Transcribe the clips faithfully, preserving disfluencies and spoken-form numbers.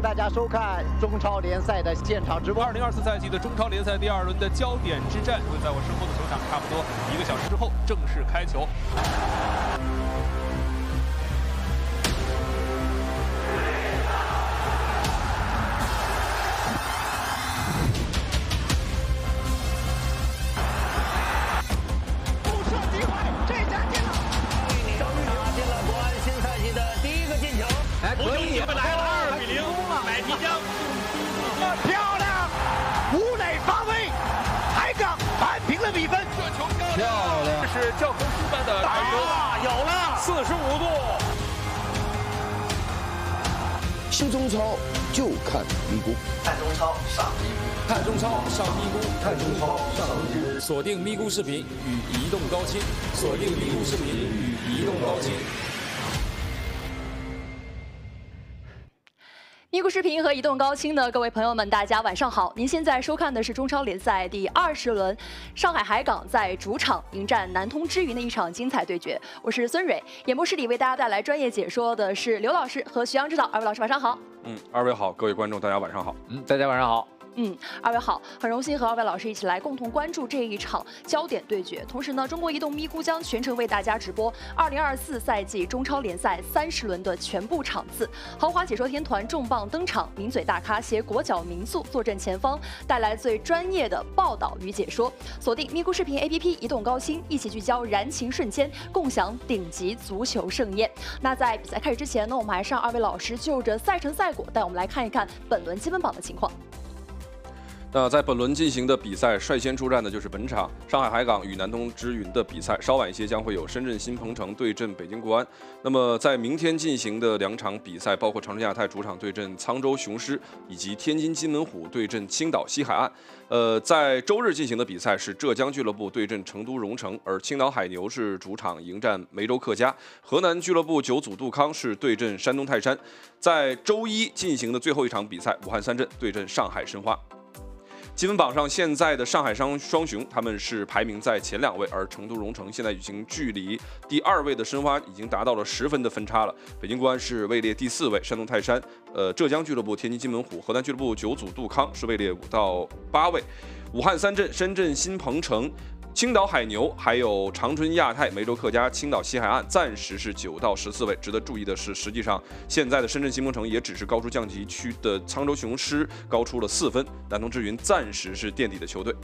大家收看中超联赛的现场直播。 二零二四赛季的中超联赛第二轮的焦点之战会在我身后的球场，差不多一个小时之后正式开球。 可以， 来了二比零，买皮江， 漂亮，吴磊发威，海港扳平了比分， 这球漂亮， 这是教科书般的传球， 啊，有了， 四十五度。 新中超就看咪咕， 看中超上咪咕， 看中超上咪咕， 看中超上咪咕， 锁定咪咕视频与移动高清，锁定咪咕视频与移动高清。 咪咕视频和移动高清的各位朋友们，大家晚上好！您现在收看的是中超联赛第二十轮，上海海港在主场迎战南通之云的一场精彩对决。我是孙蕊，演播室里为大家带来专业解说的是刘老师和徐阳指导。二位老师晚上好。 嗯，二位好，各位观众大家晚上好。 嗯，大家晚上好。 嗯，二位好，很荣幸和二位老师一起来共同关注这一场焦点对决。同时呢，中国移动咪咕将全程为大家直播二零二四赛季中超联赛三十轮的全部场次。豪华解说天团重磅登场，名嘴大咖携国脚民宿坐镇前方，带来最专业的报道与解说。锁定咪咕视频 A P P， 移动高清，一起聚焦燃情瞬间，共享顶级足球盛宴。那在比赛开始之前呢，我们还是让二位老师就着赛程赛果带我们来看一看本轮积分榜的情况。 那在本轮进行的比赛，率先出战的就是本场上海海港与南通之云的比赛。稍晚一些将会有深圳新鹏城对阵北京国安。那么在明天进行的两场比赛，包括长春亚泰主场对阵沧州雄狮，以及天津津门虎对阵青岛西海岸。呃，在周日进行的比赛是浙江俱乐部对阵成都蓉城，而青岛海牛是主场迎战梅州客家。河南俱乐部九组杜康是对阵山东泰山。在周一进行的最后一场比赛，武汉三镇对阵上海申花。 积分榜上，现在的上海双双雄他们是排名在前两位，而成都蓉城现在已经距离第二位的申花已经达到了十分的分差了。北京国安是位列第四位，山东泰山、呃浙江俱乐部、天津津门虎、河南俱乐部九组杜康是位列五到八位，武汉三镇、深圳新鹏城。 青岛海牛还有长春亚泰、梅州客家、青岛西海岸暂时是九到十四位。值得注意的是，实际上现在的深圳新鹏城也只是高出降级区的沧州雄狮高出了四分，南通之云暂时是垫底的球队。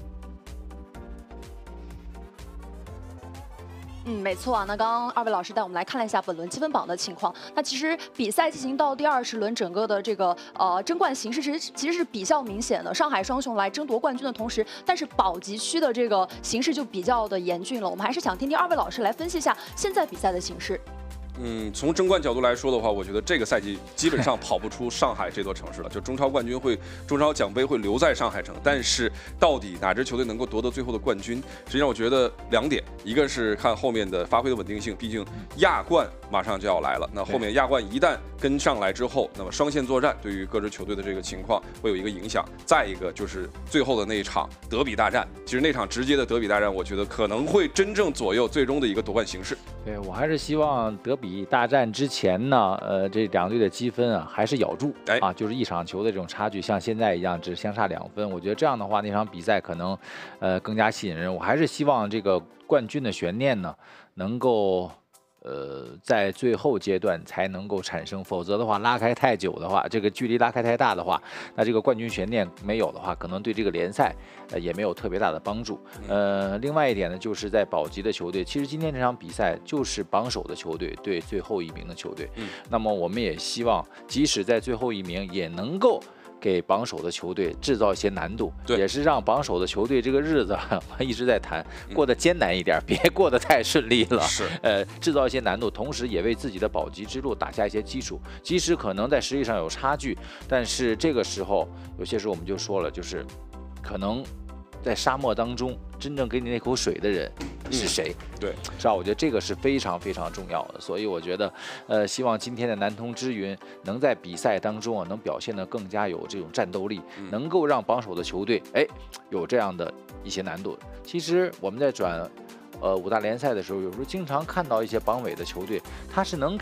嗯，没错啊。那刚刚二位老师带我们来看了一下本轮积分榜的情况。那其实比赛进行到第二十轮，整个的这个呃争冠形势其实其实是比较明显的。上海双雄来争夺冠军的同时，但是保级区的这个形势就比较的严峻了。我们还是想听听二位老师来分析一下现在比赛的形势。 嗯，从争冠角度来说的话，我觉得这个赛季基本上跑不出上海这座城市了。就中超冠军会、中超奖杯会留在上海城，但是到底哪支球队能够夺得最后的冠军？实际上，我觉得两点，一个是看后面的发挥的稳定性，毕竟亚冠马上就要来了。那后面亚冠一旦跟上来之后，那么双线作战对于各支球队的这个情况会有一个影响。再一个就是最后的那一场德比大战，其实那场直接的德比大战，我觉得可能会真正左右最终的一个夺冠形势。 对我还是希望德比。 比大战之前呢，呃，这两队的积分啊还是咬住， 哎啊，就是一场球的这种差距，像现在一样只相差两分。我觉得这样的话，那场比赛可能，呃，更加吸引人。我还是希望这个冠军的悬念呢，能够。 呃，在最后阶段才能够产生，否则的话拉开太久的话，这个距离拉开太大的话，那这个冠军悬念没有的话，可能对这个联赛呃也没有特别大的帮助。呃，另外一点呢，就是在保级的球队，其实今天这场比赛就是榜首的球队对最后一名的球队。嗯，那么我们也希望，即使在最后一名，也能够。 给榜首的球队制造一些难度，也是让榜首的球队这个日子我一直在谈过得艰难一点，别过得太顺利了。 是， 呃，制造一些难度，同时也为自己的保级之路打下一些基础。即使可能在实力上有差距，但是这个时候有些时候我们就说了，就是可能在沙漠当中真正给你那口水的人是谁？ 嗯、对， 是吧？我觉得这个是非常非常重要的，所以我觉得，呃，希望今天的南通之云能在比赛当中啊，能表现得更加有这种战斗力，嗯、能够让榜首的球队哎有这样的一些难度。其实我们在转。呃，五大联赛的时候，有时候经常看到一些榜尾的球队，他是能给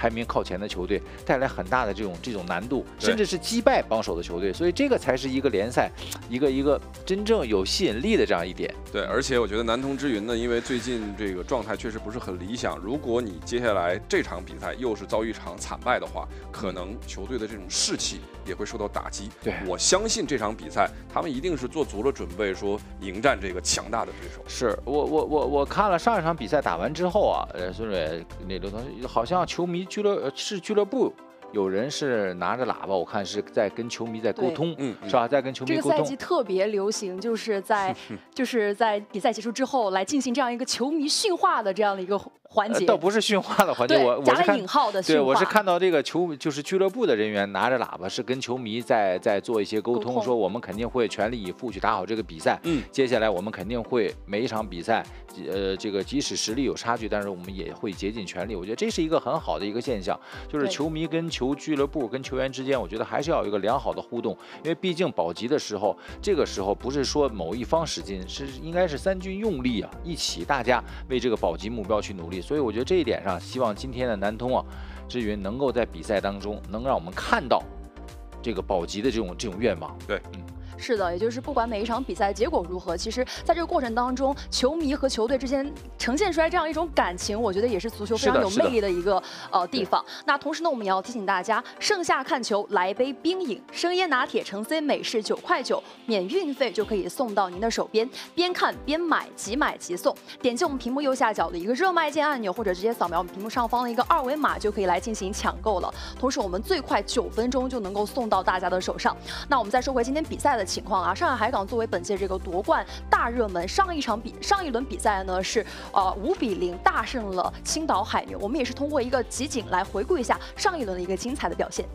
排名靠前的球队，带来很大的这种这种难度，甚至是击败榜首的球队。所以这个才是一个联赛一个一个真正有吸引力的这样一点。 对，而且我觉得南通之云呢，因为最近这个状态确实不是很理想，如果你接下来这场比赛又是遭遇一场惨败的话，可能球队的这种士气也会受到打击。 对， 我相信这场比赛他们一定是做足了准备，说迎战这个强大的对手。 是我我我我看了上一场比赛打完之后啊，呃，孙蕊那刘同学好像球迷俱乐是俱乐部。有人是拿着喇叭，我看是在跟球迷在沟通，嗯，是吧？在跟球迷沟通。 这个赛季特别流行，就是在就是在比赛结束之后来进行这样一个球迷训话的这样的一个环节。 呃、倒不是训话的环节，我加了引号的训话。 对，我是看到这个球就是俱乐部的人员拿着喇叭，是跟球迷在在做一些沟通，沟通说我们肯定会全力以赴去打好这个比赛。嗯，接下来我们肯定会每一场比赛，呃，这个即使实力有差距，但是我们也会竭尽全力。我觉得这是一个很好的一个现象，就是球迷跟球俱乐部跟球员之间，我觉得还是要有一个良好的互动，因为毕竟保级的时候，这个时候不是说某一方使劲，是应该是三军用力啊，一起大家为这个保级目标去努力。所以我觉得这一点上，希望今天的南通啊之云能够在比赛当中能让我们看到这个保级的这种这种愿望。 对， 嗯。是的，也就是不管每一场比赛结果如何，其实在这个过程当中，球迷和球队之间呈现出来这样一种感情，我觉得也是足球非常有魅力的一个呃地方。那同时呢，我们也要提醒大家，盛夏看球来杯冰饮，生椰拿铁橙 C 美式九块九，免运费就可以送到您的手边，边看边买，即买即送。点击我们屏幕右下角的一个热卖键按钮，或者直接扫描我们屏幕上方的一个二维码，就可以来进行抢购了。同时，我们最快九分钟就能够送到大家的手上。那我们再说回今天比赛的情况啊，上海海港作为本届这个夺冠大热门，上一场比上一轮比赛呢是呃五比零大胜了青岛海牛。我们也是通过一个集锦来回顾一下上一轮的一个精彩的表现。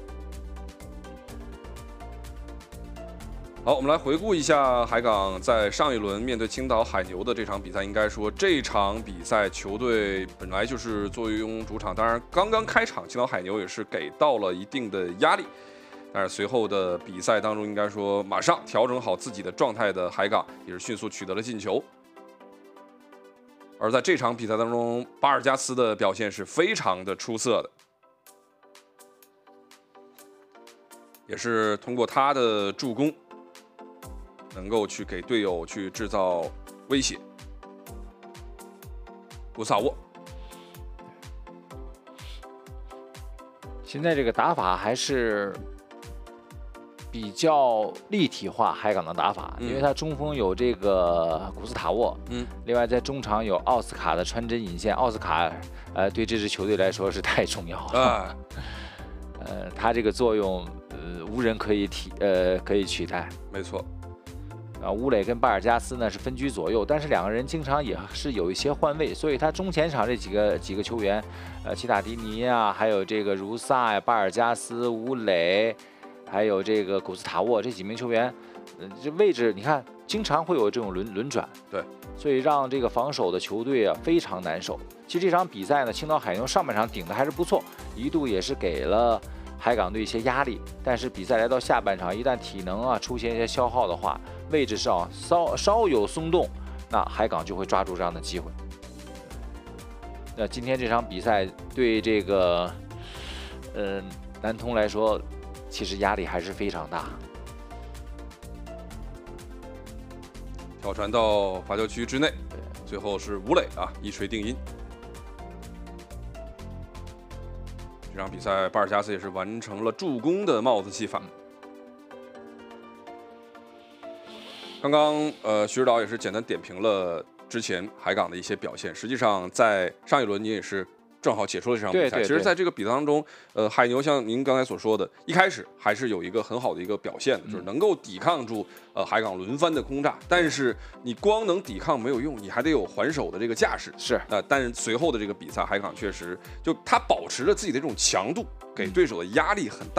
好，我们来回顾一下海港在上一轮面对青岛海牛的这场比赛。应该说，这场比赛球队本来就是坐拥主场，当然刚刚开场，青岛海牛也是给到了一定的压力。但是随后的比赛当中，应该说马上调整好自己的状态的海港也是迅速取得了进球。而在这场比赛当中，巴尔加斯的表现是非常的出色的，也是通过他的助攻，能够去给队友去制造威胁。古萨沃。 现在这个打法还是比较立体化，海港的打法，嗯、因为他中锋有这个古斯塔沃，嗯，另外在中场有奥斯卡的穿针引线，奥斯卡，呃，对这支球队来说是太重要了，啊、呃，他这个作用，呃，无人可以替，呃，可以取代， 没错。 啊，乌磊跟巴尔加斯呢是分居左右，但是两个人经常也是有一些换位，所以他中前场这几个几个球员，呃，齐塔迪尼啊，还有这个茹萨呀、巴尔加斯、乌磊。还有这个古斯塔沃这几名球员，呃，这位置你看经常会有这种轮轮转， 对， 所以让这个防守的球队啊非常难受。其实这场比赛呢，青岛海牛上半场顶的还是不错，一度也是给了海港队一些压力。但是比赛来到下半场，一旦体能啊出现一些消耗的话，位置上稍稍有松动，那海港就会抓住这样的机会。那今天这场比赛对这个呃南通来说，其实压力还是非常大。 挑传到罚球区之内，最后是吴磊啊一锤定音。这场比赛巴尔加斯也是完成了助攻的帽子戏法。刚刚呃徐指导也是简单点评了之前海港的一些表现，实际上在上一轮你也是正好解说了这场比赛。 对对对， 其实在这个比赛当中，呃，海牛像您刚才所说的，一开始还是有一个很好的一个表现的，嗯、就是能够抵抗住呃海港轮番的轰炸。但是你光能抵抗没有用，你还得有还手的这个架势。 是， 呃，但是随后的这个比赛，海港确实就他保持着自己的这种强度，给对手的压力很大。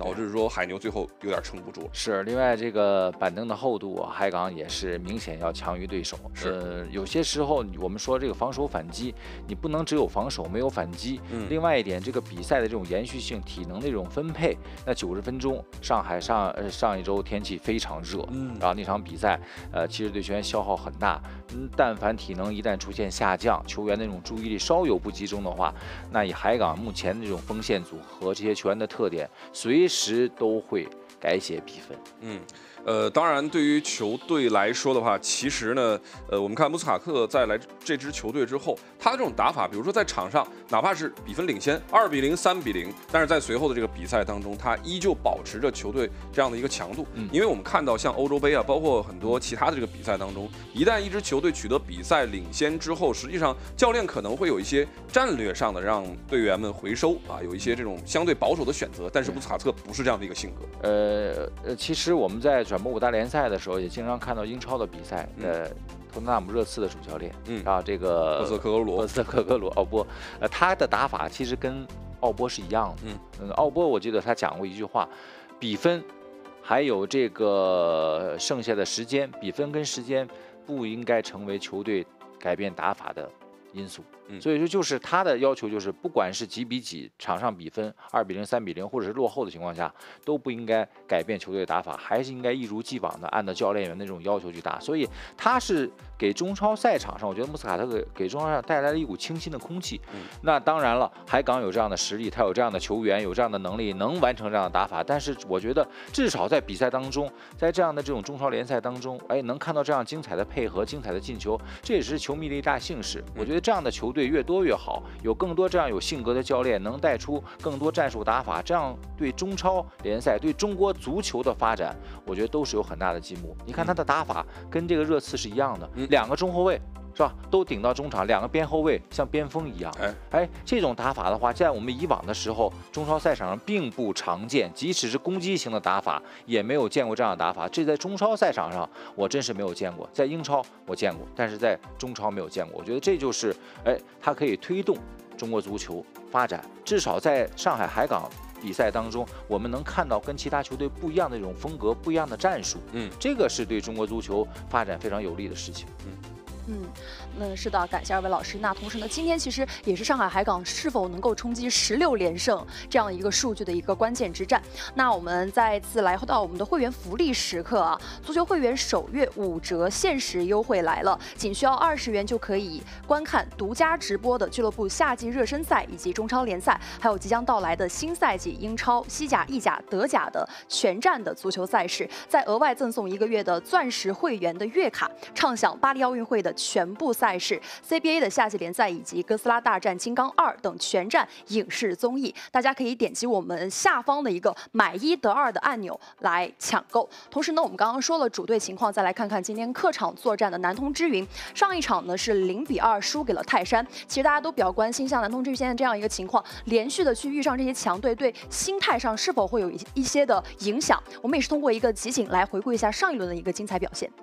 导致说海牛最后有点撑不住。 是，另外这个板凳的厚度，海港也是明显要强于对手。 是， 呃，有些时候我们说这个防守反击，你不能只有防守没有反击。 嗯。 另外一点，这个比赛的这种延续性、体能的这种分配，那九十分钟，上海上呃上一周天气非常热， 嗯， 然后那场比赛，呃，其实对球员消耗很大。嗯，但凡体能一旦出现下降，球员那种注意力稍有不集中的话，那以海港目前的这种锋线组合，这些球员的特点，随时都会改写比分。 嗯。呃，当然，对于球队来说的话，其实呢，呃，我们看穆斯卡特在来这支球队之后，他的这种打法，比如说在场上，哪怕是比分领先二比零、三比零，但是在随后的这个比赛当中，他依旧保持着球队这样的一个强度。 嗯， 因为我们看到像欧洲杯啊，包括很多其他的这个比赛当中，一旦一支球队取得比赛领先之后，实际上教练可能会有一些战略上的让队员们回收啊，有一些这种相对保守的选择。但是穆斯卡特不是这样的一个性格。 呃呃，其实我们在转播五大联赛的时候，也经常看到英超的比赛。呃，托特纳姆热刺的主教练， 嗯， 啊，这个波斯克格罗， 波斯克格罗奥波，呃，他的打法其实跟奥波是一样的。 嗯， 嗯，奥波我记得他讲过一句话，比分还有这个剩下的时间，比分跟时间不应该成为球队改变打法的因素。所以说，就是他的要求就是，不管是几比几，场上比分二比零、三比零，或者是落后的情况下，都不应该改变球队的打法，还是应该一如既往的按照教练员的这种要求去打。所以他是给中超赛场上，我觉得穆斯卡特给给中超上带来了一股清新的空气。 嗯， 那当然了，海港有这样的实力，他有这样的球员，有这样的能力，能完成这样的打法。但是我觉得，至少在比赛当中，在这样的这种中超联赛当中，哎，能看到这样精彩的配合、精彩的进球，这也是球迷的一大幸事。我觉得这样的球队越多越好，有更多这样有性格的教练，能带出更多战术打法，这样对中超联赛、对中国足球的发展，我觉得都是有很大的进步。你看他的打法跟这个热刺是一样的，两个中后卫是吧，都顶到中场，两个边后卫像边锋一样。哎哎，这种打法的话，在我们以往的时候，中超赛场上并不常见，即使是攻击型的打法，也没有见过这样的打法。这在中超赛场上，我真是没有见过。在英超我见过，但是在中超没有见过。我觉得这就是，哎，它可以推动中国足球发展，至少在上海海港比赛当中，我们能看到跟其他球队不一样的这种风格、不一样的战术。 嗯， 这个是对中国足球发展非常有利的事情。 嗯。 嗯，那是的，感谢二位老师。那同时呢，今天其实也是上海海港是否能够冲击十六连胜这样的一个数据的一个关键之战。那我们再次来到我们的会员福利时刻啊，足球会员首月五折限时优惠来了，仅需要二十元就可以观看独家直播的俱乐部夏季热身赛以及中超联赛，还有即将到来的新赛季英超、西甲、意甲、德甲的全站的足球赛事，再额外赠送一个月的钻石会员的月卡，畅享巴黎奥运会的全部赛事、C B A 的夏季联赛以及哥斯拉大战金刚二等全站影视综艺，大家可以点击我们下方的一个买一得二的按钮来抢购。同时呢，我们刚刚说了主队情况，再来看看今天客场作战的南通之云。上一场呢是零比二输给了泰山，其实大家都比较关心，像南通之云现在这样一个情况，连续的去遇上这些强队，对心态上是否会有一些的影响？我们也是通过一个集锦来回顾一下上一轮的一个精彩表现。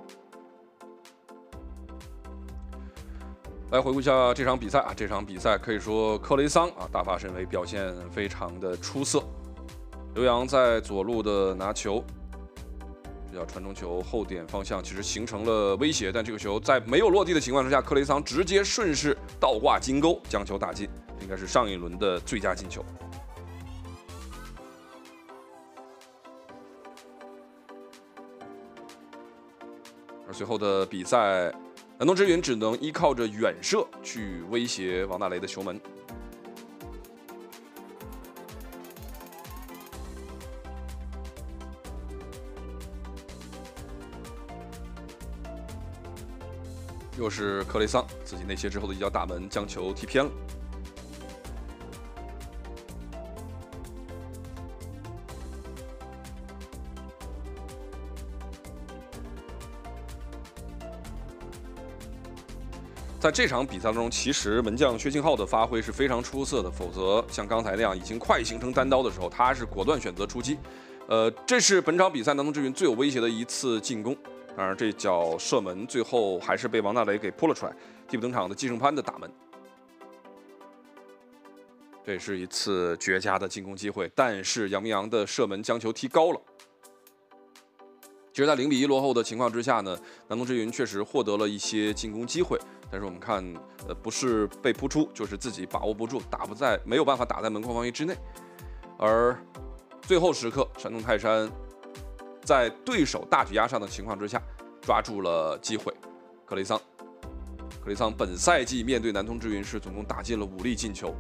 来回顾一下这场比赛啊，这场比赛可以说克雷桑啊大发神威，表现非常的出色。刘洋在左路的拿球，这叫传中球后点方向，其实形成了威胁，但这个球在没有落地的情况之下，克雷桑直接顺势倒挂金钩，将球打进，应该是上一轮的最佳进球。而随后的比赛，南通之云只能依靠着远射去威胁王大雷的球门。又是克雷桑自己内切之后的一脚大门，将球踢偏了。在这场比赛中，其实门将薛庆浩的发挥是非常出色的，否则像刚才那样已经快形成单刀的时候，他是果断选择出击。呃，这是本场比赛南通之云最有威胁的一次进攻。当然，这脚射门最后还是被王大雷给扑了出来，替补登场的季胜潘的打门。 这是一次绝佳的进攻机会，但是杨明洋的射门将球踢高了。其实，在零比一落后的情况之下呢，南通之云确实获得了一些进攻机会，但是我们看，呃，不是被扑出，就是自己把握不住，打不在，没有办法打在门框范围之内。而最后时刻，山东泰山在对手大举压上的情况之下，抓住了机会。克雷桑，克雷桑本赛季面对南通之云是总共打进了五粒进球。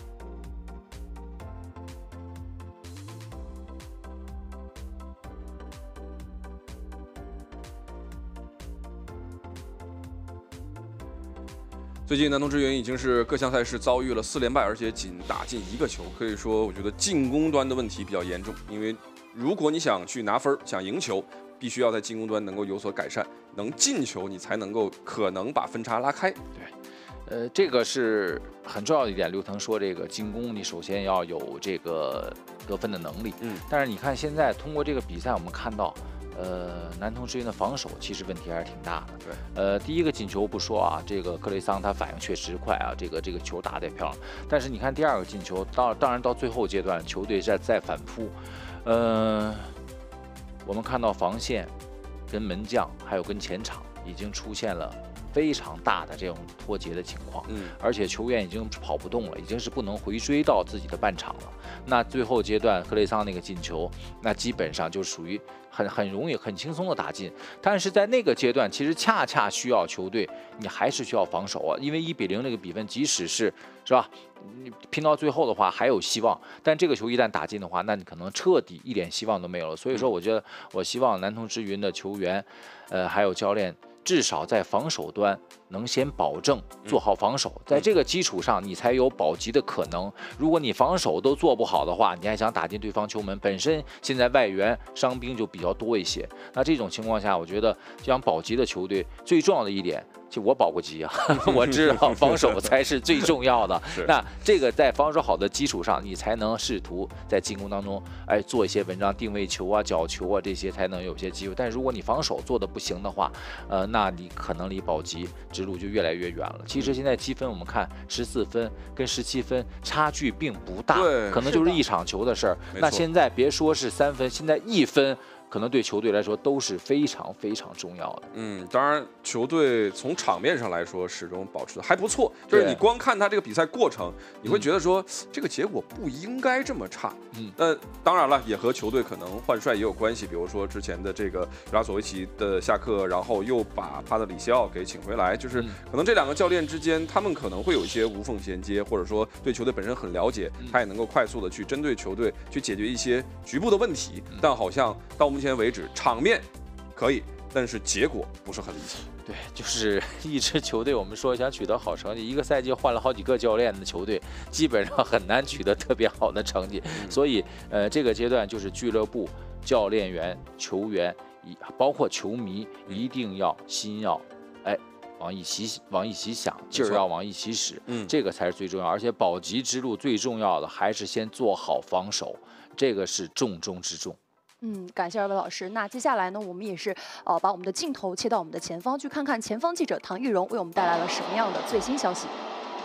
最近南通之云已经是各项赛事遭遇了四连败，而且仅打进一个球，可以说我觉得进攻端的问题比较严重。因为如果你想去拿分、想赢球，必须要在进攻端能够有所改善，能进球你才能够可能把分差拉开。 对，呃，这个是很重要的一点。刘腾说，这个进攻你首先要有这个得分的能力。嗯，但是你看现在通过这个比赛，我们看到。呃，南通之云的防守其实问题还是挺大的。对，呃，第一个进球不说啊，这个克雷桑他反应确实快啊，这个这个球打得也漂亮。但是你看第二个进球，到当然到最后阶段，球队在在反扑，呃，我们看到防线跟门将还有跟前场已经出现了非常大的这种脱节的情况，嗯，而且球员已经跑不动了，已经是不能回追到自己的半场了。那最后阶段克雷桑那个进球，那基本上就属于很很容易、很轻松的打进。但是在那个阶段，其实恰恰需要球队，你还是需要防守啊，因为一比零这个比分，即使是是吧，你拼到最后的话还有希望，但这个球一旦打进的话，那你可能彻底一点希望都没有了。所以说，我觉得我希望南通之云的球员，呃，还有教练。至少在防守端能先保证做好防守，在这个基础上你才有保级的可能。如果你防守都做不好的话，你还想打进对方球门，本身现在外援伤兵就比较多一些。那这种情况下，我觉得想保级的球队最重要的一点，就我保过级啊，我知道防守才是最重要的。那这个在防守好的基础上，你才能试图在进攻当中，哎，做一些文章，定位球啊、角球啊这些才能有些机会。但如果你防守做的不行的话，呃，那你可能离保级之路就越来越远了。其实现在积分我们看十四分跟十七分差距并不大，可能就是一场球的事儿。那现在别说是三分，现在一分。可能对球队来说都是非常非常重要的。嗯， 当然，球队从场面上来说始终保持的还不错。就是你光看他这个比赛过程，你会觉得说、嗯、这个结果不应该这么差。嗯，那当然了，也和球队可能换帅也有关系。比如说之前的这个尤拉索维奇的下课，然后又把帕特里西奥给请回来，就是可能这两个教练之间，他们可能会有一些无缝衔接，或者说对球队本身很了解，他也能够快速的去针对球队去解决一些局部的问题。但好像到目前为止，场面可以，但是结果不是很理想。 对，就是一支球队，我们说想取得好成绩，一个赛季换了好几个教练的球队，基本上很难取得特别好的成绩。嗯、所以，呃，这个阶段就是俱乐部、教练员、球员，包括球迷，一定要心要，哎。往一起往一起想，劲儿要往一起使，嗯，这个才是最重要。而且保级之路最重要的还是先做好防守，这个是重中之重。 嗯，感谢二位老师。那接下来呢，我们也是呃把我们的镜头切到我们的前方，去看看前方记者唐玉荣为我们带来了什么样的最新消息。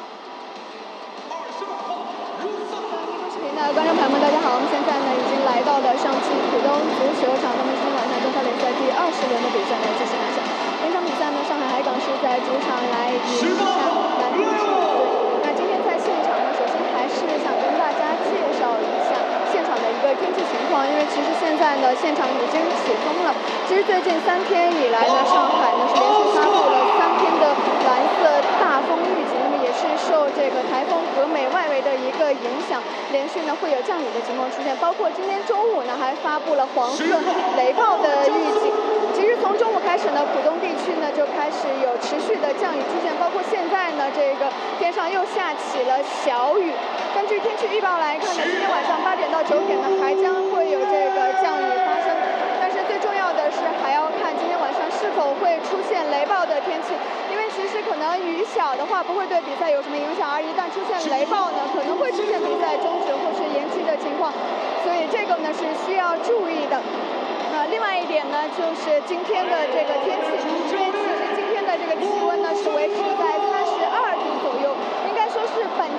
视频的观众朋友们，大家好，我们现在呢已经来到了上汽浦东足球场，那么今天晚上中超联赛第二十轮的比赛呢继续拿下。本场比赛呢，上海海港是在主场来迎战南通之云。那今天在现场呢，首先还是想跟大家介绍一下现场的一个天气情况，因为其实现在呢，现场已经起风了。其实最近三天以来呢，上海呢是连续发布了三天的蓝色大风预警，那么也是受这个台风格美外围的一个影响，连续呢会有降雨的情况出现，包括今天中午呢还发布了黄色雷暴的预警。其实从中午开始呢，浦东地区呢就开始有持续的降雨出现，包括现在呢，这个天上又下起了小雨。根据天气预报来看呢，今天晚上八点到九点呢还将会有这个降雨发生，但是最重要的是还要看今天晚上是否会出现雷暴的天气，因为其实可能雨小的话不会对比赛有什么影响，而一旦出现雷暴呢，可能会出现比赛终止或是延期的情况，所以这个呢是需要注意的。那另外一点呢，就是今天的这个天气，因为其实今天的这个气温呢是维持在三十二度左右，应该说是本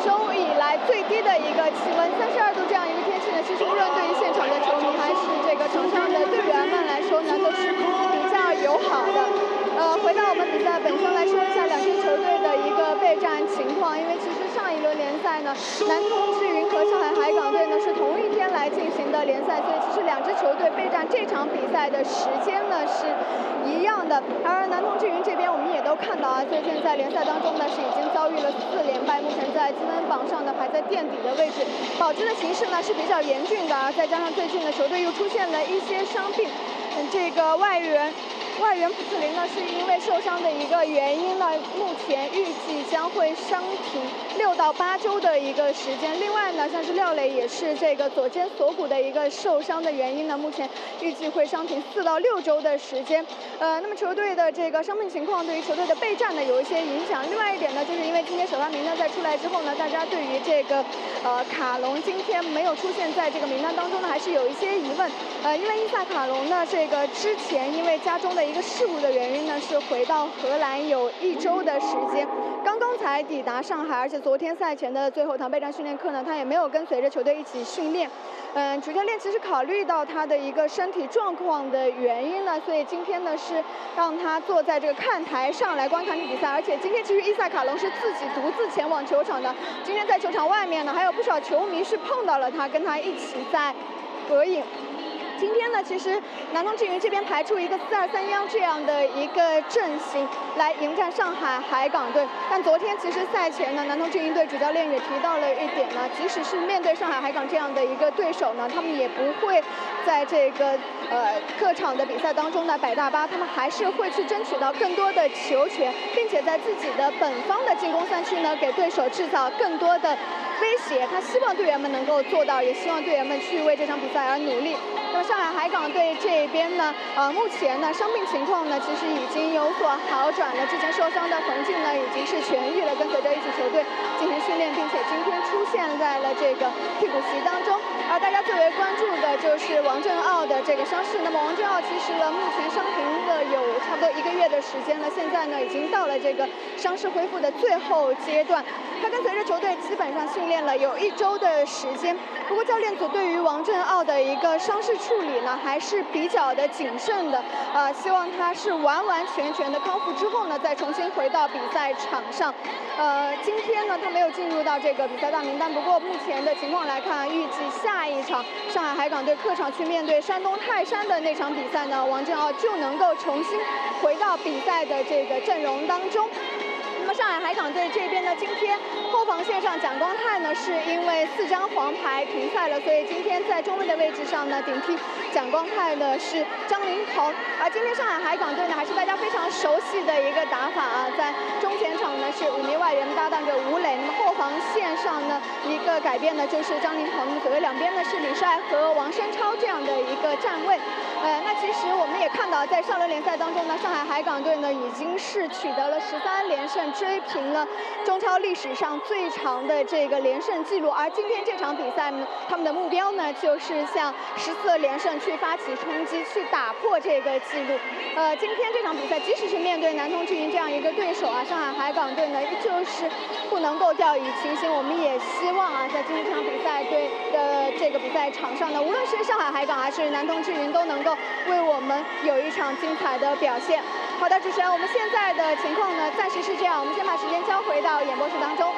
周以来最低的一个气温，三十二度这样一个天气呢，其实无论对于现场的球迷还是这个场上的队员们来说呢，都是比较友好的。呃，回到我们比赛本身来说一下两支球队的一个备战情况，因为其实上一轮联赛呢，南通智云和上海海港队呢是同一天来进行的联赛，所以其实两支球队备战这场比赛的时间呢是一样的。而南通智云这边我们也都看到啊，最近在联赛当中呢是已经遭遇了四连败，目前在积分榜上呢排在垫底的位置，保级的形势呢是比较严峻的啊，再加上最近的球队又出现了一些伤病，嗯，这个外援。外援普斯林呢，是因为受伤的一个原因呢，目前预计将会伤停六到八周的一个时间。另外呢，像是廖磊也是这个左肩锁骨的一个受伤的原因呢，目前预计会伤停四到六周的时间。呃，那么球队的这个伤病情况对于球队的备战呢有一些影响。另外一点呢，就是因为今天首发名单在出来之后呢，大家对于这个呃卡隆今天没有出现在这个名单当中呢，还是有一些疑问。呃，因为伊萨卡隆呢，这个之前因为家中的一个事故的原因呢，是回到荷兰有一周的时间，刚刚才抵达上海，而且昨天赛前的最后堂备战训练课呢，他也没有跟随着球队一起训练。嗯，主教练其实考虑到他的一个身体状况的原因呢，所以今天呢是让他坐在这个看台上来观看比赛，而且今天其实伊萨卡隆是自己独自前往球场的。今天在球场外面呢，还有不少球迷是碰到了他，跟他一起在合影。今天呢，其实南通智云这边排出一个四二三幺这样的一个阵型来迎战上海海港队。但昨天其实赛前呢，南通智云队主教练也提到了一点呢，即使是面对上海海港这样的一个对手呢，他们也不会在这个呃客场的比赛当中呢摆大巴，他们还是会去争取到更多的球权，并且在自己的本方的进攻三区呢，给对手制造更多的威胁。他希望队员们能够做到，也希望队员们去为这场比赛而努力。那么上海海港队这边呢，呃，目前呢伤病情况呢其实已经有所好转了。之前受伤的冯静呢已经是痊愈了，跟随着一起球队进行训练，并且今天出现在了这个替补席当中。而大家最为关注的就是王振奥的这个伤势。那么王振奥其实呢目前伤停了有差不多一个月的时间了，现在呢已经到了这个伤势恢复的最后阶段。他跟随着球队基本上训练了有一周的时间。不过教练组对于王振奥的一个伤势处理呢还是比较的谨慎的，呃，希望他是完完全全的康复之后呢，再重新回到比赛场上。呃，今天呢他没有进入到这个比赛大名单，不过目前的情况来看，预计下一场上海海港队客场去面对山东泰山的那场比赛呢，王振奥就能够重新回到比赛的这个阵容当中。那么上海海港队这边呢，今天后防线上蒋光太呢是因为四张黄牌停赛了，所以今天在中卫的位置上呢顶替蒋光太的是张琳芃。而今天上海海港队呢还是大家非常熟悉的一个打法啊，在中前场呢是五名外援搭档着吴磊，那么后防线上呢一个改变呢就是张琳芃，左右两边呢是李帅和王申超这样的一个站位。呃，那其实我们也看到，在上轮联赛当中呢，上海海港队呢已经是取得了十三连胜，追平了中超历史上最长的这个连胜记录。而今天这场比赛呢，他们的目标呢就是向十四连胜去发起冲击，去打破这个记录。呃，今天这场比赛，即使是面对南通智云这样一个对手啊，上海海港队呢依旧是不能够掉以轻心。我们也希望啊，在今天这场比赛对的这个比赛场上呢，无论是上海海港还是南通智云，都能够为我们有一场精彩的表现。好的，主持人，我们现在的情况呢，暂时是这样，我们先把时间交回到演播室当中。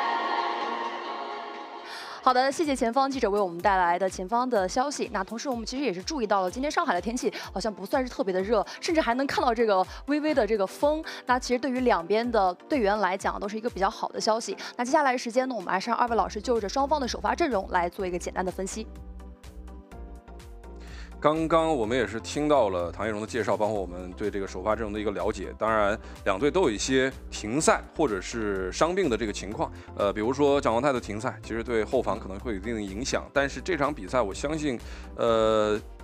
好的，谢谢前方记者为我们带来的前方的消息。那同时我们其实也是注意到了，今天上海的天气好像不算是特别的热，甚至还能看到这个微微的这个风。那其实对于两边的队员来讲，都是一个比较好的消息。那接下来的时间呢，我们还是让二位老师就着双方的首发阵容来做一个简单的分析。 刚刚我们也是听到了唐一荣的介绍，包括我们对这个首发阵容的一个了解。当然，两队都有一些停赛或者是伤病的这个情况。呃，比如说蒋光太的停赛，其实对后防可能会有一定的影响。但是这场比赛，我相信，呃，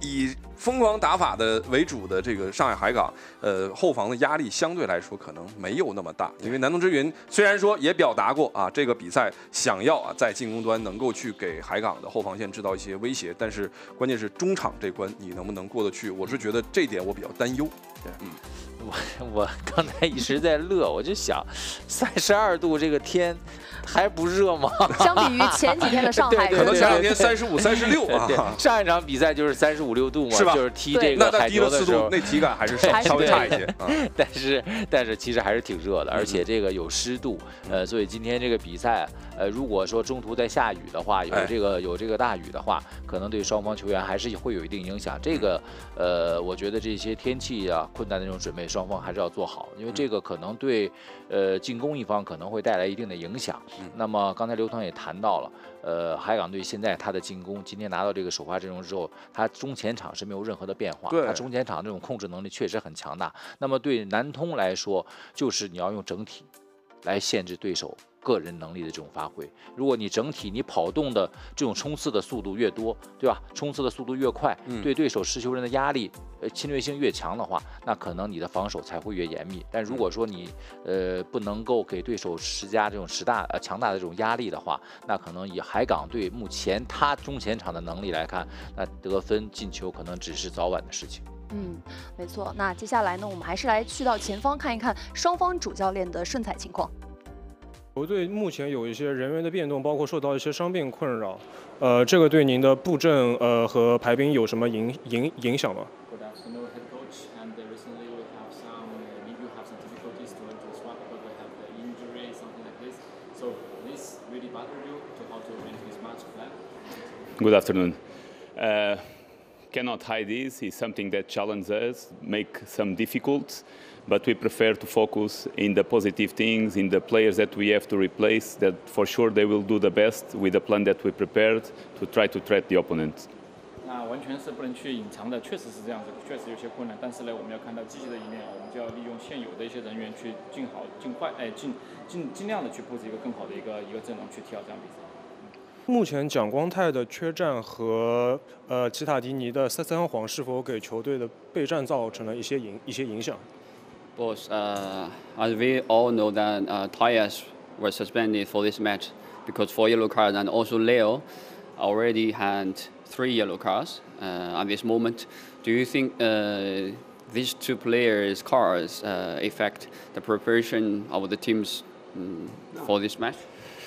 以疯狂打法的为主的这个上海海港，呃，后防的压力相对来说可能没有那么大，因为南通之云虽然说也表达过啊，这个比赛想要啊在进攻端能够去给海港的后防线制造一些威胁，但是关键是中场这关你能不能过得去，我是觉得这点我比较担忧。对，嗯。 我我刚才一直在乐，我就想，三十二度这个天还不热吗？ 相比于前几天的上海， 可能前两天三十五、三十六啊。 上一场比赛就是三十五六度嘛， 是吧？ 就是踢这个海球的时候， 那体感还是稍稍微差一些。 但是但是其实还是挺热的，而且这个有湿度，呃，所以今天这个比赛，呃，如果说中途在下雨的话，有这个有这个大雨的话，可能对双方球员还是会有一定影响。这个呃，我觉得这些天气啊困难的这种准备，双方还是要做好，因为这个可能对呃进攻一方可能会带来一定的影响。那么刚才刘涛也谈到了，呃，海港队现在他的进攻，今天拿到这个首发阵容之后，他中前场是没有任何的变化，他中前场这种控制能力确实很强大。那么对南通来说，就是你要用整体来限制对手个人能力的这种发挥。如果你整体你跑动的这种冲刺的速度越多，对吧？冲刺的速度越快，嗯、对对手持球人的压力、呃侵略性越强的话，那可能你的防守才会越严密。但如果说你呃不能够给对手施加这种实大呃强大的这种压力的话，那可能以海港队目前他中前场的能力来看，那得分进球可能只是早晚的事情。 嗯，没错。那接下来呢，我们还是来去到前方看一看双方主教练的顺采情况。 球队目前有一些人员的变动，包括受到一些伤病困扰，呃，这个对您的布阵呃和排兵有什么影影影响吗？ Good afternoon. Uh, cannot hide this. It's something that challenges us, make some difficult, but we prefer to focus in the positive things, in the players that we have to replace, that for sure they will do the best with the plan that we prepared to try to threat the opponent. 那完全是不能去隐藏的，确实是这样子，确实有些困难。但是呢，我们要看到积极的一面，我们就要利用现有的一些人员去尽好、尽快、哎，尽尽尽量的去布置一个更好的一个一个阵容去踢好这场比赛。 目前蒋光太的缺战和呃齐塔迪尼的三三黄是否给球队的备战造成了一些影一些影响 Both, uh, as we all know that uh, Tyas was suspended for this match because four yellow cards, and also Leo already had three yellow cards uh, at this moment. Do you think uh, these two players' cards uh, affect the preparation of the teams um, for this match?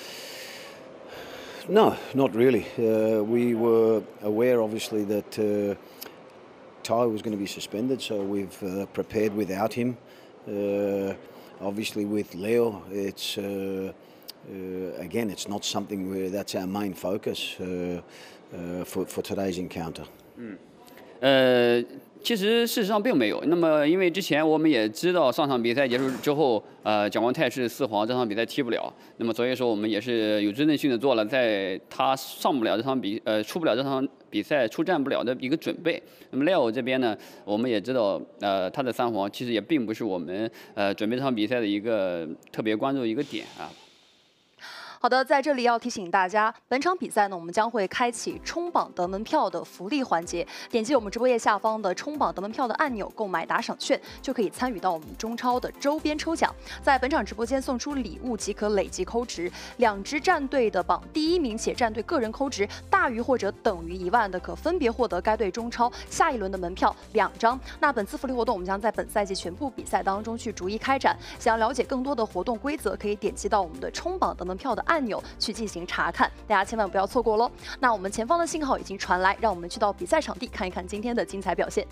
No, not really. Uh, we were aware, obviously, that uh, Ty was going to be suspended, so we've uh, prepared without him. Uh, obviously, with Leo, it's uh, uh, again, it's not something where that's our main focus uh, uh, for for today's encounter. Mm. Uh, 其实事实上并没有。那么，因为之前我们也知道上场比赛结束之后，呃，蒋光太是四黄，这场比赛踢不了。那么，所以说我们也是有针对性的做了在他上不了这场比呃出不了这场比赛出战不了的一个准备。那么 Leo 这边呢，我们也知道，呃，他的三黄其实也并不是我们呃准备这场比赛的一个特别关注的一个点啊。 好的，在这里要提醒大家，本场比赛呢，我们将会开启冲榜得门票的福利环节。点击我们直播页下方的冲榜得门票的按钮，购买打赏券，就可以参与到我们中超的周边抽奖。在本场直播间送出礼物即可累计扣值，两支战队的榜第一名且战队个人扣值大于或者等于一万的，可分别获得该队中超下一轮的门票两张。那本次福利活动我们将在本赛季全部比赛当中去逐一开展。想要了解更多的活动规则，可以点击到我们的冲榜得门票的按钮去进行查看，大家千万不要错过喽。那我们前方的信号已经传来，让我们去到比赛场地看一看今天的精彩表现。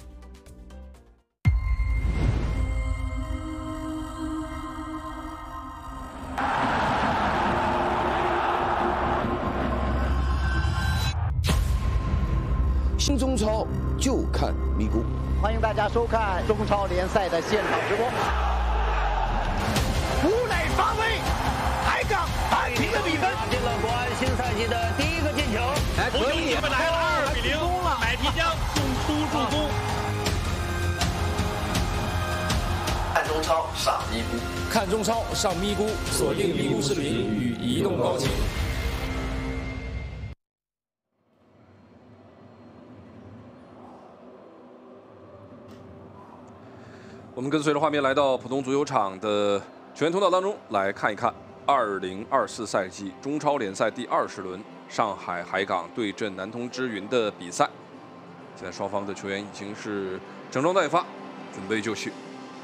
新中超就看咪咕， 欢迎大家收看中超联赛的现场直播。吴磊发威，海港扳平了比分，进了国安新赛季的第一个进球。哎，可以，来了二比零，买皮江送出助攻。 看中超上咪咕， 看中超上咪咕，锁定咪咕视频与移动高清。 我们跟随着画面来到浦东足球场的球员通道当中，来看一看二零二四赛季中超联赛第二十轮上海海港对阵南通之云的比赛。现在双方的球员已经是整装待发，准备就绪。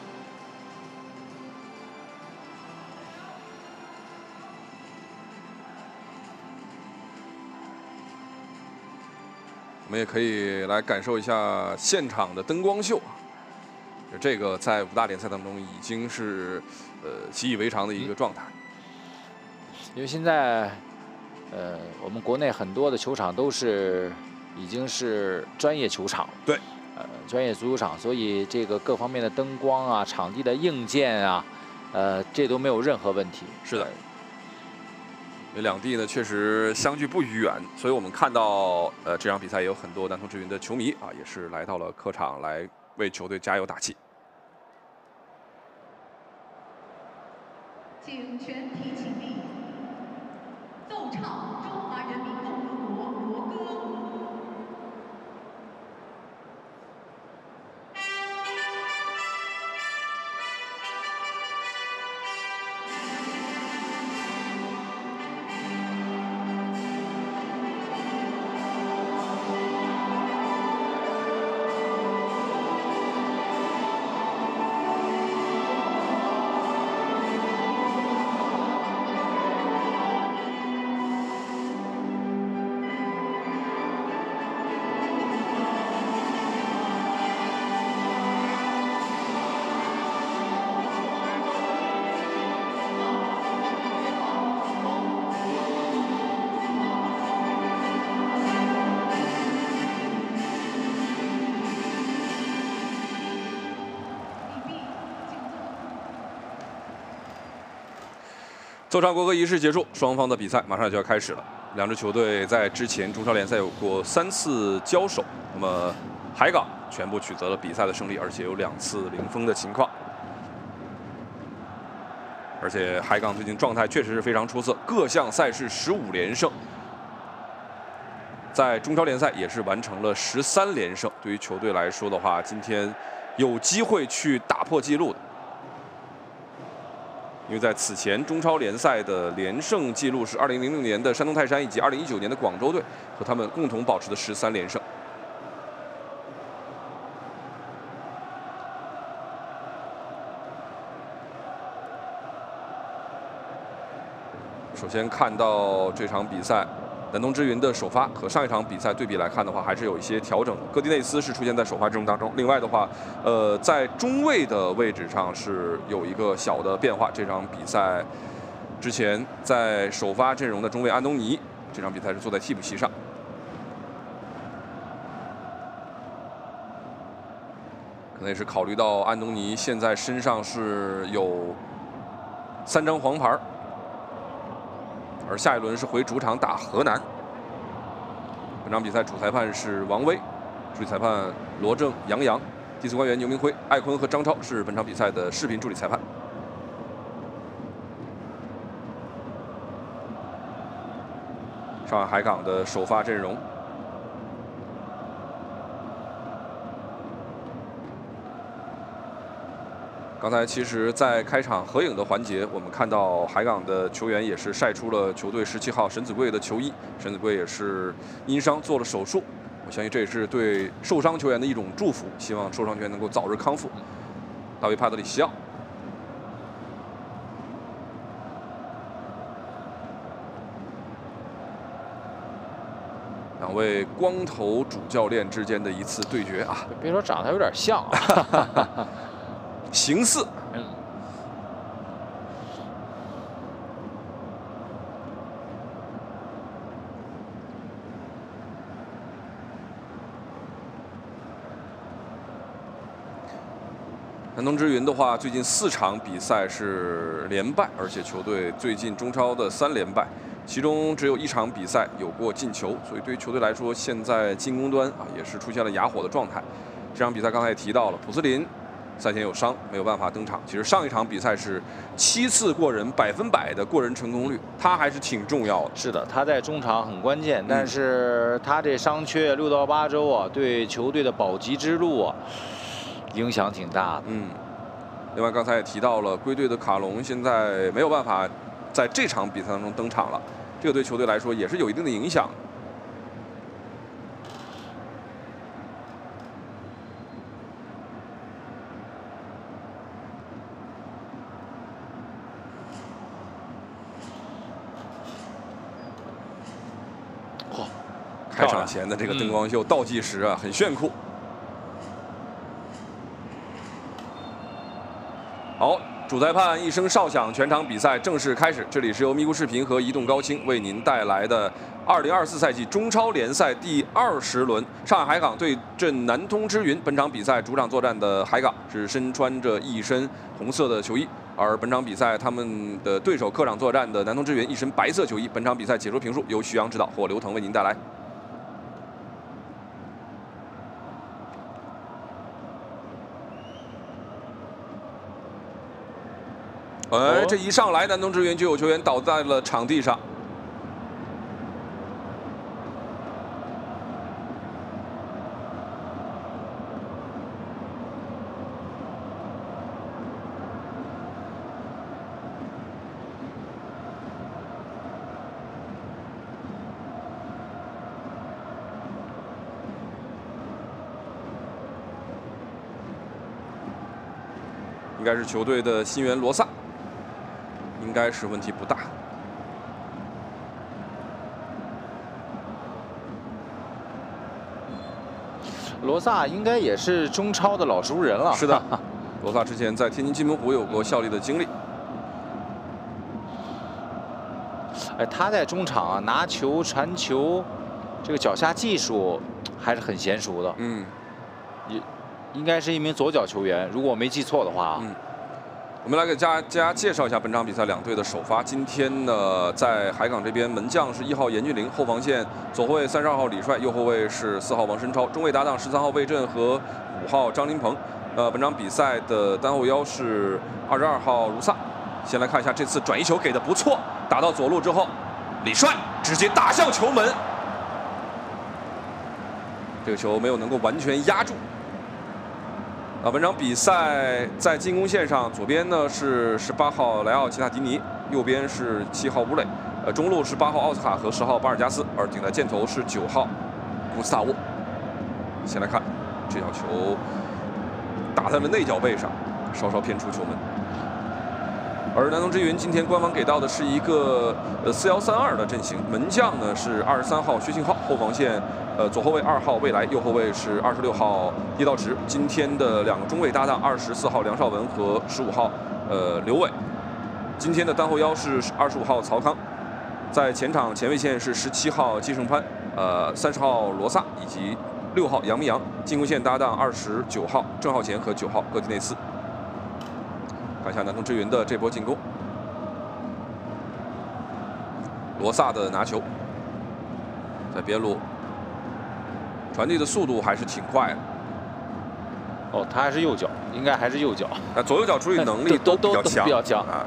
我们也可以来感受一下现场的灯光秀啊。这个在五大联赛当中已经是呃习以为常的一个状态。 因为现在，呃，我们国内很多的球场都是已经是专业球场， 对， 呃，专业足球场，所以这个各方面的灯光啊、场地的硬件啊，呃，这都没有任何问题。 是的。因为两地呢确实相距不远，所以我们看到呃这场比赛也有很多南通之云的球迷啊，也是来到了客场来为球队加油打气。 请全体起立，奏唱中华人民共和国国歌。 奏唱国歌仪式结束，双方的比赛马上就要开始了。两支球队在之前中超联赛有过三次交手，那么海港全部取得了比赛的胜利，而且有两次零封的情况。而且海港最近状态确实是非常出色，各项赛事十五连胜，在中超联赛也是完成了十三连胜。对于球队来说的话，今天有机会去打破纪录的。因为在此前中超联赛的连胜纪录是二零零六年的山东泰山以及二零一九年的广州队和他们共同保持的十三连胜。首先看到这场比赛，南通之云的首发和上一场比赛对比来看的话，还是有一些调整。戈迪内斯是出现在首发阵容当中。另外的话，呃，在中卫的位置上是有一个小的变化。这场比赛之前在首发阵容的中卫安东尼，这场比赛是坐在替补席上。可能也是考虑到安东尼现在身上是有三张黄牌。而下一轮是回主场打河南。本场比赛主裁判是王威，助理裁判罗正、杨洋，第四官员牛明辉、艾坤和张超是本场比赛的视频助理裁判。上海海港的首发阵容。刚才其实，在开场合影的环节，我们看到海港的球员也是晒出了球队十七号沈子贵的球衣。沈子贵也是因伤做了手术，我相信这也是对受伤球员的一种祝福，希望受伤球员能够早日康复。大卫·帕德里西奥，两位光头主教练之间的一次对决啊！ 别说长得有点像啊。 形似， 嗯， 南通之云的话，最近四场比赛是连败，而且球队最近中超的三连败，其中只有一场比赛有过进球，所以对于球队来说，现在进攻端啊也是出现了哑火的状态。这场比赛刚才也提到了，普斯林赛前有伤，没有办法登场。其实上一场比赛是七次过人，百分百的过人成功率，他还是挺重要的。 是的，他在中场很关键，但是他这伤缺六到八周啊，对球队的保级之路啊影响挺大的。 嗯， 另外，刚才也提到了，归队的卡隆现在没有办法在这场比赛当中登场了，这个对球队来说也是有一定的影响。 嚯、哦， 开场前的这个灯光秀倒计时啊，很炫酷。好，主裁判一声哨响，全场比赛正式开始。这里是由咪咕视频和移动高清为您带来的二零二四赛季中超联赛第二十轮，上海海港对阵南通之云。本场比赛主场作战的海港是身穿着一身红色的球衣，而本场比赛他们的对手客场作战的南通之云一身白色球衣。本场比赛解说评述由徐阳指导，或刘腾为您带来。哎，这一上来，南通之云就有球员倒在了场地上。应该是球队的新援罗萨。应该是问题不大。 罗萨应该也是中超的老熟人了。 是的，罗萨之前在天津津门湖有过效力的经历。 哎，他在中场啊，拿球、传球，这个脚下技术还是很娴熟的。 嗯， 也应该是一名左脚球员，如果我没记错的话啊。 嗯。我们来给大家介绍一下本场比赛两队的首发。今天呢，在海港这边，门将是一号严俊凌，后防线左后卫三十二号李帅，右后卫是四号王申超，中卫搭档十三号魏震和五号张琳芃。呃，本场比赛的单后腰是二十二号卢萨。先来看一下这次转移球给的不错，打到左路之后，李帅直接打向球门，这个球没有能够完全压住。啊，本场比赛在进攻线上，左边呢是十八号莱奥齐塔迪尼，右边是七号乌磊，呃，中路是八号奥斯卡和十号巴尔加斯，而顶在箭头是九号古斯塔沃。先来看这脚球打在了内脚背上，稍稍偏出球门。而南通之云今天官方给到的是一个呃四幺三二的阵型，门将呢是二十三号薛信浩，后防线呃左后卫二号魏来，右后卫是二十六号叶道池。今天的两个中卫搭档二十四号梁绍文和十五号呃刘伟。今天的单后腰是二十五号曹康，在前场前卫线是十七号季胜潘，呃三十号罗萨以及六号杨明阳。进攻线搭档二十九号郑浩贤和九号戈迪内斯。看一下南通之云的这波进攻，罗萨的拿球，在边路传递的速度还是挺快的。 哦，他还是右脚，应该还是右脚。 那左右脚处理能力都比较强， 比较强啊。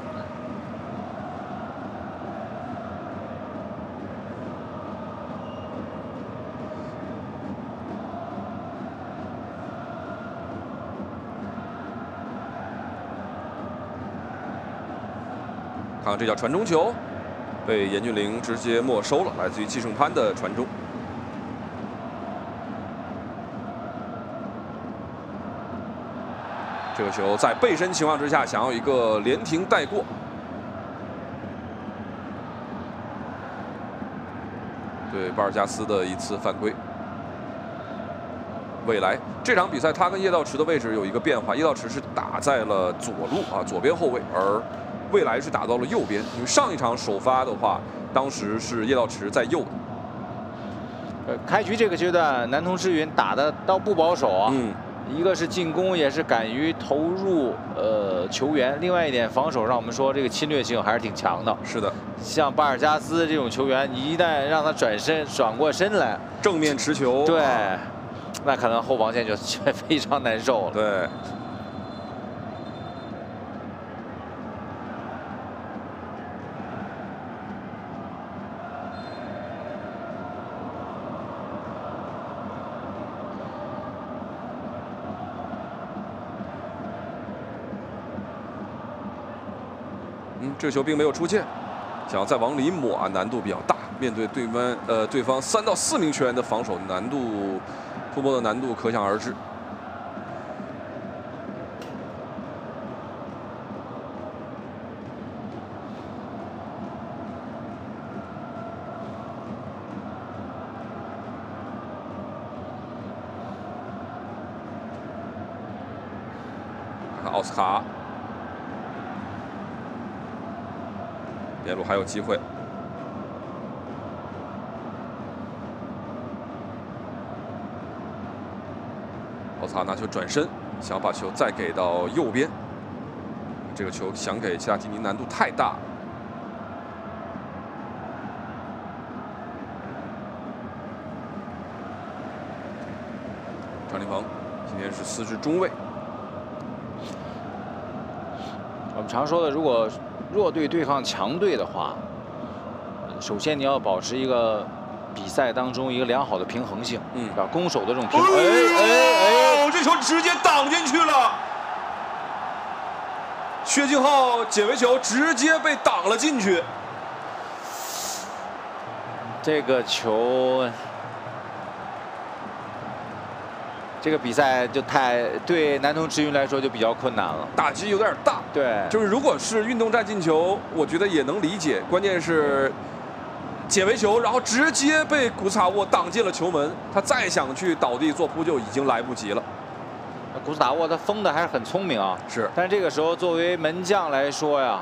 看看这脚传中球，被严俊凌直接没收了，来自于季胜潘的传中。这个球在背身情况之下，想要一个连停带过。对巴尔加斯的一次犯规。未来这场比赛，他跟叶道池的位置有一个变化，叶道池是打在了左路啊，左边后卫，而未来是打到了右边。因为上一场首发的话，当时是叶道池在右的。 呃，开局这个阶段，南通之云打的倒不保守啊。嗯。一个是进攻也是敢于投入呃球员，另外一点防守让我们说这个侵略性还是挺强的。 是的。像巴尔加斯这种球员，你一旦让他转身转过身来， 正面持球， 对，那可能后防线就非常难受了。 对。 嗯，这球并没有出界，想要再往里抹啊，难度比较大。面对对方呃对方三到四名球员的防守，难度突破的难度可想而知。看奥斯卡。 边路还有机会，奥斯卡拿球转身，想把球再给到右边。这个球想给齐达提尼难度太大。张琳芃今天是四支中卫。 我们常说的，如果 弱队对抗强队的话，首先你要保持一个比赛当中一个良好的平衡性，嗯，把攻守的这种平衡。哎哎哎！这球直接挡进去了，薛敬浩解围球直接被挡了进去。 这个球，这个比赛就太对南通之云来说就比较困难了， 打击有点大。 对， 就是如果是运动战进球，我觉得也能理解。关键是解围球，然后直接被古斯塔沃挡进了球门，他再想去倒地做扑救已经来不及了。 古斯塔沃他封的还是很聪明啊， 是。 但是这个时候作为门将来说呀，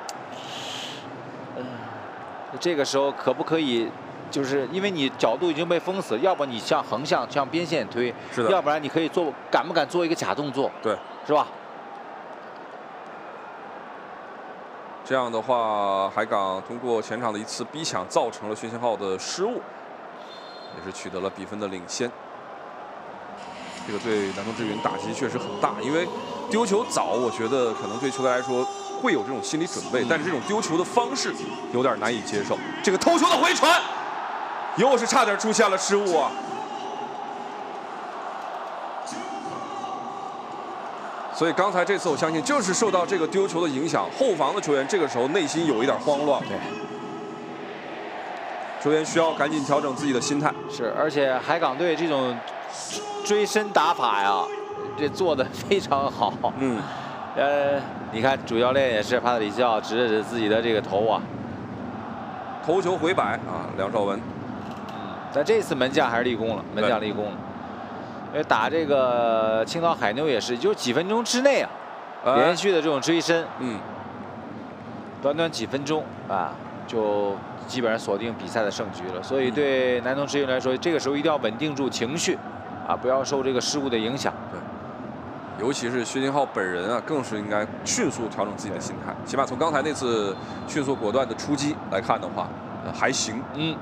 嗯，这个时候可不可以？ 就是因为你角度已经被封死，要不你向横向向边线推， 是的， 要不然你可以做，敢不敢做一个假动作？ 对， 是吧？ 这样的话，海港通过前场的一次逼抢，造成了薛信浩的失误，也是取得了比分的领先。这个对南通之云打击确实很大，因为丢球早，我觉得可能对球队来说会有这种心理准备，但是这种丢球的方式有点难以接受。这个偷球的回传。 又是差点出现了失误啊！所以刚才这次我相信就是受到这个丢球的影响，后防的球员这个时候内心有一点慌乱。 对， 球员需要赶紧调整自己的心态。 是，而且海港队这种追身打法呀，这做的非常好。 嗯， 呃，你看主教练也是帕特里西奥指了指自己的这个头啊， 头球回摆啊，梁绍文。 但这次门将还是立功了，门将立功了。因为打这个青岛海牛也是，就几分钟之内啊，呃、连续的这种追身， 嗯， 短短几分钟啊，就基本上锁定比赛的胜局了。所以对南通之云来说，这个时候一定要稳定住情绪，啊，不要受这个失误的影响。 对，尤其是薛金浩本人啊，更是应该迅速调整自己的心态。起码从刚才那次迅速果断的出击来看的话，呃、还行。 嗯。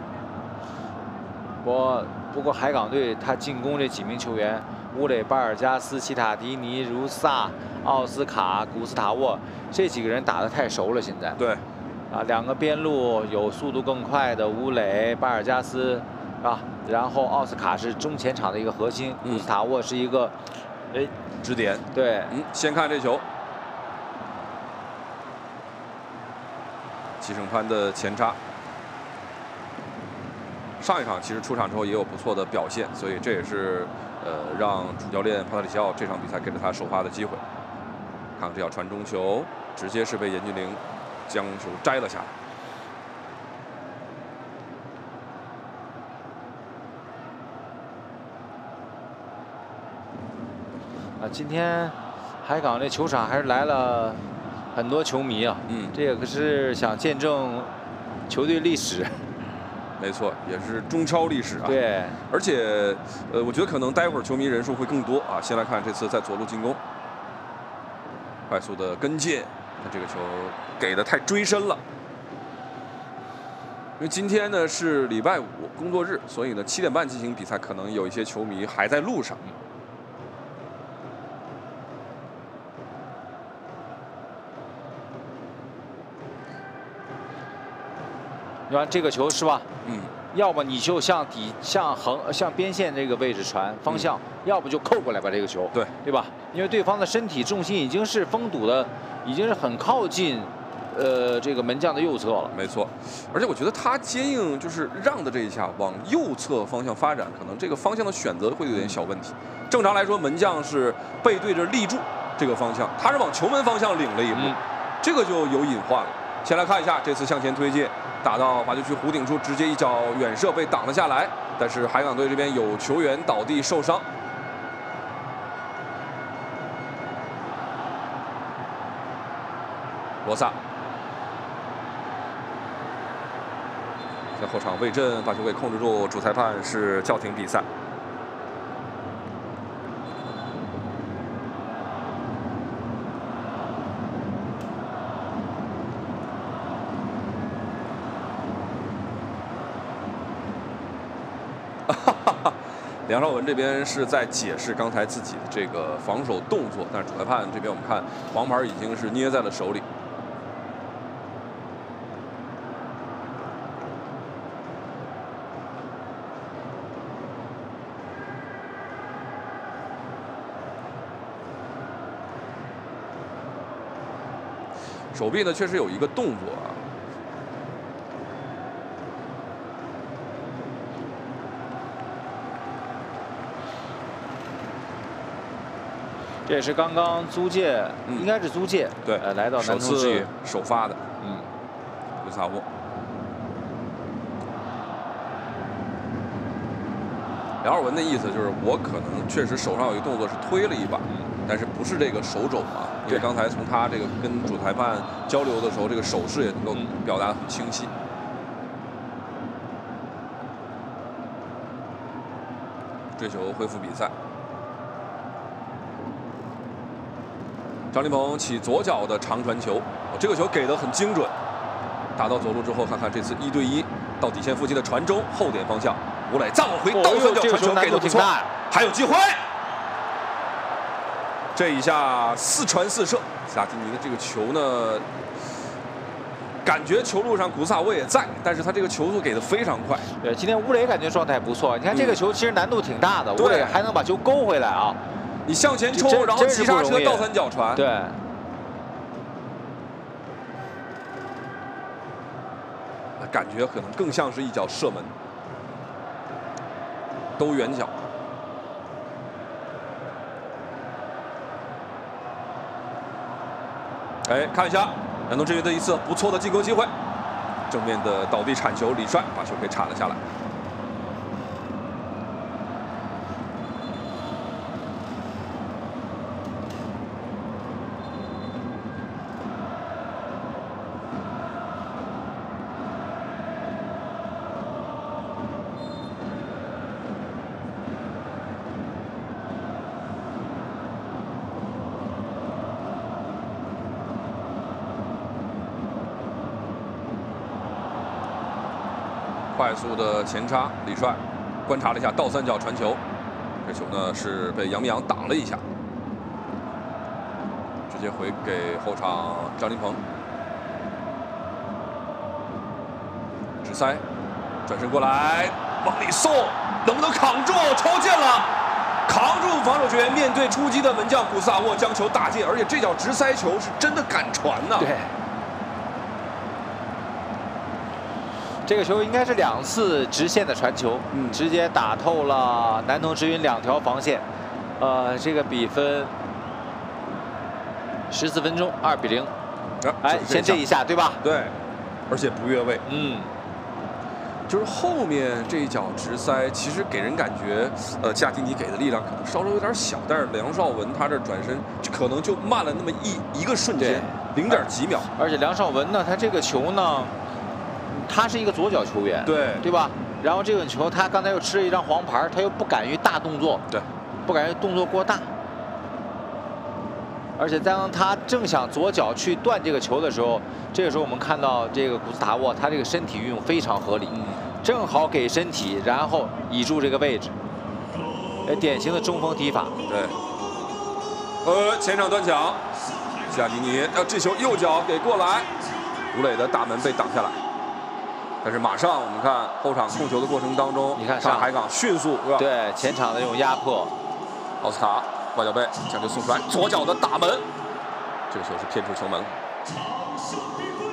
我不过海港队他进攻这几名球员，乌雷、巴尔加斯、齐塔迪尼、茹萨、奥斯卡、古斯塔沃这几个人打得太熟了，现在。 对。 啊，两个边路有速度更快的乌雷、巴尔加斯，啊，然后奥斯卡是中前场的一个核心，古斯塔沃是一个，哎， 支点。 对。 嗯，先看这球。齐胜潘的前插。 上一场其实出场之后也有不错的表现，所以这也是呃让主教练帕特里西奥这场比赛给了他首发的机会。看这脚传中球，直接是被严俊凌将球摘了下来。啊，今天海港这球场还是来了很多球迷啊， 嗯， 这个可是想见证球队历史。 没错，也是中超历史啊。 对， 而且，呃，我觉得可能待会儿球迷人数会更多啊。先来看这次在左路进攻，快速的跟进，他这个球给的太追身了。因为今天呢是礼拜五工作日，所以呢七点半进行比赛，可能有一些球迷还在路上。 你看这个球是吧？ 嗯， 要么你就向底、向横、向边线这个位置传方向，嗯、要不就扣过来把这个球， 对对吧？因为对方的身体重心已经是封堵的，已经是很靠近呃这个门将的右侧了。 没错，而且我觉得他接应就是让的这一下往右侧方向发展，可能这个方向的选择会有点小问题。正常来说，门将是背对着立柱这个方向，他是往球门方向领了一步，嗯、这个就有隐患了。先来看一下这次向前推进，打到罚球区弧顶处，直接一脚远射被挡了下来，但是海港队这边有球员倒地受伤。罗萨在后场卫阵把球给控制住，主裁判是叫停比赛。梁绍文这边是在解释刚才自己的这个防守动作，但是主裁判这边我们看黄牌已经是捏在了手里。手臂呢确实有一个动作啊。 这也是刚刚租借，嗯、应该是租借， 对， 呃，来到南通之羽首发的， 嗯， 古萨沃。梁绍文的意思就是，我可能确实手上有一个动作是推了一把，嗯、但是不是这个手肘啊？因为刚才从他这个跟主裁判交流的时候，这个手势也能够表达得很清晰。追求恢复比赛。张琳芃起左脚的长传球，哦，这个球给得很精准，打到左路之后，看看这次一对一到底线附近的传中后点方向，吴磊再往回倒三角传球给得不错，还有机会。这一下四传四射，夏蒂尼的这个球呢，感觉球路上古萨沃也在，但是他这个球速给得非常快。 对，今天吴磊感觉状态不错，你看这个球其实难度挺大的，吴磊还能把球勾回来啊。 你向前冲，然后急刹车倒三角传， 对， 感觉可能更像是一脚射门，兜圆角。哎，看一下南通之羽的一次不错的进攻机会，正面的倒地铲球，李帅把球给铲了下来。快速的前插，李帅观察了一下倒三角传球，这球呢是被杨明洋挡了一下，直接回给后场张琳芃，直塞，转身过来往里送，能不能扛住？超进了，扛住防守球员，面对出击的门将古萨沃将球打进，而且这脚直塞球是真的敢传呐、啊。 对。这个球应该是两次直线的传球，嗯，直接打透了南通之羽两条防线，呃，这个比分十四分钟二比零， 啊、 哎，先这一下对吧？ 对，而且不越位， 嗯， 就是后面这一脚直塞，其实给人感觉，呃，夏蒂尼给的力量可能稍微有点小，但是梁绍文他这转身可能就慢了那么一一个瞬间，零点几秒， 而且梁绍文呢，他这个球呢。他是一个左脚球员， 对对吧？然后这个球他刚才又吃了一张黄牌，他又不敢于大动作， 对， 不敢于动作过大。而且当他正想左脚去断这个球的时候，这个时候我们看到这个古斯塔沃他这个身体运用非常合理，嗯、正好给身体，然后倚住这个位置，呃，典型的中锋踢法。 对，呃，前场端抢，夏蒂尼，呃，这球右脚给过来，吴磊的大门被挡下来。但是马上我们看后场控球的过程当中， 你看上海港迅速是吧？ 对，前场的这种压迫， 奥斯卡外脚背将球送出来，左脚的打门，这个球是骗出球门。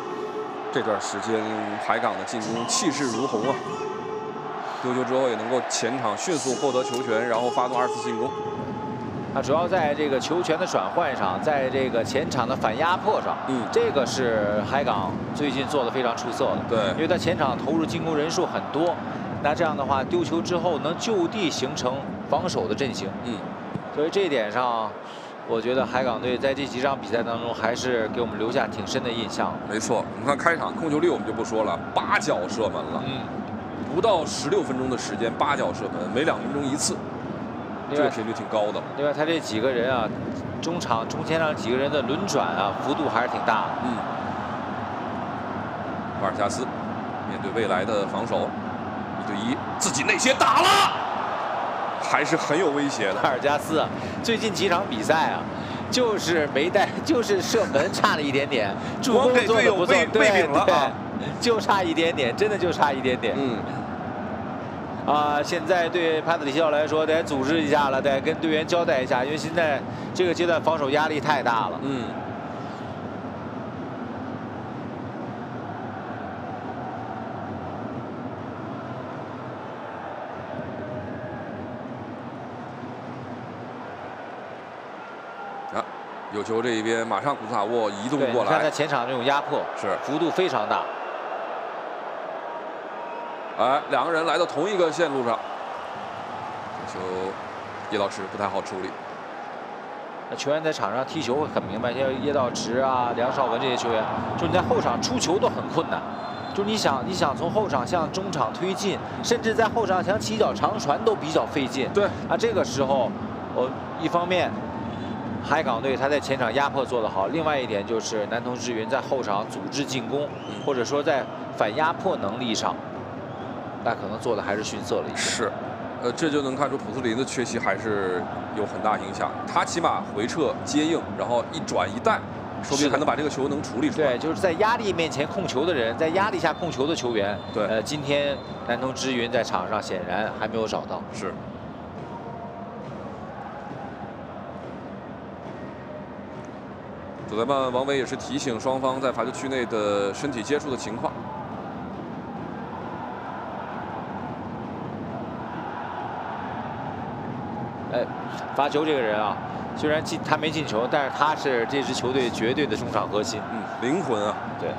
这段时间海港的进攻气势如虹啊！丢球之后也能够前场迅速获得球权，然后发动二次进攻。 他主要在这个球权的转换上，在这个前场的反压迫上， 嗯， 这个是海港最近做的非常出色的。 对， 因为他前场投入进攻人数很多，那这样的话丢球之后能就地形成防守的阵型。 嗯， 所以这一点上，我觉得海港队在这几场比赛当中还是给我们留下挺深的印象。 没错，你看开场控球率我们就不说了，八脚射门了。 嗯， 不到十六分钟的时间，八脚射门，每两分钟一次。 这个频率挺高的。 另外，他这几个人啊，中场、中前场几个人的轮转啊，幅度还是挺大的。 嗯。瓦尔加斯面对未来的防守，一对一，自己内线打了，还是很有威胁的。 瓦尔加斯啊，最近几场比赛啊，就是没带，就是射门差了一点点，助攻做的不错，对对，就差一点点，真的就差一点点。 嗯。 啊，现在对帕特里西奥来说，得组织一下了，得跟队员交代一下，因为现在这个阶段防守压力太大了。 嗯。啊，有球这一边，马上古斯塔沃移动过来， 你看他前场这种压迫是幅度非常大。 哎，两个人来到同一个线路上，这球叶道池不太好处理。 那球员在场上踢球会很明白，像叶道池啊、梁绍文这些球员，就你在后场出球都很困难。就你想，你想从后场向中场推进，甚至在后场想起脚长传都比较费劲。 对， 啊，这个时候，我一方面，海港队他在前场压迫做得好，另外一点就是南通支云在后场组织进攻， 嗯、 或者说在反压迫能力上。 那可能做的还是逊色了一些。 是，呃，这就能看出普斯林的缺席还是有很大影响。他起码回撤接应，然后一转一带，说不定还能把这个球能处理出来。 对，就是在压力面前控球的人，在压力下控球的球员。 对， 呃，今天南通支云在场上显然还没有找到。 是。主裁判王伟也是提醒双方在罚球区内的身体接触的情况。 哎，罚球这个人啊，虽然进他没进球，但是他是这支球队绝对的中场核心， 嗯，灵魂啊， 对。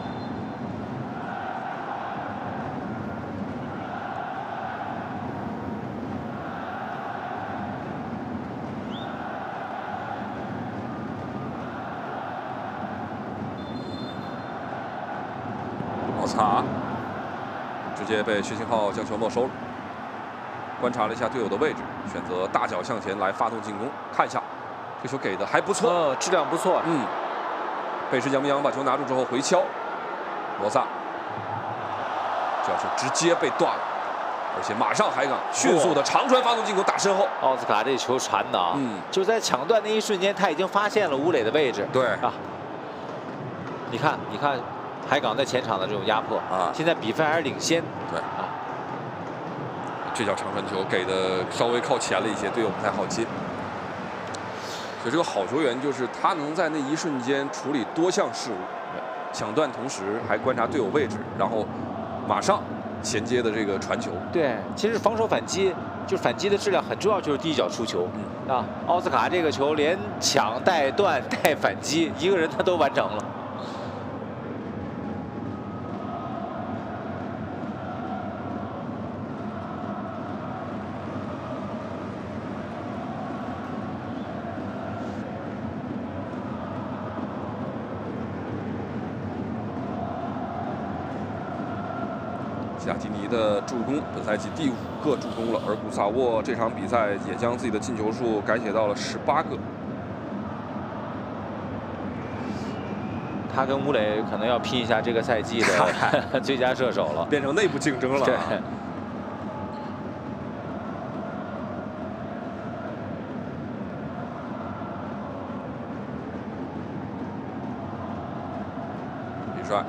奥斯卡直接被薛星浩将球没收了。 观察了一下队友的位置，选择大脚向前来发动进攻。看一下，这球给的还不错， 哦，质量不错。 嗯，贝什杨明扬把球拿住之后回敲，罗萨，这球直接被断了，而且马上海港迅速的长传发动进攻打身后。 奥斯卡这球传的啊，嗯，就在抢断那一瞬间，他已经发现了吴磊的位置。 对啊，你看，你看，海港在前场的这种压迫啊， 现在比分还是领先。 对啊。 这脚长传球给的稍微靠前了一些，队友不太好接。所以这个好球员就是他能在那一瞬间处理多项事务，抢断同时还观察队友位置，然后马上衔接的这个传球。 对，其实防守反击就是反击的质量很重要，就是第一脚出球。嗯、啊，奥斯卡这个球连抢带断带反击，一个人他都完成了。 贾蒂尼的助攻，本赛季第五个助攻了，而古萨沃这场比赛也将自己的进球数改写到了十八个。 他跟吴磊可能要拼一下这个赛季的最佳射手了， 变成内部竞争了。 对。 比帅。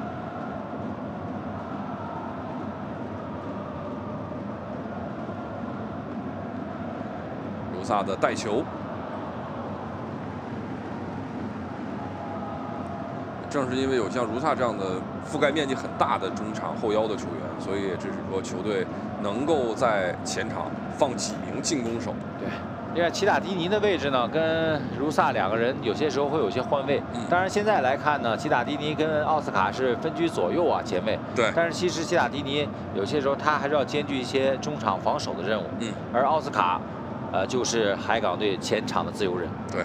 卢萨的带球， 正是因为有像如萨这样的覆盖面积很大的中场后腰的球员，所以也支持说球队能够在前场放几名进攻手。 对。 另外，齐塔迪尼的位置呢，跟如萨两个人有些时候会有些换位。 嗯、 当然，现在来看呢，齐塔迪尼跟奥斯卡是分居左右啊，前卫。 对。 但是其实齐塔迪尼有些时候他还是要兼具一些中场防守的任务。 嗯。 而奥斯卡，呃，就是海港队前场的自由人。 对。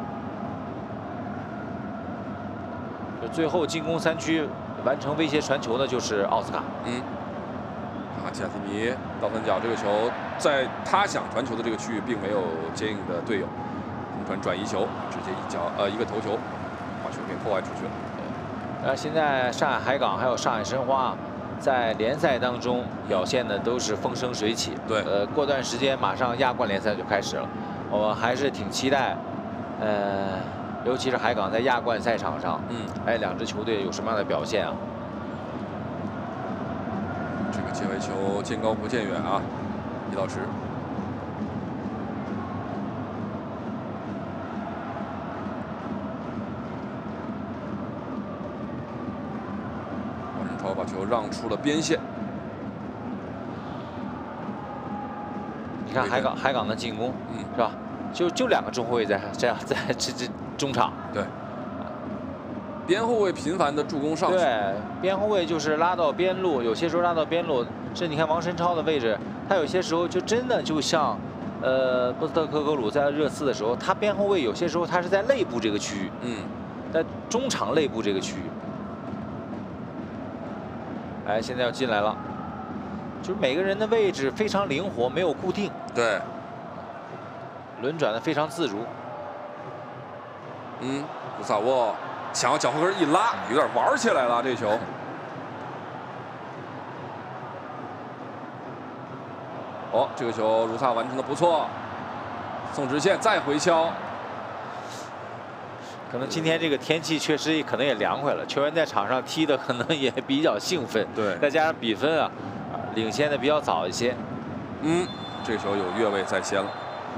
就最后进攻三区完成威胁传球的就是奥斯卡。 嗯。 啊，齐塔提尼倒三角这个球，在他想传球的这个区域，并没有接应的队友，传转移球，直接一脚呃一个头球，把球给破坏出去了。 呃，现在上海海港还有上海申花，在联赛当中表现的都是风生水起。 对， 呃，过段时间马上亚冠联赛就开始了，我还是挺期待，呃，尤其是海港在亚冠赛场上， 嗯， 哎，两支球队有什么样的表现啊？ 这个界外球见高不见远啊，一到十。王振超把球让出了边线。 你看海港海港的进攻，嗯，是吧？就就两个中后卫在这样在这这中场。 对。 边后卫频繁的助攻上去， 对，边后卫就是拉到边路，有些时候拉到边路，这你看王申超的位置，他有些时候就真的就像，呃，波斯特科格鲁在热刺的时候，他边后卫有些时候他是在内部这个区域， 嗯， 在中场内部这个区域。哎，现在要进来了，就是每个人的位置非常灵活，没有固定， 对， 轮转的非常自如。 嗯，古萨沃。 想要脚后跟一拉，有点玩起来了这球。哦，这个球如萨完成的不错，送直线再回敲。 可能今天这个天气确实可能也凉快了，球员在场上踢的可能也比较兴奋。 对， 再加上比分啊，领先的比较早一些。 嗯，这球有越位在先了。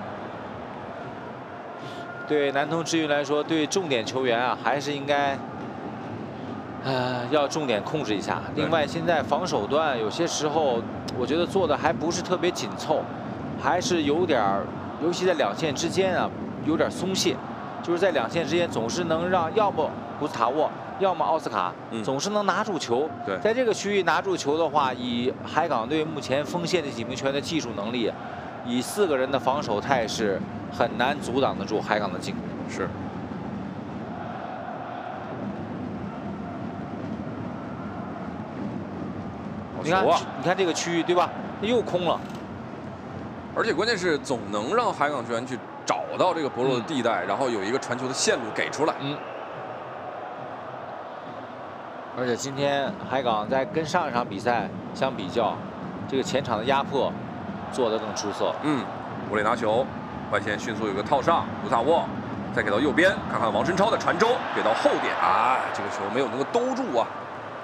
对南通之云来说，对重点球员啊，还是应该，呃，要重点控制一下。另外，现在防守端有些时候，我觉得做的还不是特别紧凑，还是有点儿，尤其在两线之间啊，有点松懈。就是在两线之间，总是能让要么古斯塔沃，要么奥斯卡， 嗯、 总是能拿住球。 对， 在这个区域拿住球的话，以海港队目前锋线这几名球员的技术能力，以四个人的防守态势。 很难阻挡得住海港的进攻。 是。 你看，你看这个区域对吧？又空了。 而且关键是总能让海港球员去找到这个薄弱的地带，嗯、然后有一个传球的线路给出来。 嗯。而且今天海港在跟上一场比赛相比较，这个前场的压迫做得更出色。 嗯，武磊拿球。 外线迅速有个套上，卢萨沃再给到右边，看看王申超的传中，给到后点，啊，这个球没有能够兜住啊。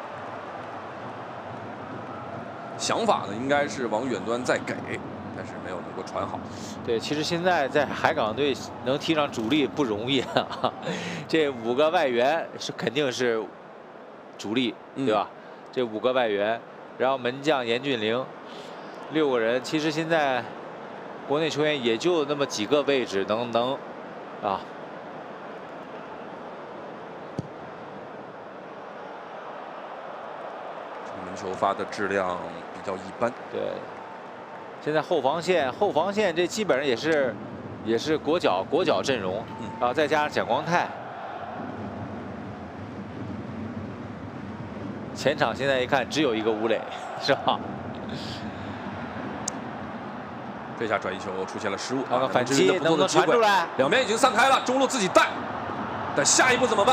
想法呢，应该是往远端再给，但是没有能够传好。 对，其实现在在海港队能踢上主力不容易啊，这五个外援是肯定是主力，对吧？嗯、这五个外援，然后门将严俊凌，六个人，其实现在。 国内球员也就那么几个位置能能，啊， 这个门球发的质量比较一般。 对，现在后防线后防线这基本上也是也是国脚国脚阵容，嗯，然后再加上蒋光太，前场现在一看只有一个吴磊，是吧？ 这下转移球出现了失误， 看看反击能不能传出来？ 两边已经散开了，中路自己带，但下一步怎么办？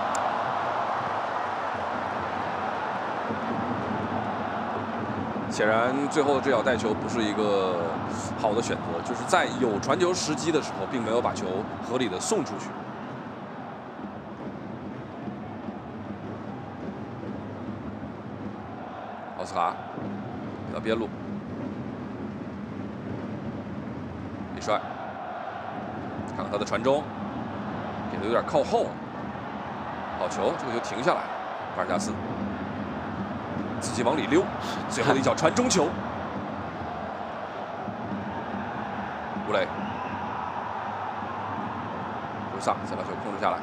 显然，最后的这脚带球不是一个好的选择，就是在有传球时机的时候，并没有把球合理的送出去。奥斯卡给到边路。 李帅，看看他的传中，给的有点靠后。 好球，这个球停下来，瓦尔加斯自己往里溜，最后的一脚传中球，吴磊，卢萨再把球控制下来。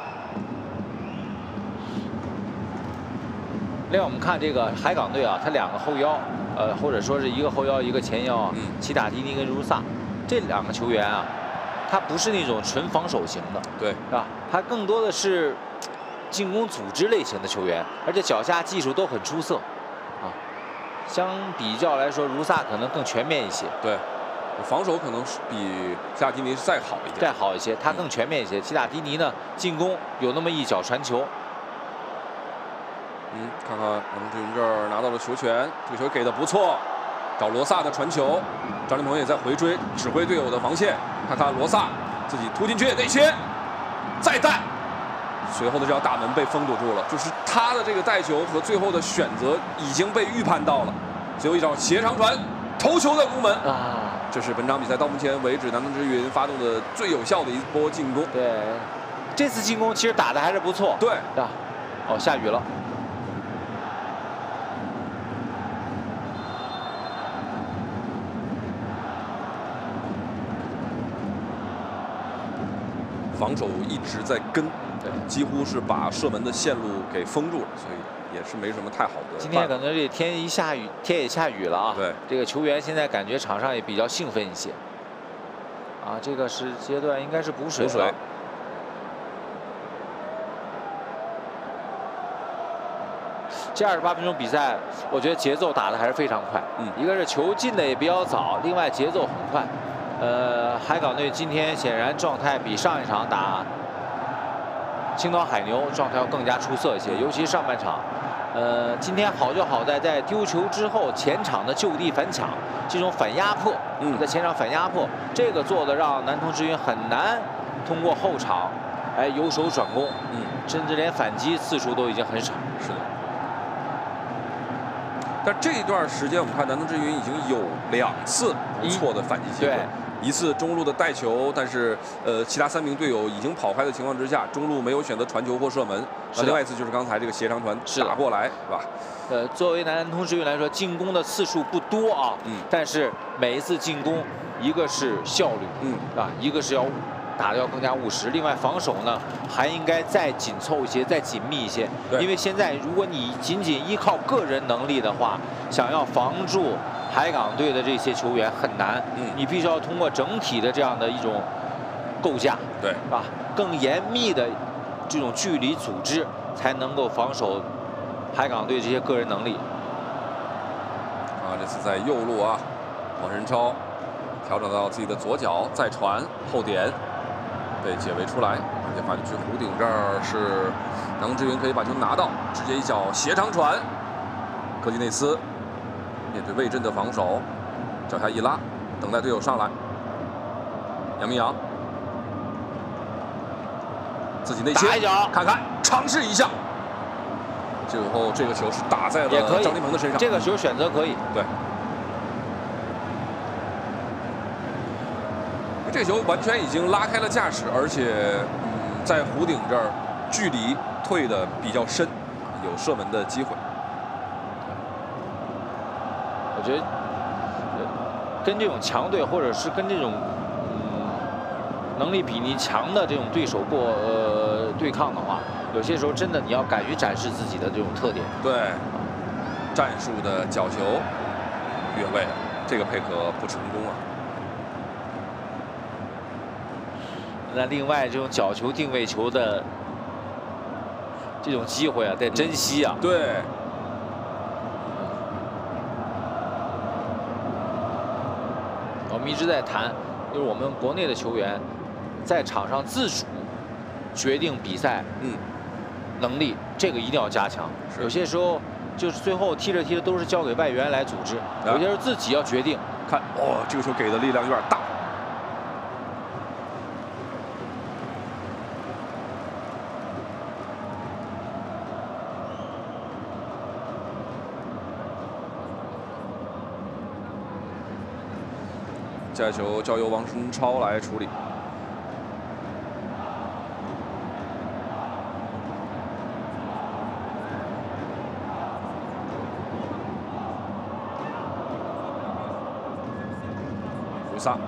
另外，我们看这个海港队啊，他两个后腰，呃，或者说是一个后腰，一个前腰啊， 嗯、 齐塔迪尼跟茹萨这两个球员啊，他不是那种纯防守型的， 对， 是吧？他更多的是进攻组织类型的球员，而且脚下技术都很出色，啊，相比较来说，茹萨可能更全面一些， 对，防守可能是比齐塔迪尼再好一点， 再好一些，他更全面一些。齐塔迪尼呢，进攻有那么一脚传球。 嗯，看看南通之云这儿拿到了球权，这个球给的不错，找罗萨的传球，张琳芃也在回追，指挥队友的防线，看看罗萨自己突进去内切，再带，随后的这脚大门被封堵住了，就是他的这个带球和最后的选择已经被预判到了，最后一脚斜长传，头球在攻门啊， 这是本场比赛到目前为止南通之云发动的最有效的一波进攻。 对，这次进攻其实打的还是不错。 对， 啊，哦，下雨了。 防守一直在跟，对，几乎是把射门的线路给封住了，所以也是没什么太好的。 今天可能这天一下雨，天也下雨了啊。 对， 这个球员现在感觉场上也比较兴奋一些。啊，这个是阶段应该是补水。 补水。 这二十八分钟比赛，我觉得节奏打得还是非常快。嗯，一个是球进的也比较早，另外节奏很快。 呃，海港队今天显然状态比上一场打青岛海牛状态要更加出色一些，尤其上半场。呃，今天好就好在在丢球之后前场的就地反抢，这种反压迫，嗯，在前场反压迫，这个做的让南通之云很难通过后场，哎，由守转攻，嗯，甚至连反击次数都已经很少。 是的。 但这一段时间，我们看南通之云已经有两次不错的反击机会，一次中路的带球，但是呃，其他三名队友已经跑开的情况之下，中路没有选择传球或射门。另外一次就是刚才这个斜长传打过来，是吧？ 呃，作为南通之云来说，进攻的次数不多啊，嗯，但是每一次进攻，一个是效率，嗯，啊，一个是要 打得要更加务实，另外防守呢还应该再紧凑一些，再紧密一些。因为现在如果你仅仅依靠个人能力的话，想要防住海港队的这些球员很难。嗯，你必须要通过整体的这样的一种构架， 对， 是吧？更严密的这种距离组织，才能够防守海港队这些个人能力。 啊，这次在右路啊，王仁超调整到自己的左脚，再传后点。 被解围出来，而且反击弧顶这儿是南通之云可以把球拿到，直接一脚斜长传，科基内斯面对魏震的防守，脚下一拉，等待队友上来。杨明洋自己内切， 打一脚， 看看尝试一下，最后这个球是打在了张琳芃的身上， 这个球选择可以， 对。 这球完全已经拉开了架势，而且，嗯，在弧顶这儿距离退的比较深，有射门的机会。 我觉得，跟这种强队，或者是跟这种嗯能力比你强的这种对手过呃对抗的话，有些时候真的你要敢于展示自己的这种特点。 对，战术的角球越位，这个配合不成功啊。 那另外这种角球定位球的这种机会啊，得珍惜啊。 嗯、对。 我们一直在谈，就是我们国内的球员在场上自主决定比赛，嗯，能力这个一定要加强。有些时候就是最后踢着踢着都是交给外援来组织，啊、有些时候自己要决定。 看，哦，这个球给的力量有点大。 下球交由王申超来处理。 萨。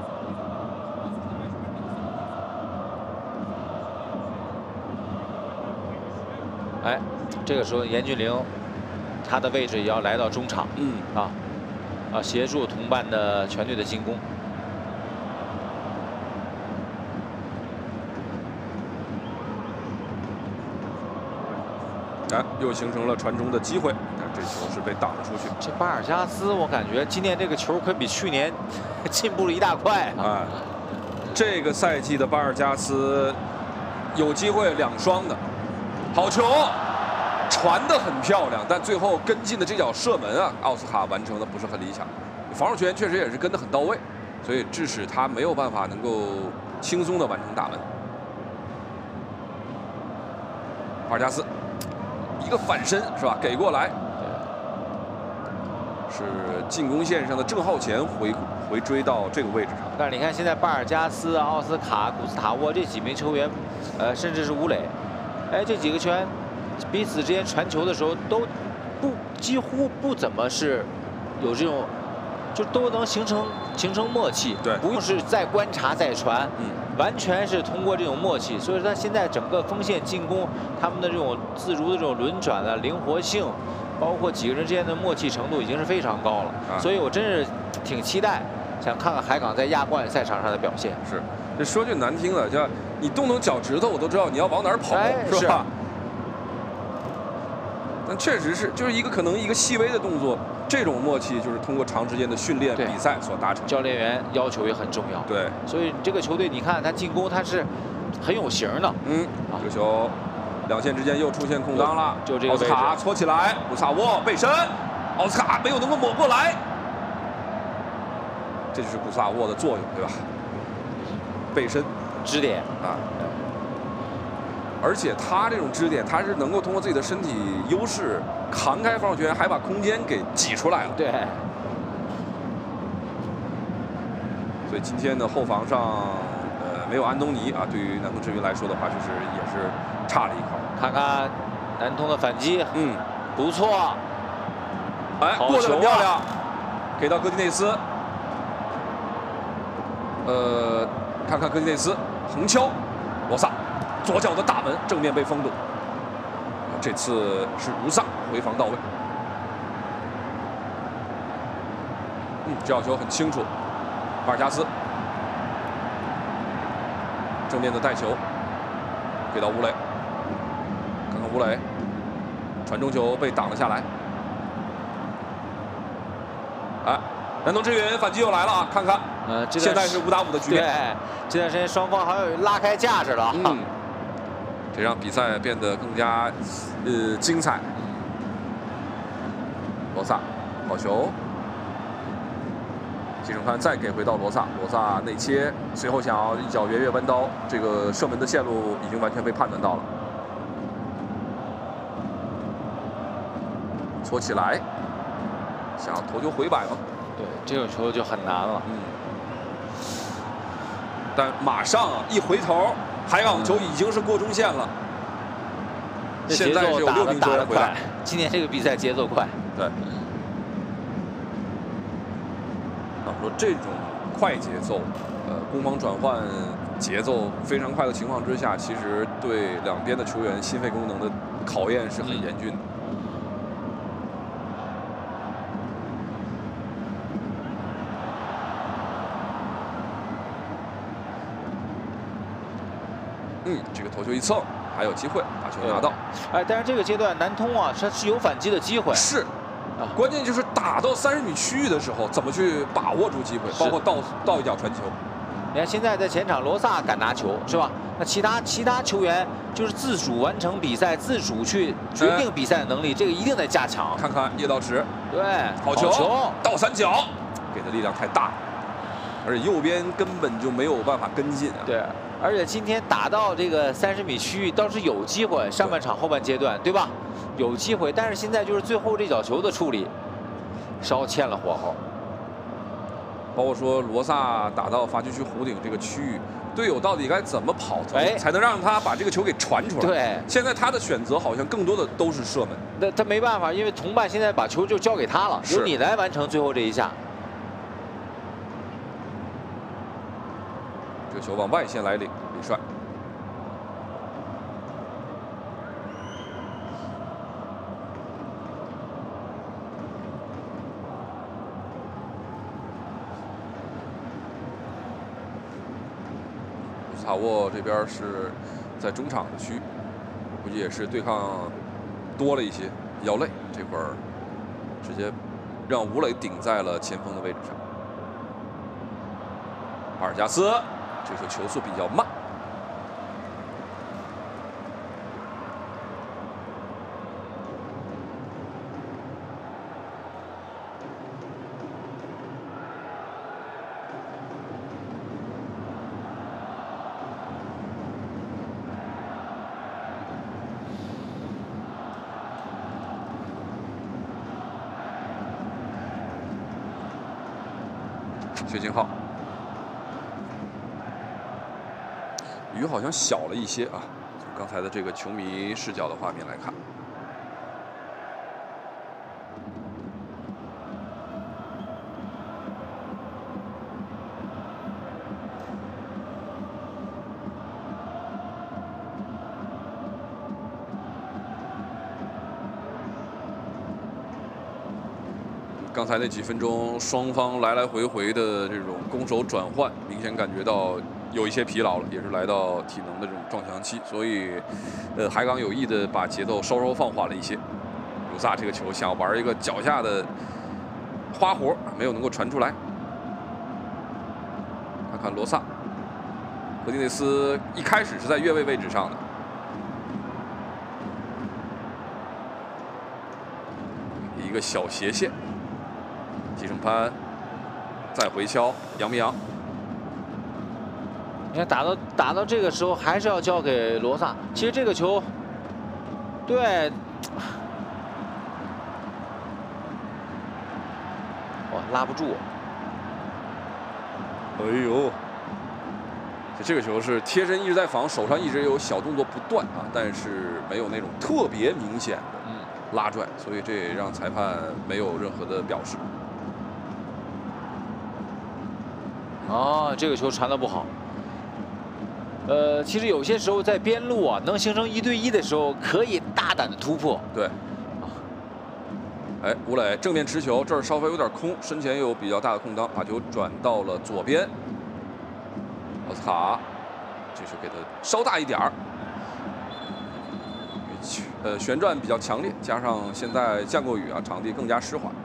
哎，这个时候严俊凌，他的位置也要来到中场， 嗯啊，啊，协助同伴的全队的进攻。 哎，又形成了传中的机会，但这球是被挡了出去。 这巴尔加斯，我感觉今年这个球可比去年进步了一大块啊！ 哎，这个赛季的巴尔加斯有机会两双的，好球，传得很漂亮，但最后跟进的这脚射门啊，奥斯卡完成的不是很理想。防守球员确实也是跟得很到位，所以致使他没有办法能够轻松的完成打门。巴尔加斯。 一个反身是吧？给过来，是进攻线上的郑浩前回回追到这个位置上。 但是你看，现在巴尔加斯、奥斯卡、古斯塔沃这几名球员，呃，甚至是吴磊，哎，这几个球员彼此之间传球的时候都不几乎不怎么是有这种，就都能形成形成默契。 对， 不用是再观察再传。 嗯。 完全是通过这种默契，所以说他现在整个锋线进攻，他们的这种自如的这种轮转的灵活性，包括几个人之间的默契程度已经是非常高了。啊、所以我真是挺期待，想看看海港在亚冠赛场上的表现。 是，这说句难听的，叫你动动脚趾头，我都知道你要往哪儿跑， 哎、 是吧？但确实是，就是一个可能一个细微的动作。 这种默契就是通过长时间的训练、比赛所达成。 教练员要求也很重要。 对， 所以这个球队，你看他进攻，他是很有型的。 嗯，这个球两线之间又出现空当了， 就这个奥斯卡搓起来，古萨沃背身，奥斯卡没有能够抹过来，这就是古萨沃的作用，对吧？背身支点啊。 而且他这种支点，他是能够通过自己的身体优势扛开防守球员，还把空间给挤出来了。 对。 所以今天的后防上，呃，没有安东尼啊，对于南通之云来说的话，就是也是差了一块。 看看南通的反击， 嗯， 不错。 哎，过得很漂亮，给到戈蒂内斯。呃，看看戈蒂内斯横敲，罗萨。 左脚的大门正面被封堵，这次是卢萨回防到位。嗯，这脚球很清楚，巴尔加斯正面的带球给到吴磊，看看吴磊传中球被挡了下来。哎，南通之云反击又来了啊！看看， 呃， 现在是五打五的局面。 对，这段时间双方好像有拉开架势了。 嗯。 这让比赛变得更加呃精彩。罗萨，好球，季承川再给回到罗萨，罗萨内切，随后想要一脚圆月弯刀，这个射门的线路已经完全被判断到了。搓起来，想要头球回摆吗？ 对，这种球就很难了。 嗯。但马上啊，一回头。 海港球已经是过中线了， 嗯、 现在是有六名球员回来。 今年这个比赛节奏快， 对。那么说这种快节奏，呃，攻防转换节奏非常快的情况之下，其实对两边的球员心肺功能的考验是很严峻的。嗯，这个头球一蹭，还有机会把球拿到。 哎，但是这个阶段南通啊，它是有反击的机会。 是，啊，关键就是打到三十米区域的时候，怎么去把握住机会，包括倒倒一脚传球。 你看现在在前场，罗萨敢拿球是吧？那其他其他球员就是自主完成比赛，自主去决定比赛的能力，这个一定得加强。 看看叶道池， 对， 好球，倒三角，给他力量太大，而且右边根本就没有办法跟进啊。 对。 而且今天打到这个三十米区域倒是有机会，上半场后半阶段，对吧？有机会，但是现在就是最后这脚球的处理，稍欠了火候。 包括说罗萨打到罚球区弧顶这个区域，队友到底该怎么跑，哎，才能让他把这个球给传出来？ 对， 现在他的选择好像更多的都是射门。 那他没办法，因为同伴现在把球就交给他了，由你来完成最后这一下。 个球往外线来领，李帅。乌斯塔沃这边是在中场的区，估计也是对抗多了一些，比较累。这会儿直接让吴磊顶在了前锋的位置上。阿尔加斯，这球球速比较慢。薛金浩，雨好像小了一些啊，从刚才的这个球迷视角的画面来看。刚才那几分钟，双方来来回回的这种攻守转换，明显感觉到有一些疲劳了，也是来到体能的这种撞墙期，所以，呃，海港有意的把节奏稍稍放缓了一些。鲁萨这个球想玩一个脚下的花活，没有能够传出来。看看罗萨，格蒂内斯一开始是在越位位置上的。一个小斜线。季胜潘再回敲，杨明阳。 你看打到打到这个时候，还是要交给罗萨。其实这个球，对，哇，拉不住。 哎呦，这个球是贴身一直在防，手上一直有小动作不断啊，但是没有那种特别明显的拉拽，所以这也让裁判没有任何的表示。 哦，这个球传得不好。呃，其实有些时候在边路啊，能形成一对一的时候，可以大胆的突破。 对。哎，吴磊正面持球，这儿稍微有点空，身前有比较大的空当，把球转到了左边。奥斯卡，这球给他稍大一点儿。呃，旋转比较强烈，加上现在降过雨啊，场地更加湿滑。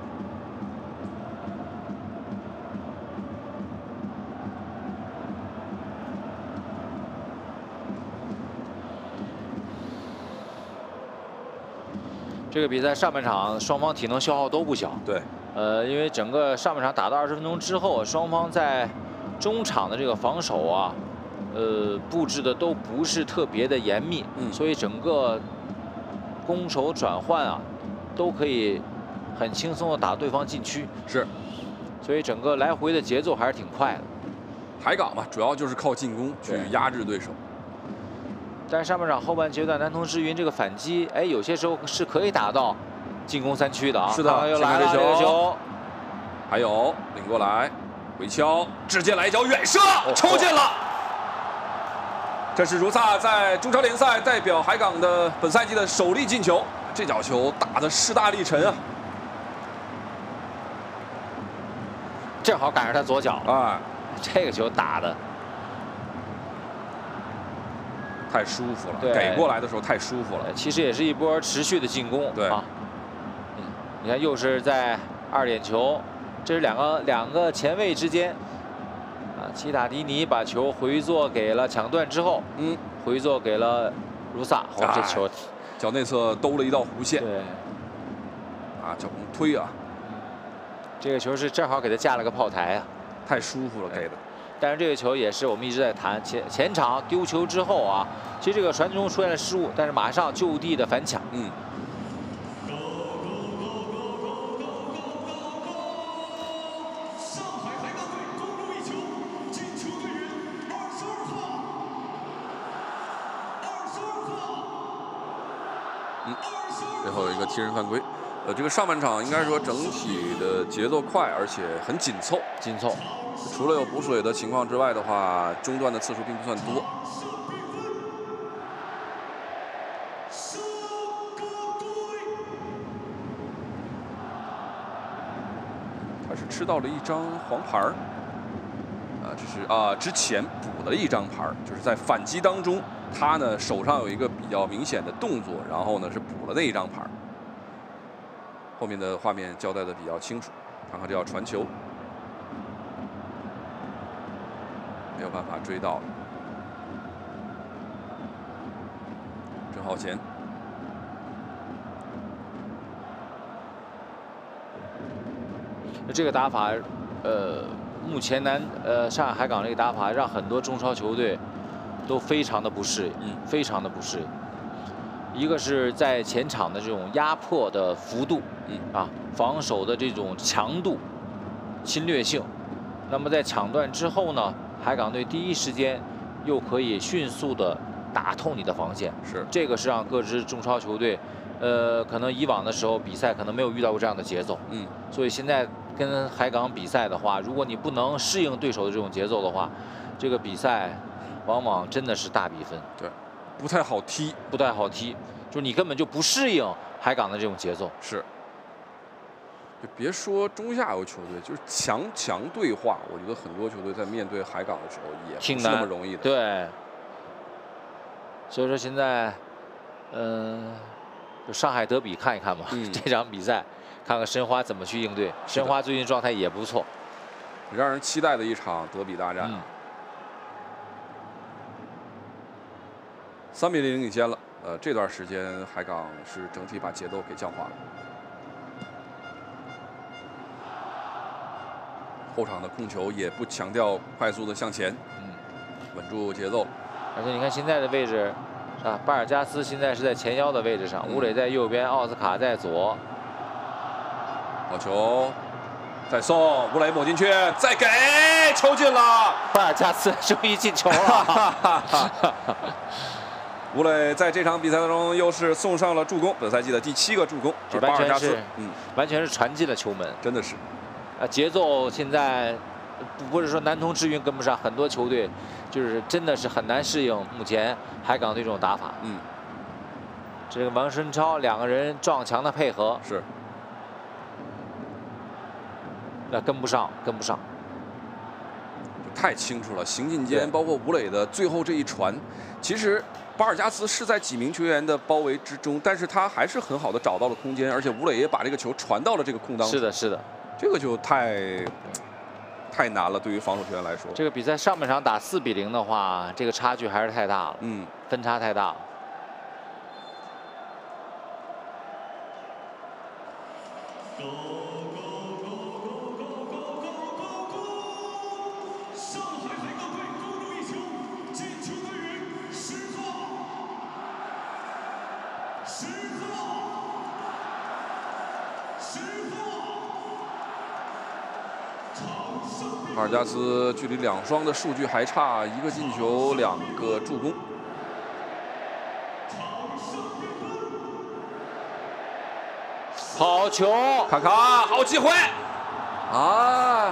这个比赛上半场双方体能消耗都不小。 对， 呃，因为整个上半场打到二十分钟之后，双方在中场的这个防守啊，呃，布置的都不是特别的严密，嗯，所以整个攻守转换啊，都可以很轻松的打对方禁区。 是， 所以整个来回的节奏还是挺快的。 海港嘛，主要就是靠进攻去压制对手。 但是上半场后半阶段，南通之云这个反击，哎，有些时候是可以打到进攻三区的啊。 是的， 又来了这个球， 还有领过来，回敲，直接来一脚远射，抽进了。这是如萨在中超联赛代表海港的本赛季的首粒进球，这脚球打的势大力沉啊， 正好赶上他左脚， 哎， 这个球打的。 太舒服了，给过来的时候太舒服了。 其实也是一波持续的进攻， 对啊。 嗯，你看又是在二点球，这是两个两个前卫之间，啊，齐塔迪尼把球回做给了抢断之后， 嗯， 回做给了卢萨，哦，这球脚内侧兜了一道弧线， 对， 啊，脚弓推啊， 这个球是正好给他架了个炮台啊， 太舒服了给的。 但是这个球也是我们一直在谈前前场丢球之后啊，其实这个传中出现了失误，但是马上就地的反抢。 嗯。 上海海港队攻入一球，进球队员二十二号，二十二号。 嗯。最后有一个踢人犯规。 呃，这个上半场应该说整体的节奏快，而且很紧凑， 紧凑。 除了有补水的情况之外的话，中断的次数并不算多。他是吃到了一张黄牌儿，啊，这是啊之前补了一张牌儿，就是在反击当中，他呢手上有一个比较明显的动作，然后呢是补了那一张牌儿。后面的画面交代的比较清楚，看看这要传球。 没有办法追到了，郑浩贤。 这个打法，呃，目前南呃上海海港这个打法让很多中超球队都非常的不适应，嗯，非常的不适应。一个是在前场的这种压迫的幅度，嗯啊，防守的这种强度、侵略性。那么在抢断之后呢？ 海港队第一时间又可以迅速的打透你的防线， 是这个是让各支中超球队，呃，可能以往的时候比赛可能没有遇到过这样的节奏， 嗯， 所以现在跟海港比赛的话，如果你不能适应对手的这种节奏的话，这个比赛往往真的是大比分， 对，不太好踢， 不太好踢，就是你根本就不适应海港的这种节奏， 是。 就别说中下游球队，就是强强对话，我觉得很多球队在面对海港的时候也不是那么容易的。 对。所以说现在，嗯、呃，就上海德比看一看吧，嗯、这场比赛，看看申花怎么去应对。申花最近状态也不错， 让人期待的一场德比大战。三、嗯、比零领先了，呃，这段时间海港是整体把节奏给降缓了。 后场的控球也不强调快速的向前，嗯，稳住节奏。 而且你看现在的位置，啊，巴尔加斯现在是在前腰的位置上，吴磊在右边，奥斯卡在左。 好球，再送，吴磊抹进去，再给，抽进了。 巴尔加斯终于进球了。 吴磊在这场比赛当中又是送上了助攻，本赛季的第七个助攻。 这完全是， 嗯， 完全是传进了球门， 真的是。 啊，节奏现在不是说南通之云跟不上，很多球队就是真的是很难适应目前海港队这种打法。 嗯， 这个王申超两个人撞墙的配合是， 那跟不上，跟不上， 太清楚了。行进间，包括吴磊的最后这一传，其实巴尔加斯是在几名球员的包围之中，但是他还是很好的找到了空间，而且吴磊也把这个球传到了这个空当中。 是的，是的。 这个就太太难了，对于防守球员来说。 这个比赛上半场打四比零的话，这个差距还是太大了， 嗯， 分差太大了。 上海海港队攻入一球，进球队员石浩，石浩，石浩。 巴尔加斯距离两双的数据还差一个进球，两个助攻。 好球， 卡卡，好机会！啊，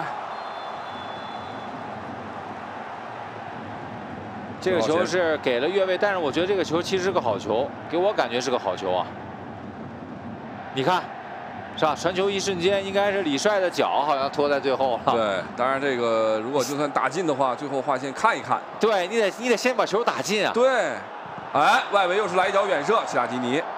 这个球是给了越位，但是我觉得这个球其实是个好球，给我感觉是个好球啊。你看。 是吧？传球一瞬间，应该是李帅的脚好像拖在最后了。 对，当然这个如果就算打进的话，最后划线看一看。 对你得你得先把球打进啊。 对，哎，外围又是来一脚远射，齐拉基尼。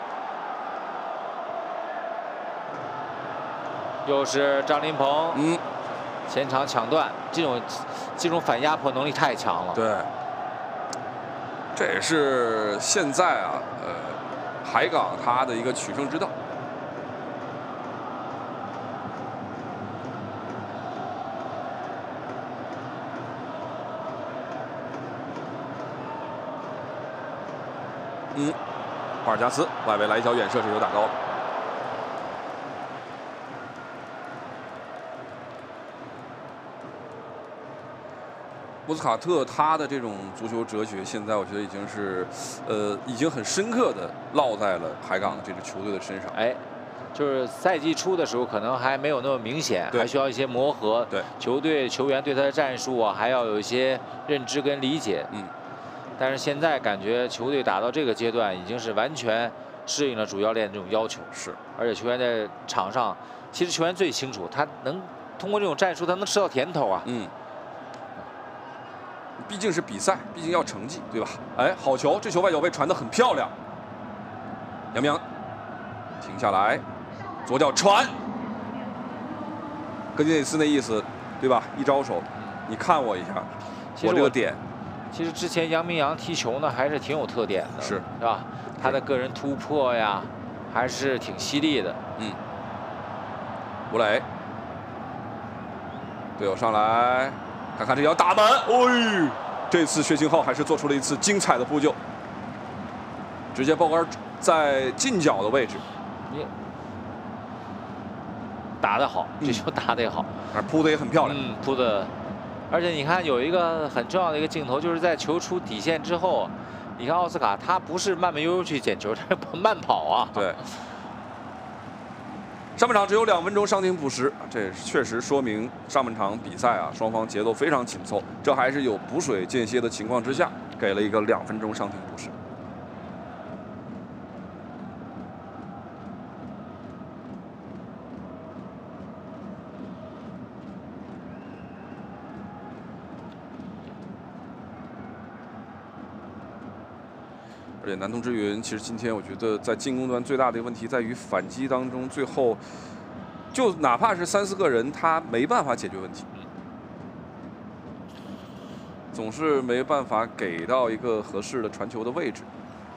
又是张琳芃， 嗯， 前场抢断，这种这种反压迫能力太强了。 对，这也是现在啊，呃，海港他的一个取胜之道。 嗯，巴尔加斯外围来一脚远射，这球打高了。乌斯卡特他的这种足球哲学，现在我觉得已经是，呃，已经很深刻的烙在了海港的这支球队的身上。 哎， 就是赛季初的时候可能还没有那么明显，还需要一些磨合。 对， 球队球员对他的战术啊，还要有一些认知跟理解。 嗯， 但是现在感觉球队打到这个阶段，已经是完全适应了主教练这种要求。 是， 而且球员在场上，其实球员最清楚，他能通过这种战术，他能吃到甜头啊。 嗯。毕竟是比赛，毕竟要成绩，对吧？哎，好球，这球外脚背传得很漂亮。杨明停下来，左脚传，格金内斯那意思，对吧？一招手，你看我一下，我这个点。 其实之前杨明洋踢球呢，还是挺有特点的， 是是吧？他的个人突破呀，还是挺犀利的。 嗯。吴磊，队友上来，看看这脚打门，哎，这次薛星浩还是做出了一次精彩的扑救，直接爆杆在近角的位置。 你打得好，这球打得也好， 而扑的也很漂亮。 嗯，扑的，而且你看有一个很重要的一个镜头，就是在球出底线之后，你看奥斯卡他不是慢慢悠悠去捡球，他是慢跑啊。 对。上半场只有两分钟伤停补时，这确实说明上半场比赛啊，双方节奏非常紧凑，这还是有补水间歇的情况之下，给了一个两分钟伤停补时。而且南通之云，其实今天我觉得在进攻端最大的一个问题在于反击当中，最后就哪怕是三四个人，他没办法解决问题，总是没办法给到一个合适的传球的位置。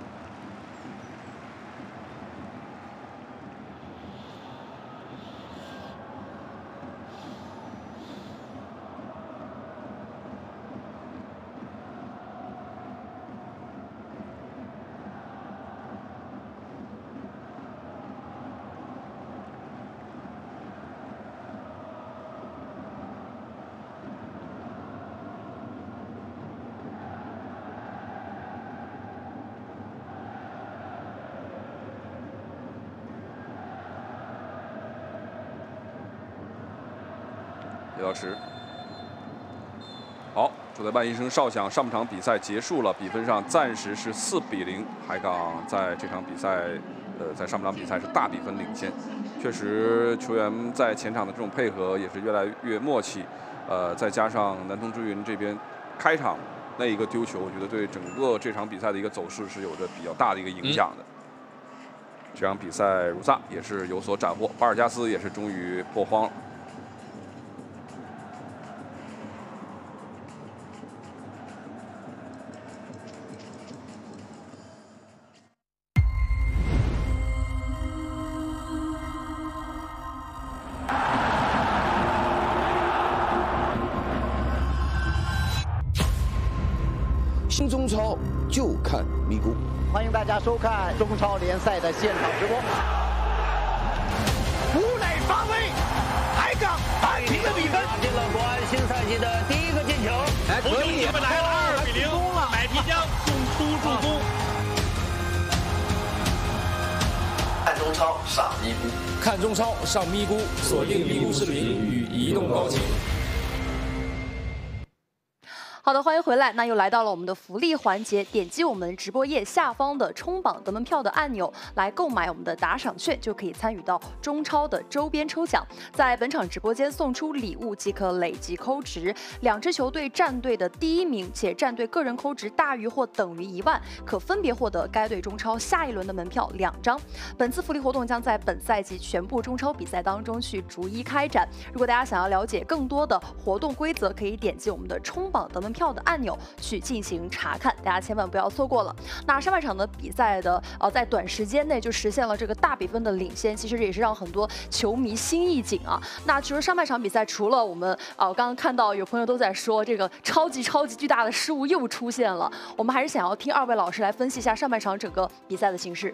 刘老师，好，主裁判一声哨响，上半场比赛结束了，比分上暂时是四比零，海港在这场比赛，呃，在上半场比赛是大比分领先。确实，球员在前场的这种配合也是越来越默契，呃，再加上南通之云这边开场那一个丢球，我觉得对整个这场比赛的一个走势是有着比较大的一个影响的。嗯、这场比赛，如萨也是有所斩获，巴尔加斯也是终于破荒了。 新中超就看咪咕， 欢迎大家收看中超联赛的现场直播。 吴磊发挥，海港扳平的比分，打进了国安新赛季的第一个进球。 哎，可以， 我们来了二比零，买皮江送出助攻。 看中超上咪咕， 看中超上咪咕，锁定咪咕视频与移动高清。 好的，欢迎回来。那又来到了我们的福利环节，点击我们直播页下方的冲榜得门票的按钮来购买我们的打赏券，就可以参与到中超的周边抽奖。在本场直播间送出礼物即可累计扣值，两支球队战队的第一名且战队个人扣值大于或等于一万，可分别获得该队中超下一轮的门票两张。本次福利活动将在本赛季全部中超比赛当中去逐一开展。如果大家想要了解更多的活动规则，可以点击我们的冲榜得门票的按钮去进行查看，大家千万不要错过了。那上半场的比赛的呃，在短时间内就实现了这个大比分的领先，其实也是让很多球迷心一紧啊。那其实上半场比赛除了我们啊、呃，刚刚看到有朋友都在说这个超级超级巨大的失误又出现了，我们还是想要听二位老师来分析一下上半场整个比赛的形势。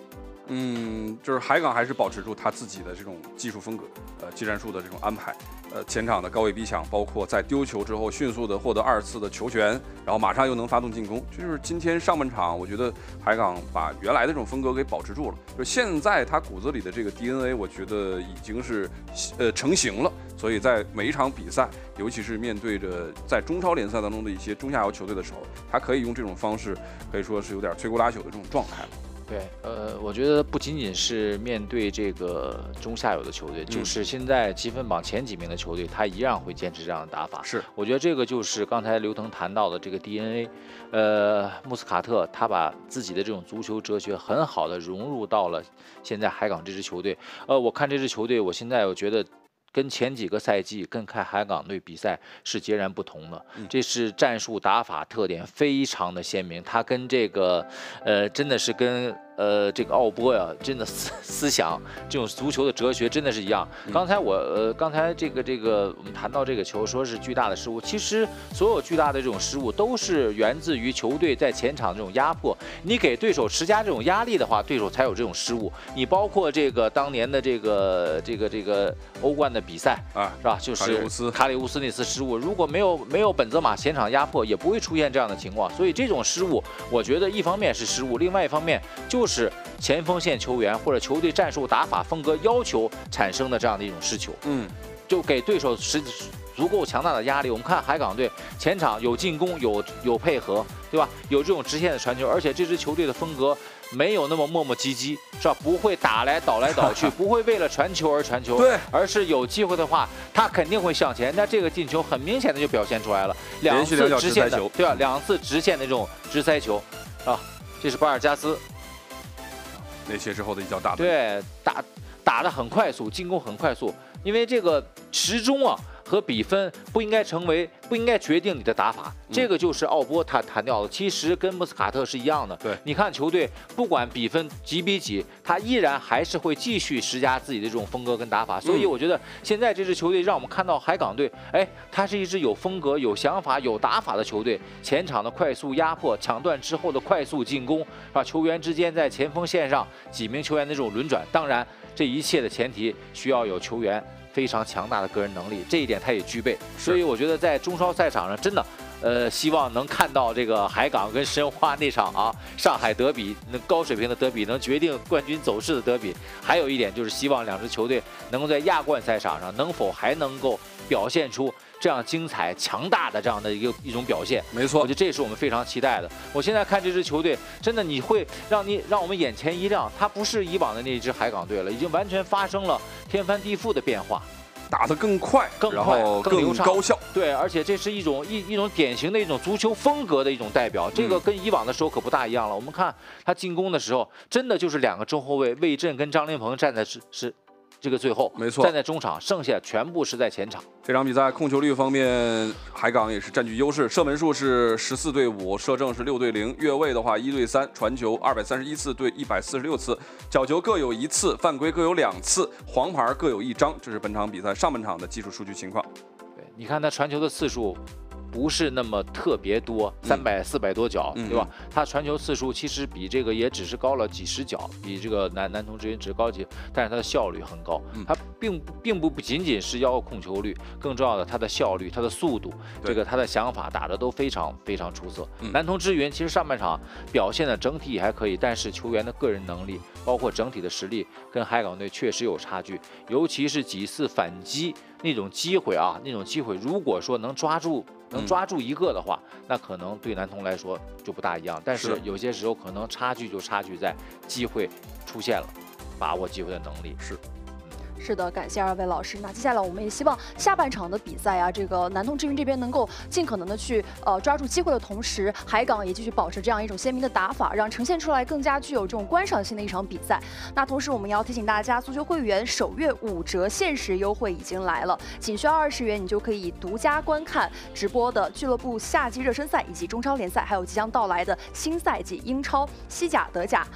嗯，就是海港还是保持住他自己的这种技术风格，呃，技战术的这种安排，呃，前场的高位逼抢，包括在丢球之后迅速的获得二次的球权，然后马上又能发动进攻，这就是今天上半场，我觉得海港把原来的这种风格给保持住了。就现在他骨子里的这个 D N A， 我觉得已经是呃成型了，所以在每一场比赛，尤其是面对着在中超联赛当中的一些中下游球队的时候，他可以用这种方式，可以说是有点摧枯拉朽的这种状态了。 对，呃，我觉得不仅仅是面对这个中下游的球队， 嗯、 就是现在积分榜前几名的球队，他一样会坚持这样的打法。 是， 我觉得这个就是刚才刘腾谈到的这个 D N A， 呃，穆斯卡特他把自己的这种足球哲学很好的融入到了现在海港这支球队。呃，我看这支球队，我现在我觉得。跟前几个赛季跟看海港队比赛是截然不同的， 嗯、 这是战术打法特点非常的鲜明，它跟这个，呃，真的是跟呃这个奥波呀，真的思思想这种足球的哲学真的是一样。 嗯、 刚才我呃刚才这个这个我们谈到这个球，说是巨大的失误，其实所有巨大的这种失误都是源自于球队在前场这种压迫，你给对手施加这种压力的话，对手才有这种失误。你包括这个当年的这个这个这个欧冠的比赛啊， 是吧？就是卡里乌斯卡里乌斯那次失误，如果没有没有本泽马前场压迫，也不会出现这样的情况。所以这种失误，我觉得一方面是失误，另外一方面就是前锋线球员或者球队战术打法风格要求产生的这样的一种失球。 嗯， 就给对手实足够强大的压力。我们看海港队前场有进攻，有有配合，对吧？有这种直线的传球，而且这支球队的风格。没有那么磨磨唧唧，是吧？不会打来倒来倒去，不会为了传球而传球， 对， 而是有机会的话，他肯定会向前。那这个进球很明显的就表现出来了，两次直线的，对吧？两次直线的这种直塞球，啊，这是巴尔加斯内切之后的一脚大， 对，打打得很快速，进攻很快速，因为这个时钟啊。和比分不应该成为，不应该决定你的打法， 嗯、 这个就是奥波他谈到的，其实跟穆斯卡特是一样的。 对， 你看球队不管比分几比几，他依然还是会继续施加自己的这种风格跟打法。所以我觉得现在这支球队让我们看到海港队，哎，他是一支有风格、有想法、有打法的球队。前场的快速压迫、抢断之后的快速进攻，啊，球员之间在前锋线上几名球员的这种轮转，当然这一切的前提需要有球员。非常强大的个人能力，这一点他也具备，所以我觉得在中超赛场上，真的，呃，希望能看到这个海港跟申花那场啊，上海德比，那高水平的德比，能决定冠军走势的德比。还有一点就是希望两支球队能够在亚冠赛场上，能否还能够表现出这样精彩、强大的这样的一个一种表现。 没错， 我觉得这是我们非常期待的。我现在看这支球队，真的你会让你让我们眼前一亮，它不是以往的那支海港队了，已经完全发生了天翻地覆的变化。 打得更快， 更快， 更高效。 对，而且这是一种一一种典型的一种足球风格的一种代表。这个跟以往的时候可不大一样了。我们看他进攻的时候，真的就是两个中后卫魏震跟张琳芃站在是是这个最后， 没错， 站在中场，剩下全部是在前场。 这场比赛控球率方面，海港也是占据优势，射门数是十四对五，射正是六对零，越位的话一对三，传球二百三十一次对一百四十六次，角球各有一次，犯规各有两次，黄牌各有一张。这是本场比赛上半场的技术数据情况。 对，你看他传球的次数。不是那么特别多，三百四百多脚， 嗯、 对吧？他传球次数其实比这个也只是高了几十脚，比这个男男童之云只高几，但是他的效率很高。 嗯、 他并并不不仅仅是要控球率，更重要的他的效率、他的速度，这个他的想法打得都非常非常出色。 嗯、 男童之云其实上半场表现的整体也还可以，但是球员的个人能力，包括整体的实力，跟海港队确实有差距，尤其是几次反击那种机会啊，那种机会，如果说能抓住。能抓住一个的话，嗯、那可能对男童来说就不大一样。但是有些时候可能差距就差距在机会出现了，把握机会的能力是。 是的，感谢二位老师。那接下来我们也希望下半场的比赛啊，这个南通之云这边能够尽可能的去呃抓住机会的同时，海港也继续保持这样一种鲜明的打法，让呈现出来更加具有这种观赏性的一场比赛。那同时我们也要提醒大家，足球会员首月五折限时优惠已经来了，仅需要二十元，你就可以独家观看直播的俱乐部夏季热身赛以及中超联赛，还有即将到来的新赛季英超、西甲、德甲。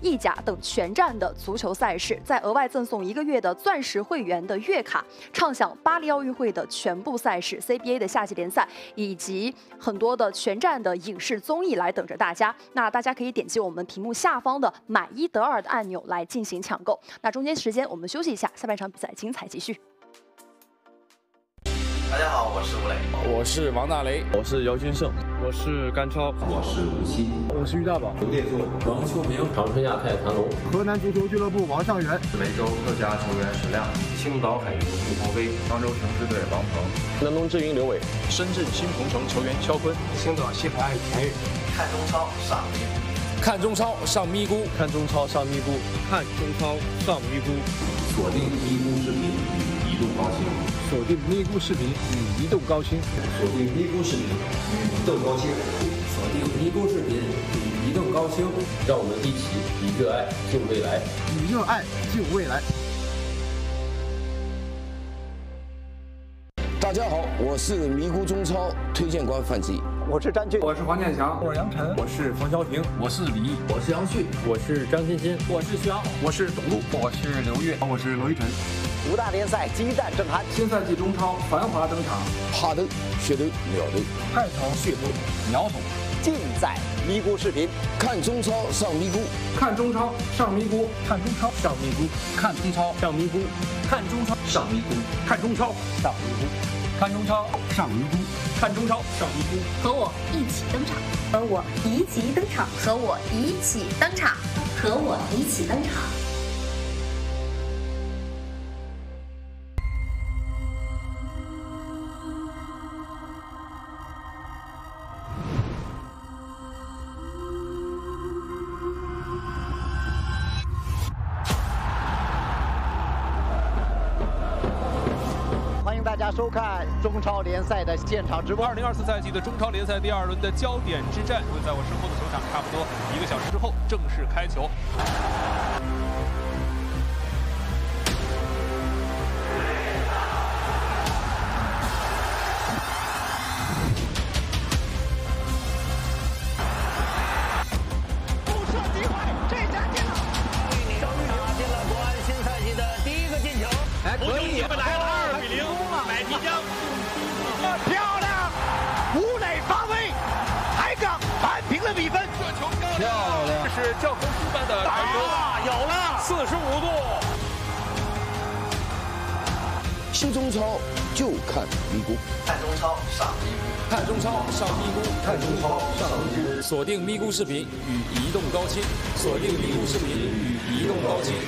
意甲等全站的足球赛事，再额外赠送一个月的钻石会员的月卡，畅享巴黎奥运会的全部赛事、C B A 的夏季联赛以及很多的全站的影视综艺来等着大家。那大家可以点击我们屏幕下方的买一得二的按钮来进行抢购。那中间时间我们休息一下，下半场比赛精彩继续。 大家好，我是吴磊， 我是王大雷， 我是姚军胜， 我是甘超， 我是吴曦， 我是于大宝， 刘烈作， 王秋明， 长春亚泰谭龙， 河南足球俱乐部王上元， 梅州客家球员史亮，青岛海运吴鹏飞，杭州城市队王鹏， 南通智云刘伟， 深圳新鹏城球员肖坤， 青岛西海岸田宇。 看中超上咪咕， 看中超上咪咕， 看中超上咪咕，看中超上咪咕， 锁定咪咕视频与移动高清， 锁定咪咕视频与移动高清， 锁定咪咕视频与移动高清， 锁定咪咕视频与移动高清，让我们一起以热爱救未来， 以热爱救未来。 大家好，我是咪咕中超推荐官范志毅， 我是詹俊， 我是黄健翔， 我是杨晨， 我是冯潇霆， 我是李毅， 我是杨旭， 我是张欣欣， 我是徐昂， 我是董路， 我是刘越，我是罗一晨。 五大联赛激战正酣， 新赛季中超繁华登场， 哈登、血斗、秒斗， 派头、血斗、秒懂， 尽在咪咕视频。 看中超上咪咕， 看中超上咪咕，看中超上咪咕， 看中超上咪咕， 看中超上咪咕， 看中超上咪咕，看中超上咪咕，看中超上咪咕， 和我一起登场，和我一起登场，和我一起登场，和我一起登场。 大家收看中超联赛的现场直播。 二零二四赛季的中超联赛第二轮的焦点之战会在我身后的球场，差不多一个小时之后正式开球。 不设机会，这下进了！终于打进了国安新赛季的第一个进球。 哎，可以， 来了二比零，买皮江，漂亮！吴磊发挥，海港扳平了比分。 这球漂亮，这是教科书般的传球， 有了四十五度。 新中超就看咪咕， 看中超上咪咕， 看中超上咪咕， 看中超上咪咕， 锁定咪咕视频与移动高清，锁定咪咕视频与移动高清。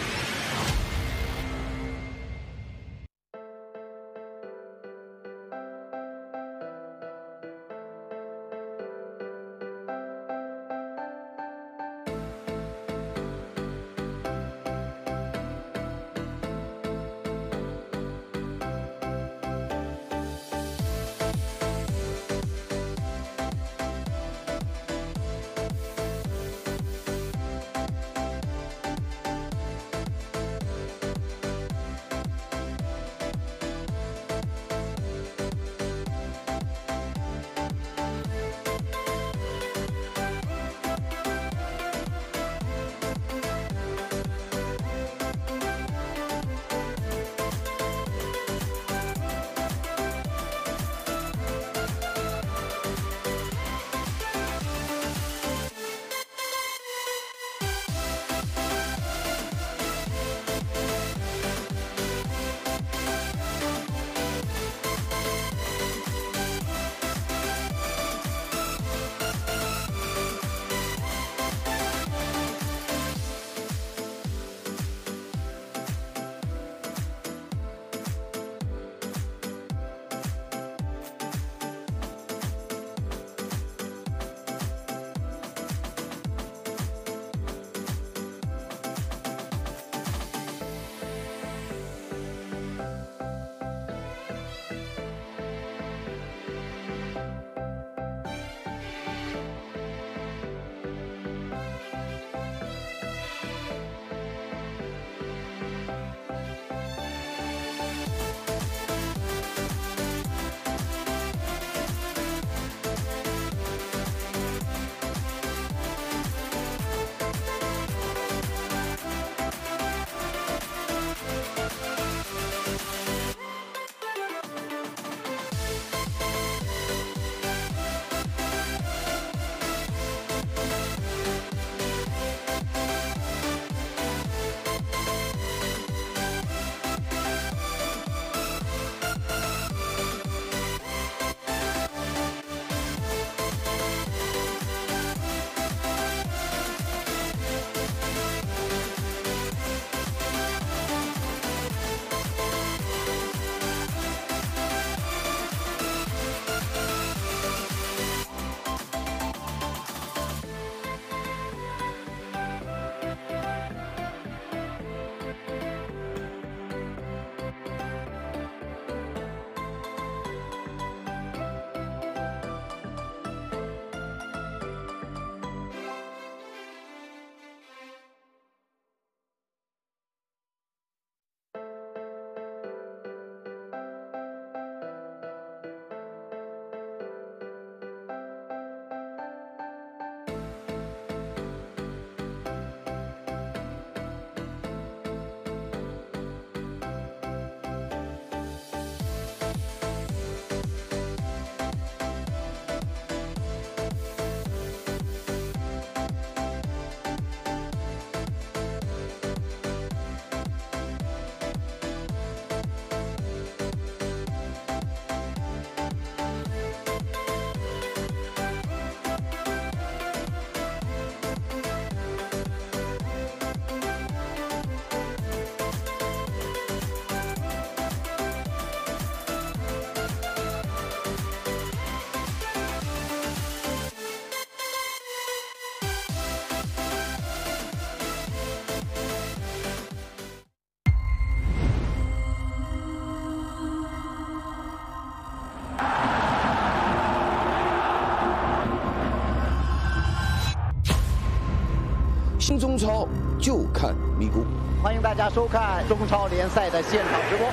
新中超就看咪咕。 欢迎大家收看中超联赛的现场直播。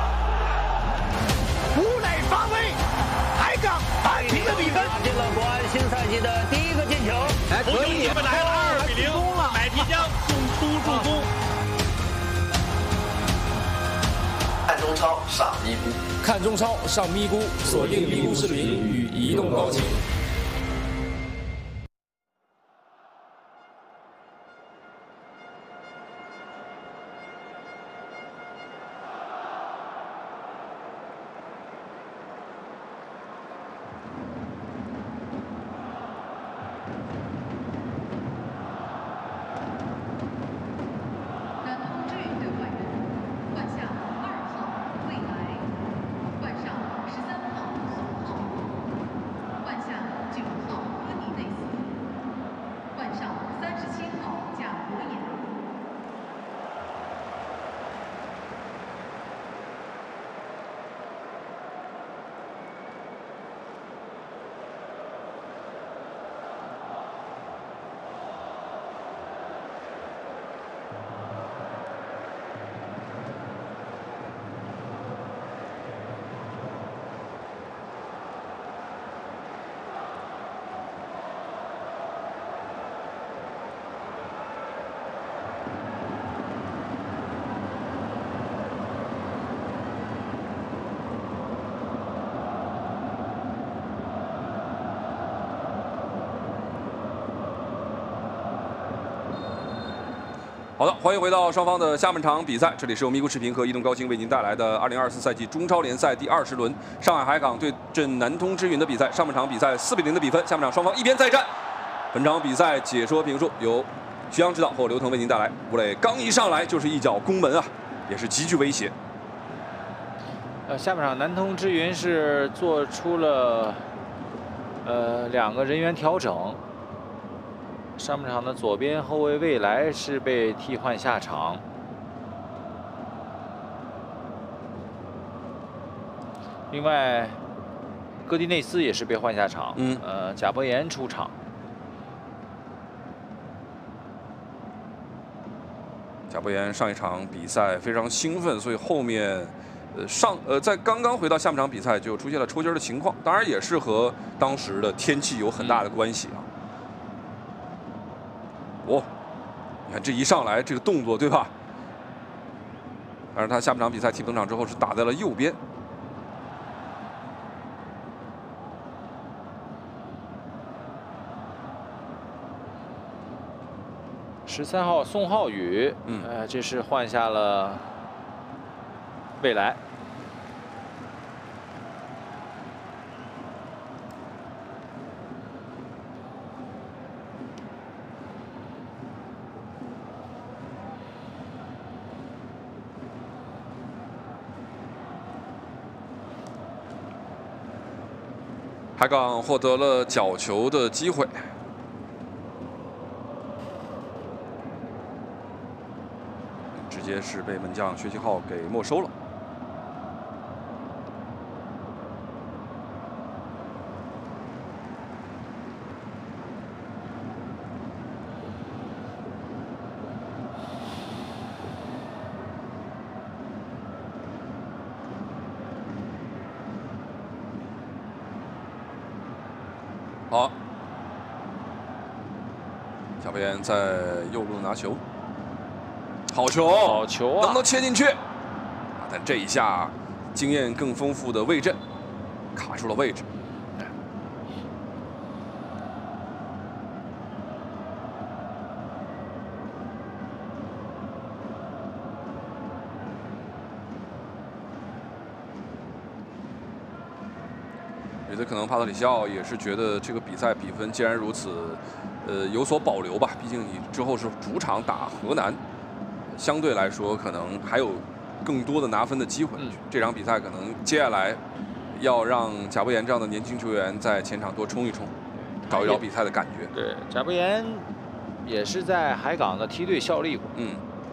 吴磊发挥，海港扳平了比分，打进了国安新赛季的第一个进球。 哎，可以， 来了二比零，买皮江送出助攻。 看中超上咪咕， 看中超上咪咕，锁定咪咕视频与移动高清。 好的，欢迎回到双方的下半场比赛，这里是由咪咕视频和移动高清为您带来的二零二四赛季中超联赛第二十轮上海海港对阵南通之云的比赛。上半场比赛四比零的比分，下半场双方一边再战。本场比赛解说评述由徐阳指导和刘腾为您带来。吴磊刚一上来就是一脚攻门啊，也是极具威胁。 呃，下半场南通之云是做出了呃两个人员调整。上半场的左边后卫未来是被替换下场，另外戈迪内斯也是被换下场， 嗯， 呃，贾博言出场。 贾博言上一场比赛非常兴奋，所以后面呃上呃在刚刚回到下半场比赛就出现了抽筋的情况，当然也是和当时的天气有很大的关系啊。哦，你看这一上来这个动作，对吧？但是他下半场比赛替补登场之后是打在了右边。 十三号宋浩宇，嗯，呃，这是换下了未来。 海港获得了角球的机会，直接是被门将薛继浩给没收了。好，贾博言在右路拿球，好球， 好球啊！ 能不能切进去？但这一下，经验更丰富的魏震卡住了位置。觉得可能帕特里西奥也是觉得这个比赛比分既然如此，呃，有所保留吧。毕竟你之后是主场打河南，相对来说可能还有更多的拿分的机会。嗯、这场比赛可能接下来要让贾博言这样的年轻球员在前场多冲一冲，找一找比赛的感觉。 对，贾博言也是在海港的梯队效力过。 嗯。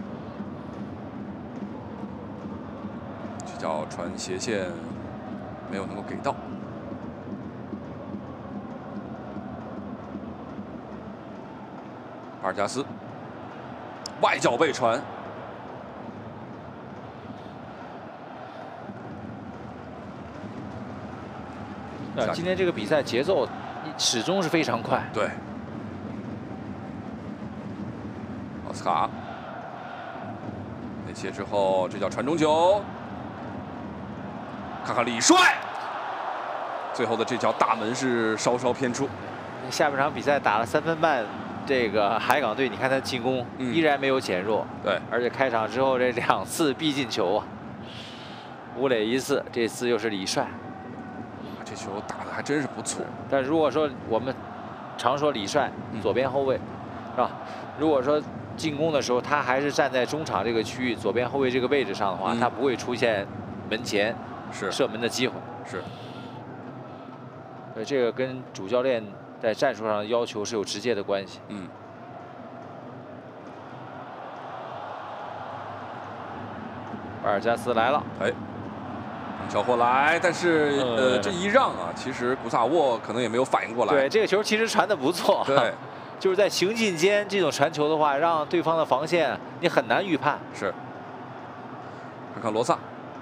这脚传斜线没有能够给到。巴尔加斯外脚背传。 啊，今天这个比赛节奏始终是非常快。 对。奥斯卡内切之后，这脚传中球，看看李帅，最后的这脚大门是稍稍偏出。 下半场比赛打了三分半，这个海港队，你看他进攻依然没有减弱。 对， 而且开场之后这两次必进球啊，吴磊一次，这次又是李帅。 这球打得还真是不错， 但如果说我们常说李帅左边后卫，是吧？如果说进攻的时候他还是站在中场这个区域左边后卫这个位置上的话，他不会出现门前是射门的机会。 是。 所以这个跟主教练在战术上的要求是有直接的关系。 嗯。 巴尔加斯来了， 哎。 小霍来，但是呃，这一让啊，其实古萨沃可能也没有反应过来。 对，这个球其实传的不错。 对， 就是在行进间这种传球的话，让对方的防线你很难预判。 是。看看罗萨，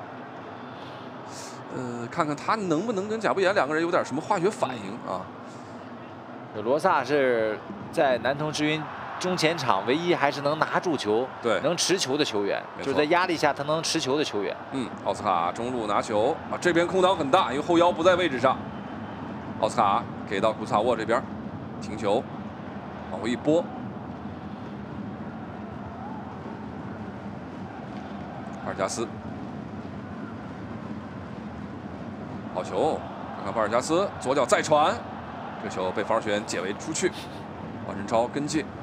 呃，看看他能不能跟贾布言两个人有点什么化学反应啊？ 罗萨是在南通之云中前场唯一还是能拿住球、 对， 能持球的球员，就是在压力下他能持球的球员。 嗯，奥斯卡中路拿球啊，这边空档很大，因为后腰不在位置上。奥斯卡给到古萨沃这边，停球，往回一拨。巴尔加斯，好球，看看巴尔加斯左脚再传，这球被防守员解围出去，王振超跟进。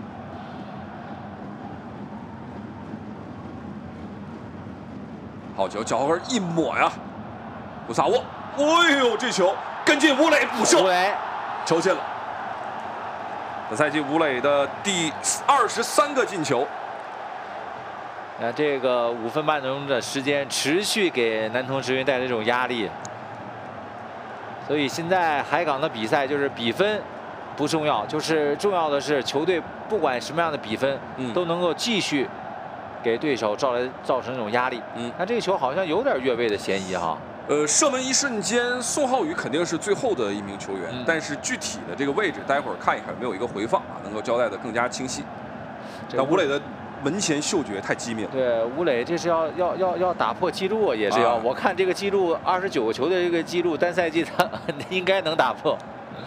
好球，脚后跟一抹呀，古萨沃，哎呦，这球跟进吴磊补射， 吴磊球进了。本赛季吴磊的第二十三个进球。 那这个五分半钟的时间，持续给南通之云带来这种压力。所以现在海港的比赛就是比分不重要，就是重要的是球队不管什么样的比分， 嗯、 都能够继续。 给对手造来造成这种压力， 嗯， 那这个球好像有点越位的嫌疑哈。 呃，射门一瞬间，宋浩宇肯定是最后的一名球员， 嗯、 但是具体的这个位置，待会儿看一看有没有一个回放啊，能够交代的更加清晰。但吴磊的门前嗅觉太机敏了。 对，吴磊这是要要要要打破纪录，也是要。啊、我看这个纪录二十九个球的这个纪录，单赛季他应该能打破。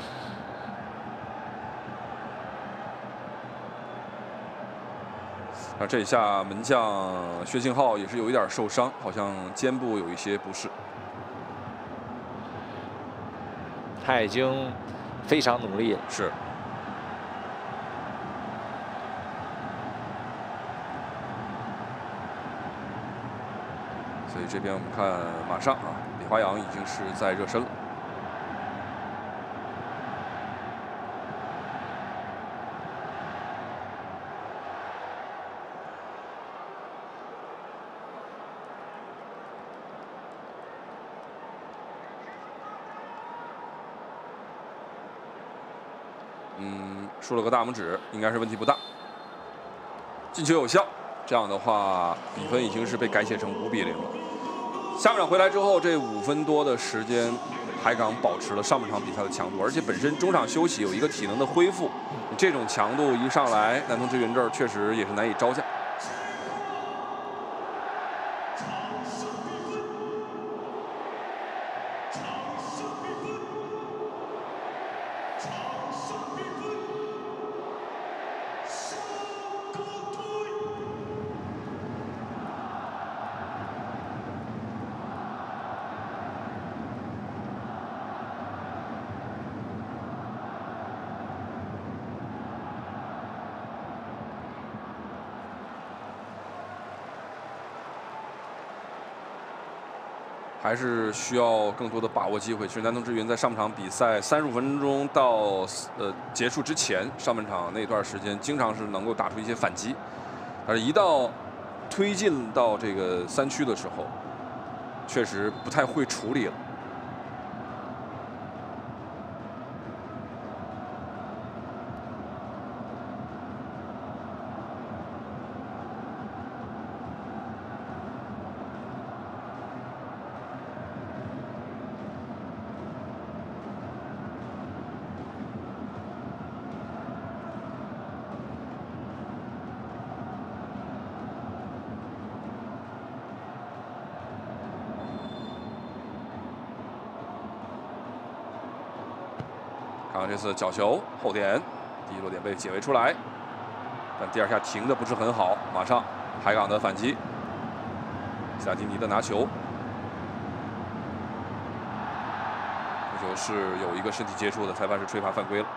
那这一下门将薛庆浩也是有一点受伤，好像肩部有一些不适。 他已经非常努力了。 是。所以这边我们看，马上啊，李华阳已经是在热身了。 嗯，竖了个大拇指，应该是问题不大。进球有效，这样的话，比分已经是被改写成五比零了。下半场回来之后，这五分多的时间，海港保持了上半场比赛的强度，而且本身中场休息有一个体能的恢复，这种强度一上来，南通之云这儿确实也是难以招架。 还是需要更多的把握机会。其实南通之云在上半场比赛三十五分钟到呃结束之前，上半场那段时间经常是能够打出一些反击，但是一到推进到这个三区的时候，确实不太会处理了。 看这次角球后点，第一落点被解围出来，但第二下停的不是很好，马上海港的反击，萨蒂尼的拿球，这球是有一个身体接触的，裁判是吹罚犯规了。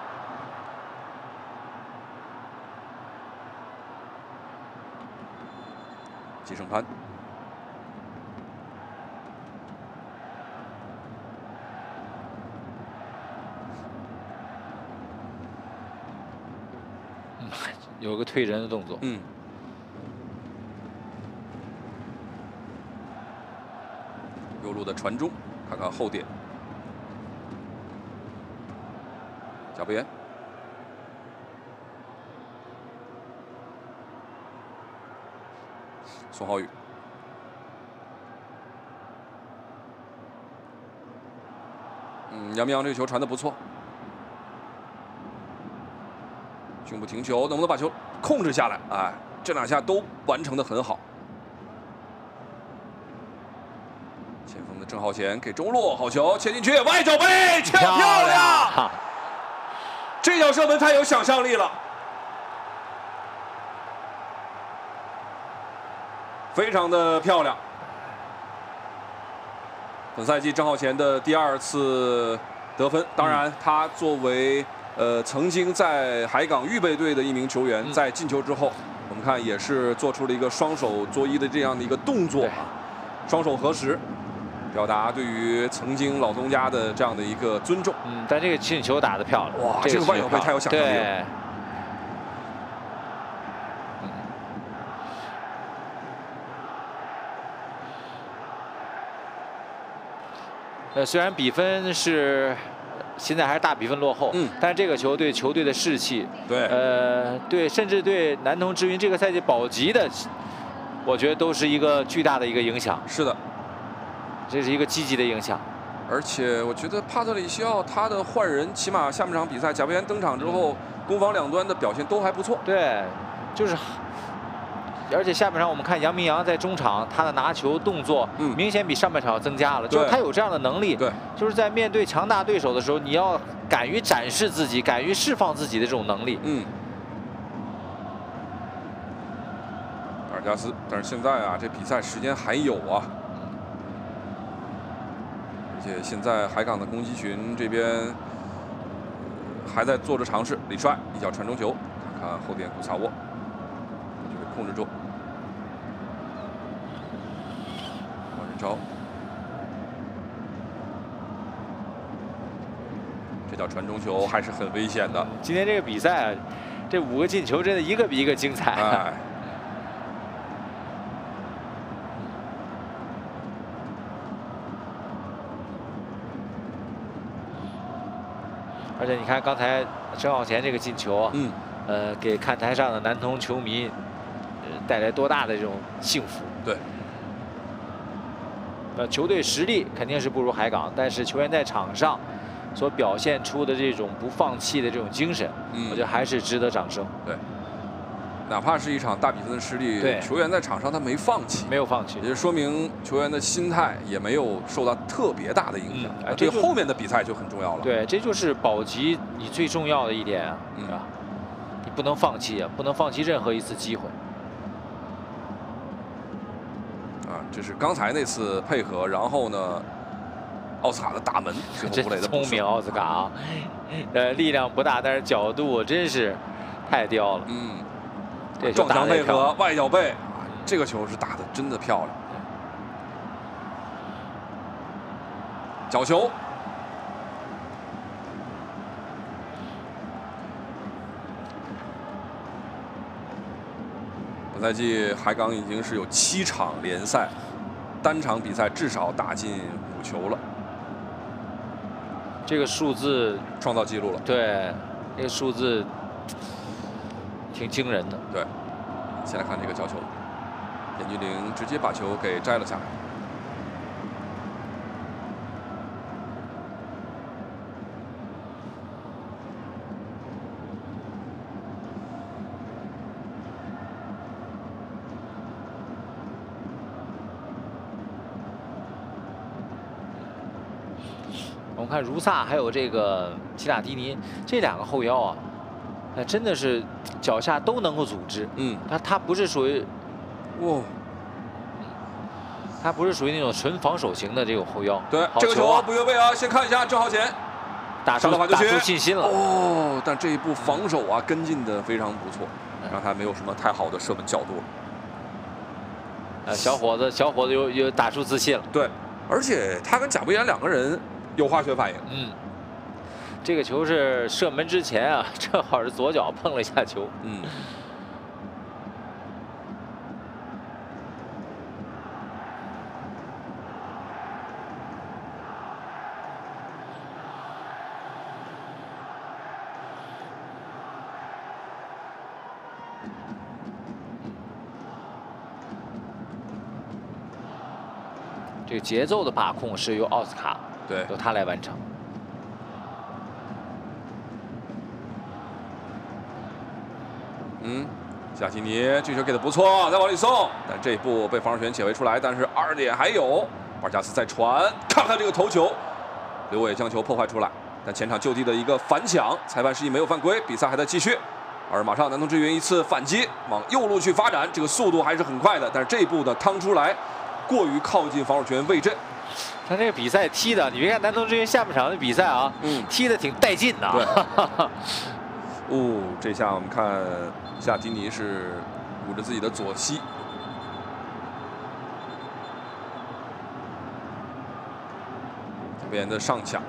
季胜潘。 有个推人的动作。 嗯。右路的传中，看看后点。脚边。宋浩宇。嗯，杨明阳这个球传得不错。 胸部停球，能不能把球控制下来？哎，这两下都完成的很好。前锋的郑浩贤给中路，好球切进去，外脚背，切漂亮！这脚射门太有想象力了，非常的漂亮。本赛季郑浩贤的第二次得分，当然他作为。 呃，曾经在海港预备队的一名球员，在进球之后，我们看也是做出了一个双手作揖的这样的一个动作啊，双手合十，表达对于曾经老东家的这样的一个尊重。 嗯，但这个进球打得漂亮， 哇，这个外脚背太有想象力了。 对。嗯。呃，虽然比分是。 现在还是大比分落后，嗯，但是这个球对球队的士气， 对， 呃，对，甚至对南通之云这个赛季保级的，我觉得都是一个巨大的一个影响。 是的， 这是一个积极的影响。 而且我觉得帕特里西奥他的换人，起码下半场比赛贾贝安登场之后，嗯、攻防两端的表现都还不错。 对，就是。 而且下半场我们看杨明阳在中场，他的拿球动作明显比上半场增加了，就是他有这样的能力。 对， 就是在面对强大对手的时候，你要敢于展示自己，敢于释放自己的这种能力。 嗯。阿尔加斯，但是现在啊，这比赛时间还有啊，而且现在海港的攻击群这边还在做着尝试。李帅一脚传中球，看看后点古萨沃。 控制住，王仁超，这脚传中球还是很危险的。 今天这个比赛啊，这五个进球真的一个比一个精彩。 哎， 而且你看刚才郑浩贤这个进球，嗯，呃，给看台上的南通球迷。 带来多大的这种幸福？ 对。 呃，球队实力肯定是不如海港，但是球员在场上所表现出的这种不放弃的这种精神，嗯、我觉得还是值得掌声。 对。哪怕是一场大比分的失利，对球员在场上他没放弃， 没有放弃， 也就说明球员的心态也没有受到特别大的影响。嗯、 哎， 对后面的比赛就很重要了。 对，这就是保级你最重要的一点啊，嗯、啊，你不能放弃啊，不能放弃任何一次机会。 啊，这是刚才那次配合，然后呢，奥斯卡的大门， 真聪明，奥斯卡啊，呃，力量不大，但是角度真是太刁了。 嗯， 这撞墙配合，外脚背，这个球是打的真的漂亮。角球，本赛季海港已经是有七场联赛，单场比赛至少打进五球了。 这个数字创造纪录了。 对，这个数字挺惊人的。 对，先来看这个角球，严俊凌直接把球给摘了下来。 我们看茹萨还有这个齐塔迪尼这两个后腰啊，哎，真的是脚下都能够组织。 嗯， 他他不是属于，哇，他不是属于那种纯防守型的这种后腰。 对，这个球不越位啊，先看一下郑浩前。 打出打出信心了哦，但这一步防守啊跟进的非常不错，让他没有什么太好的射门角度了。 呃，小伙子，小伙子又又打出自信了。 对，而且他跟贾维言两个人有化学反应。 嗯，这个球是射门之前啊，正好是左脚碰了一下球。 嗯。 这个节奏的把控是由奥斯卡， 对， 由他来完成。 嗯，夏奇尼这球给的不错，再往里送，但这一步被防守权解围出来，但是二点还有，巴尔加斯再传，看看这个头球，刘伟将球破坏出来，但前场就地的一个反抢，裁判示意没有犯规，比赛还在继续。 而马上南通之云一次反击，往右路去发展，这个速度还是很快的，但是这一步呢趟出来。 过于靠近防守权位阵， 他这个比赛踢的，你别看南通之云下半场的比赛啊，嗯，踢的挺带劲的。 对。哦，这下我们看夏迪尼是捂着自己的左膝，这边的上抢。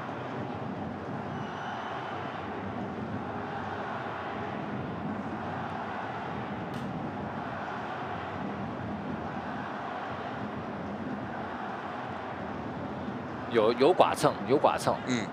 有有剐蹭，有剐蹭， 嗯。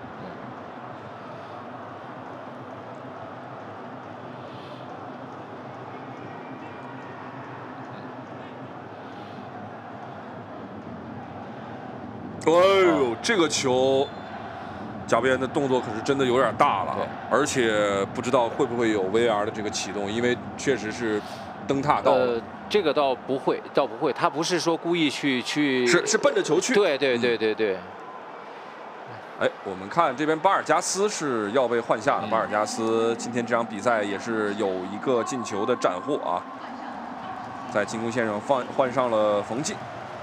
哎呦，这个球，贾维言的动作可是真的有点大了，而且不知道会不会有 V R 的这个启动，因为确实是蹬踏到了。 呃，这个倒不会，倒不会，他不是说故意去去， 是是奔着球去。 对对对对对。 哎，我们看这边巴尔加斯是要被换下的。嗯、巴尔加斯今天这场比赛也是有一个进球的斩获啊，在进攻线上换换上了冯骥。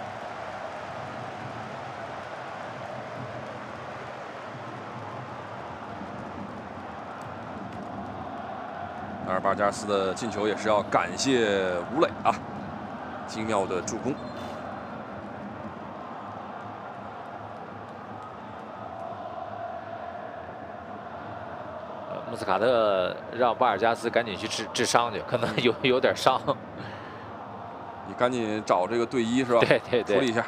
而巴尔加斯的进球也是要感谢吴磊啊，精妙的助攻。 穆斯卡特让巴尔加斯赶紧去治治伤去，可能有有点伤。 你赶紧找这个队医是吧？ 对对对， 处理一下。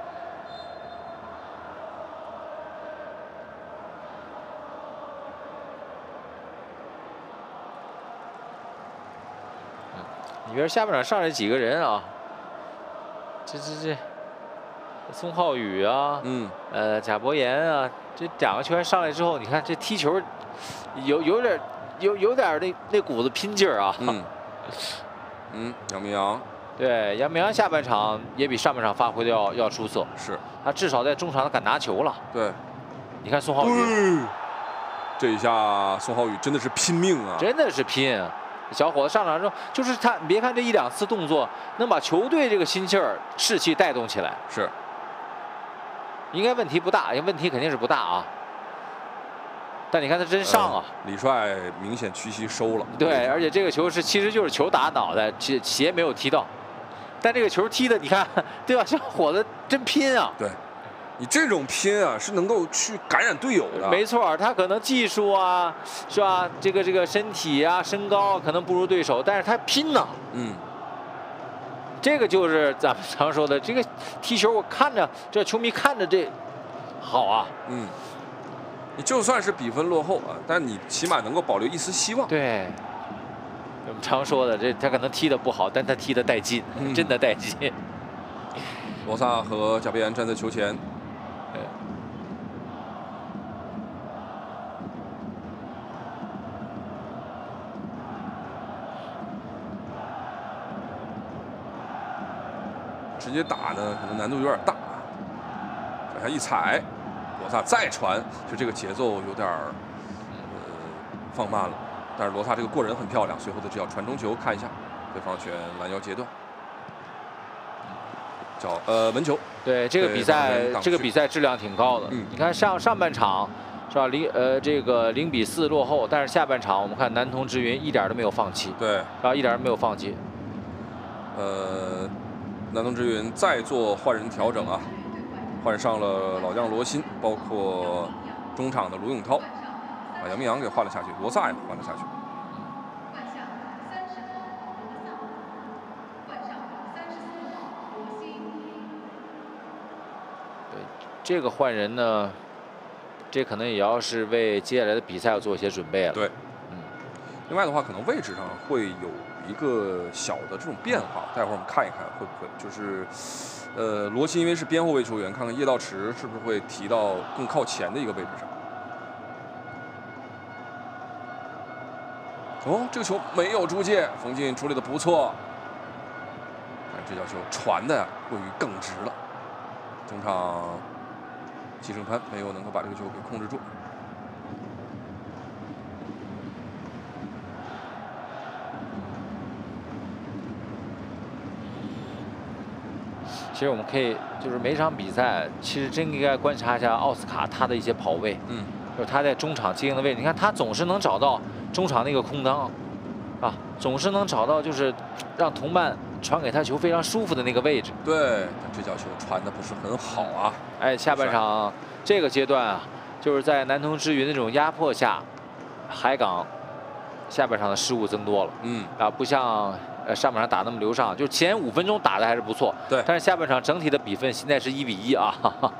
嗯，你别说下半场上来几个人啊，这这这，宋浩宇啊， 嗯， 呃，贾博言啊，这两个球员上来之后，你看这踢球。 有有点有有点那那股子拼劲儿啊！ 嗯，嗯，杨明阳， 对，杨明阳下半场也比上半场发挥的要要出色。 是， 他至少在中场敢拿球了。 对， 你看宋浩宇， 这一下宋浩宇真的是拼命啊！ 真的是拼，小伙子上场之后，就是他，你别看这一两次动作，能把球队这个心气儿、士气带动起来。 是， 应该问题不大，问题肯定是不大啊。 但你看他真上啊！ 呃、李帅明显屈膝收了。 对，而且这个球是其实就是球打脑袋，鞋鞋没有踢到，但这个球踢的你看，对吧？小伙子真拼啊！ 对，你这种拼啊是能够去感染队友的。 没错，他可能技术啊，是吧？这个这个身体啊、身高可能不如对手，但是他拼呢。 嗯。 这个就是咱们常说的，这个踢球我看着这球迷看着这好啊。 嗯。 你就算是比分落后啊，但你起码能够保留一丝希望。 对，我们常说的，这他可能踢得不好，但他踢得带劲，嗯、真的带劲。 罗萨和贾贝安站在球前，直接打呢，可能难度有点大。往下一踩。 罗萨再传，就这个节奏有点儿呃放慢了。但是罗萨这个过人很漂亮，随后的这脚传中球，看一下，对方选拦腰截断，脚呃门球。 对这个比赛，这个比赛质量挺高的。嗯，你看上上半场是吧？零呃这个零比四落后，但是下半场我们看南通之云一点都没有放弃。 对， 啊一点都没有放弃。 呃，南通之云再做换人调整啊，换上了老将罗新，包括中场的卢永涛，把杨明阳给换了下去，罗萨也换了下去。 对，这个换人呢，这可能也要是为接下来的比赛要做一些准备了。 对，嗯。另外的话，可能位置上会有一个小的这种变化，待会儿我们看一看会不会就是，呃，罗新因为是边后卫球员，看看叶道池是不是会提到更靠前的一个位置上。哦，这个球没有出界，冯静处理的不错，但这脚球传的过于更直了，中场季胜潘没有能够把这个球给控制住。 其实我们可以就是每场比赛，其实真应该观察一下奥斯卡他的一些跑位， 嗯， 就是他在中场接应的位置，你看他总是能找到中场那个空当，啊，总是能找到就是让同伴传给他球非常舒服的那个位置。 对，但这脚球传的不是很好啊。 哎，下半场这个阶段啊，就是在南通之云那种压迫下，海港下半场的失误增多了。 嗯， 啊，不像。呃，上半场打那么流畅，就前五分钟打的还是不错， 对。 但是下半场整体的比分现在是一比一啊。哈哈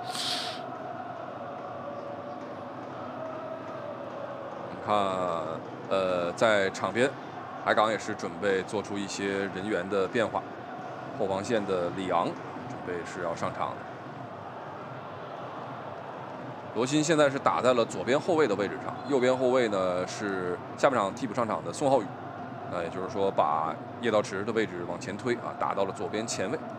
你看，呃，在场边，海港也是准备做出一些人员的变化，后防线的李昂准备是要上场的。罗新现在是打在了左边后卫的位置上，右边后卫呢是下半场替补上场的宋浩宇。那也就是说，把叶道池的位置往前推啊，打到了左边前卫。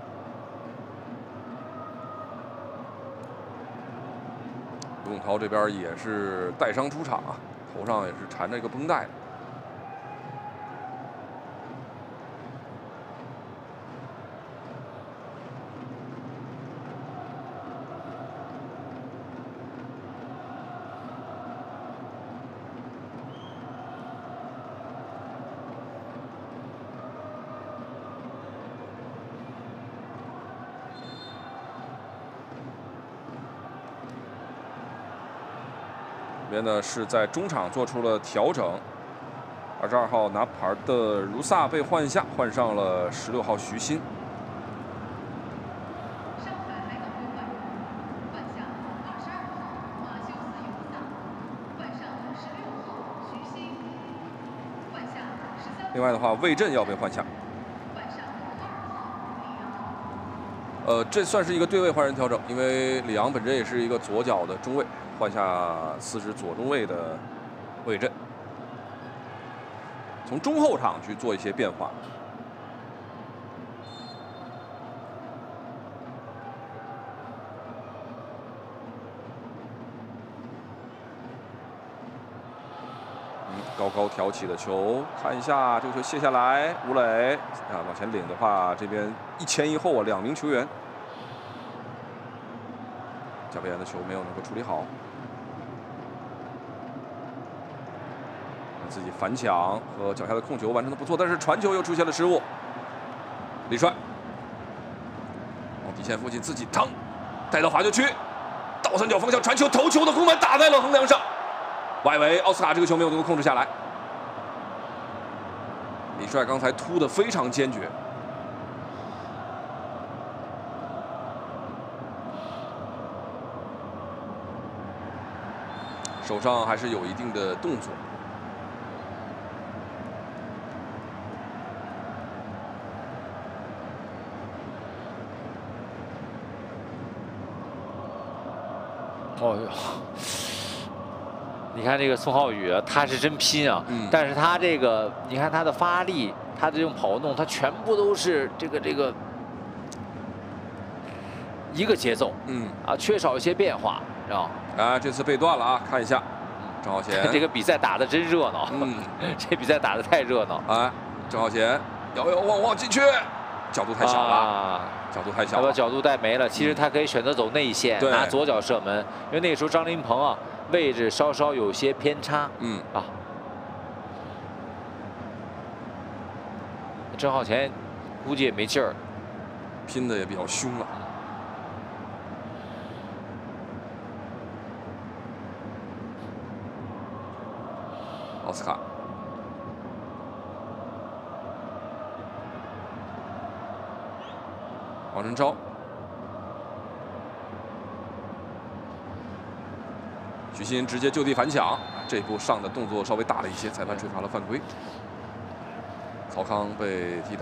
卢永涛这边也是带伤出场啊，头上也是缠着一个绷带。这边呢是在中场做出了调整，二十二号拿牌的如萨被换下，换上了十六号徐新。另外的话，魏震要被换下。呃，这算是一个对位换人调整，因为里昂本身也是一个左脚的中卫。换下司职左中卫的魏震，从中后场去做一些变化。嗯，高高挑起的球，看一下这个球卸下来，吴磊啊往前领的话，这边一前一后啊，两名球员，加贝安的球没有能够处理好。自己反抢和脚下的控球完成的不错，但是传球又出现了失误。李帅往底线附近自己趟，带到罚球区，倒三角方向传球，头球的空门打在了横梁上，外围奥斯卡这个球没有能够控制下来。李帅刚才突的非常坚决。手上还是有一定的动作。 哦哟，你看这个宋浩宇，他是真拼啊！ 嗯， 但是他这个，你看他的发力，他的这种跑动，他全部都是这个这个一个节奏， 嗯， 啊，缺少一些变化。 是吧？ 啊，这次被断了啊，看一下，郑浩贤， 这个比赛打得真热闹，嗯，这比赛打得太热闹。 哎，郑浩贤摇摇晃晃进去，角度太小了，啊、角度太小了， 把角度带没了。其实他可以选择走内线，嗯、拿左脚射门，因为那个时候张琳芃啊位置稍稍有些偏差， 嗯啊。郑浩贤估计也没劲儿， 拼的也比较凶了。奥斯卡，王晨超，许昕直接就地反抢，这一步上的动作稍微大了一些，裁判吹罚了犯规。曹康被踢倒。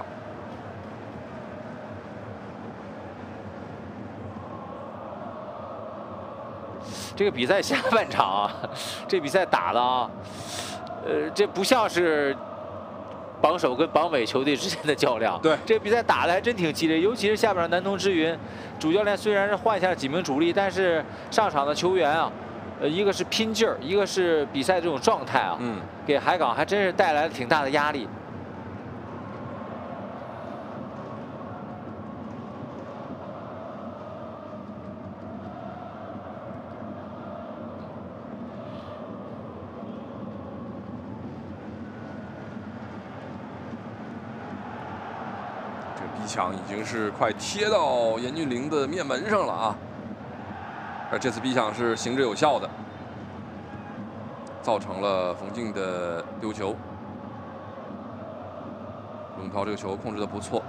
这个比赛下半场啊，这比赛打的啊，呃，这不像是榜首跟榜尾球队之间的较量。 对， 这个比赛打的还真挺激烈，尤其是下半场南通之云，主教练虽然是换下了几名主力，但是上场的球员啊，呃，一个是拼劲儿，一个是比赛这种状态啊， 嗯， 给海港还真是带来了挺大的压力。 逼抢已经是快贴到严俊凌的面门上了啊！而这次逼抢是行之有效的，造成了冯静的丢球。龙涛这个球控制的不错，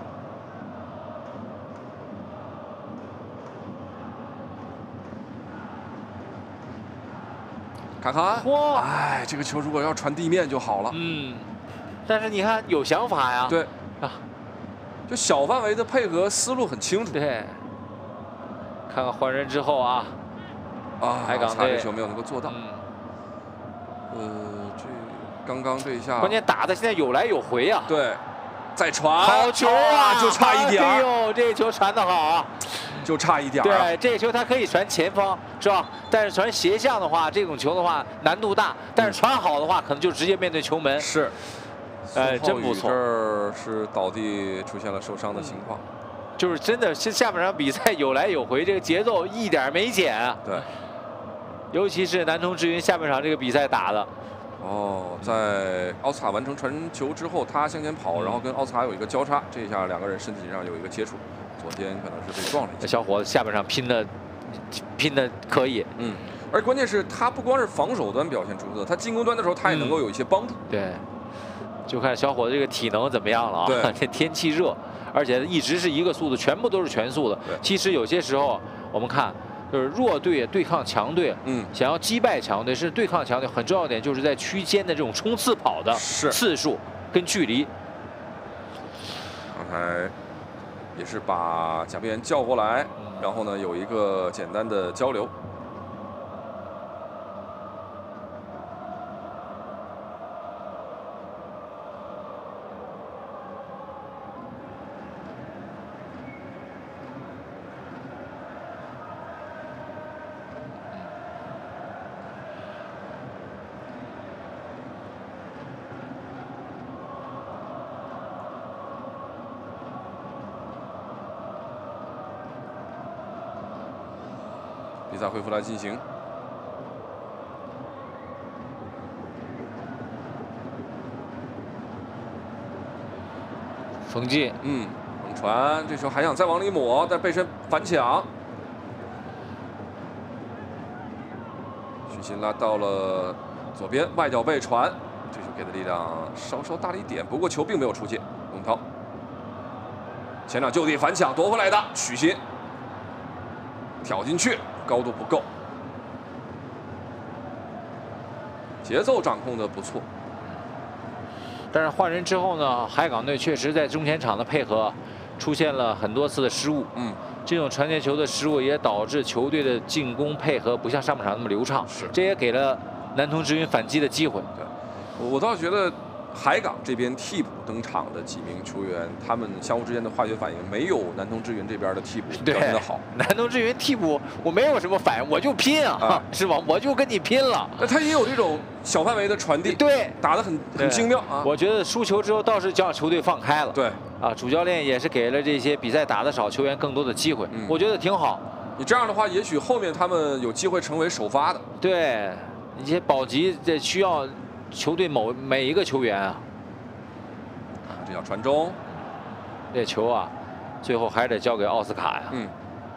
看看， 哇！ 哎，这个球如果要传地面就好了。 嗯，但是你看有想法呀。 对啊。 就小范围的配合思路很清楚。 对，看看换人之后啊， 啊， 海港队这球没有能够做到。嗯、呃，这刚刚这一下， 关键打的现在有来有回啊。 对，再传， 好球啊， 就差一点。 哎呦，这个球传的好啊， 就差一点。 对，这个球他可以传前方，是吧？但是传斜向的话，这种球的话难度大；但是传好的话，可能就直接面对球门。 是。 哎，真不错！ 这儿是倒地出现了受伤的情况， 嗯、就是真的是下半场比赛有来有回，这个节奏一点没减啊。 对， 尤其是南通之云下半场这个比赛打的。 哦，在奥斯卡完成传球之后，他向前跑，嗯、然后跟奥斯卡有一个交叉，这一下两个人身体上有一个接触，左肩可能是被撞了一下。 小伙子下半场拼的拼的可以， 嗯，而关键是他不光是防守端表现出色，他进攻端的时候他也能够有一些帮助。 嗯、对。就看小伙子这个体能怎么样了啊！这天气热，而且一直是一个速度，全部都是全速的。其实有些时候我们看，就是弱队对抗强队， 嗯， 想要击败强队，是对抗强队很重要一点，就是在区间的这种冲刺跑的次数跟距离。 刚才也是把贾碧妍叫过来，然后呢有一个简单的交流。比赛恢复来进行， 冯静， 嗯，横传，这球还想再往里抹，但背身反抢，许昕拉到了左边外脚背传，这球给的力量稍稍大了一点，不过球并没有出界。龙涛前场就地反抢夺回来的许昕挑进去。高度不够，节奏掌控的不错。 但是换人之后呢，海港队确实在中前场的配合出现了很多次的失误。 嗯， 这种传接球的失误也导致球队的进攻配合不像上半场那么流畅。 是， 这也给了南通之云反击的机会。 对，我倒觉得海港这边替补登场的几名球员，他们相互之间的化学反应没有南通之云这边的替补表现的好。 南通之云替补我没有什么反应，我就拼啊，啊是吧？我就跟你拼了。 那他也有这种小范围的传递， 对， 打得很很精妙啊。 我觉得输球之后倒是将球队放开了。 对， 啊，主教练也是给了这些比赛打得少球员更多的机会，嗯、我觉得挺好。 你这样的话，也许后面他们有机会成为首发的。 对，一些保级这需要球队某每一个球员啊。 这叫传中， 这球啊，最后还得交给奥斯卡呀。 嗯。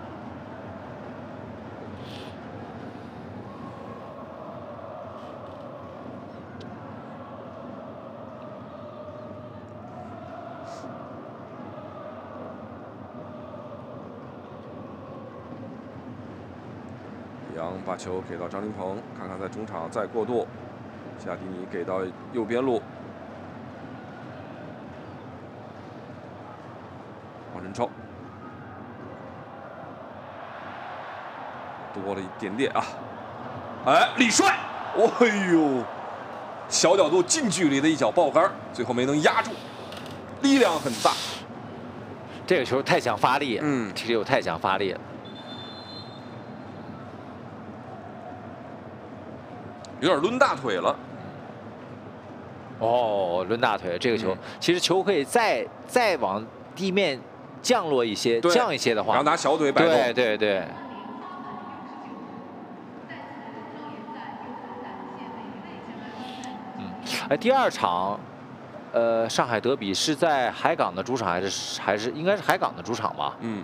杨把球给到张琳芃，看看在中场再过渡，加迪尼给到右边路。 王振超多了一点点啊！哎，李帅，哦呦，小角度近距离的一脚爆杆，最后没能压住，力量很大。 这个球太想发力， 嗯， 这球太想发力了， 有点抡大腿了。 哦，抡大腿，这个球、嗯、其实球可以再再往地面。 降落一些，降一些的话， 然后拿小腿摆动。 对对对。嗯，哎，第二场，呃，上海德比是在海港的主场还是还是应该是海港的主场吧？ 嗯。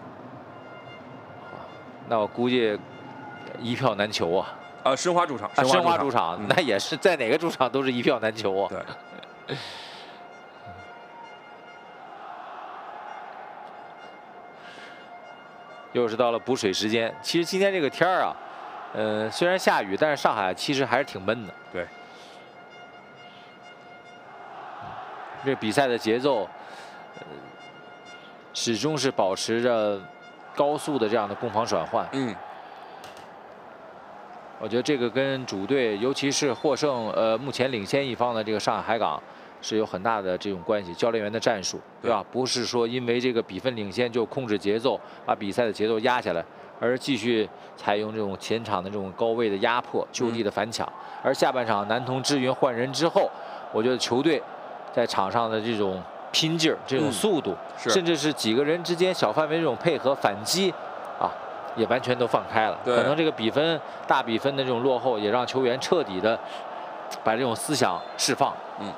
那我估计一票难求啊。 啊，申花主场。 申花主场，嗯、那也是在哪个主场都是一票难求啊。 对。 又是到了补水时间。其实今天这个天儿啊，呃，虽然下雨，但是上海其实还是挺闷的。 对。 这比赛的节奏，呃，始终是保持着高速的这样的攻防转换。 嗯。 我觉得这个跟主队，尤其是获胜，呃，目前领先一方的这个上海海港。 是有很大的这种关系，教练员的战术，对吧？不是说因为这个比分领先就控制节奏，把比赛的节奏压下来，而继续采用这种前场的这种高位的压迫、就地的反抢。嗯、而下半场南通之云换人之后，我觉得球队在场上的这种拼劲儿、这种速度， 嗯、 甚至是几个人之间小范围这种配合反击，啊，也完全都放开了。可能这个比分大比分的这种落后，也让球员彻底的把这种思想释放。 嗯。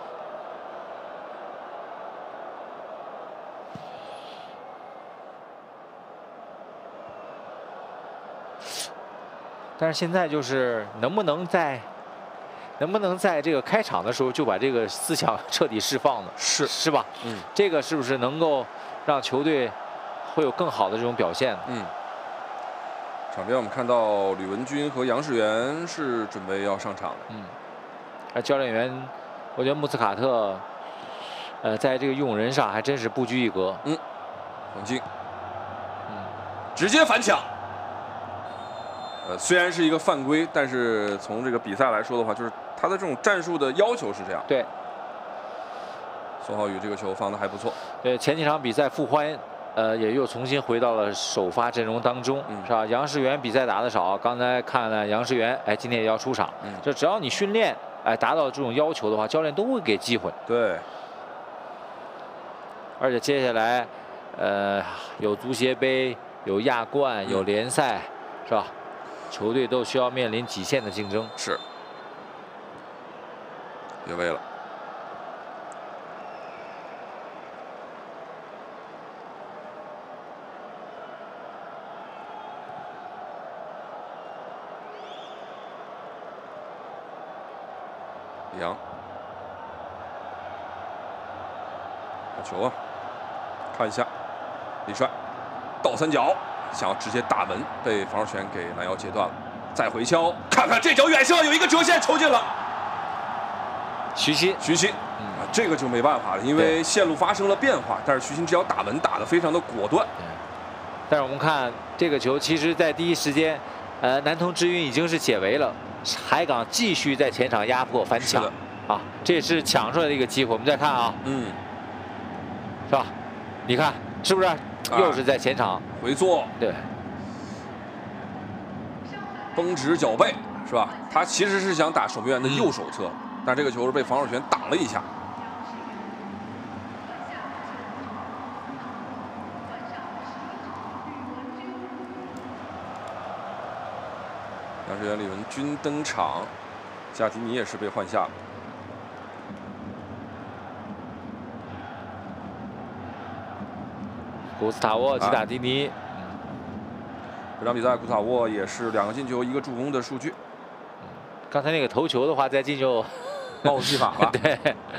但是现在就是能不能在，能不能在这个开场的时候就把这个思想彻底释放呢？ 是是吧？ 嗯， 这个是不是能够让球队会有更好的这种表现？ 嗯。场边我们看到吕文君和杨世元是准备要上场的。 嗯。而教练员，我觉得穆斯卡特，呃，在这个用人上还真是不拘一格。 嗯。黄金。嗯。直接反抢。 呃，虽然是一个犯规，但是从这个比赛来说的话，就是他的这种战术的要求是这样。 对。 宋浩宇这个球放的还不错。 对，前几场比赛傅欢，呃，也又重新回到了首发阵容当中，嗯、是吧？杨世元比赛打得少，刚才看了杨世元，哎，今天也要出场。嗯。就只要你训练，哎，达到这种要求的话，教练都会给机会。 对。 而且接下来，呃，有足协杯，有亚冠，有联赛，嗯、是吧？ 球队都需要面临极限的竞争， 是越位了。李阳，把球啊，看一下，李帅倒三角。 想要直接打门，被房少泉给拦腰截断了。再回敲，看看这脚远射有一个折线抽进了。 徐新， 徐新，嗯，这个就没办法了，因为线路发生了变化。但是徐新这脚打门打得非常的果断。 但是我们看这个球，其实在第一时间，呃，南通之云已经是解围了，海港继续在前场压迫反抢。 好，这是抢出来的一个机会。我们再看啊， 嗯， 是吧？你看是不是？又是在前场、啊、 回做， 对， 绷直脚背是吧？他其实是想打守门员的右手侧，嗯、但这个球是被防守权挡了一下。杨世元、李文君登场，加提尼也是被换下了。 古斯塔沃、吉塔蒂尼，啊、 这场比赛古斯塔沃也是两个进球一个助攻的数据。 刚才那个头球的话，再进就冒犯法了。 对。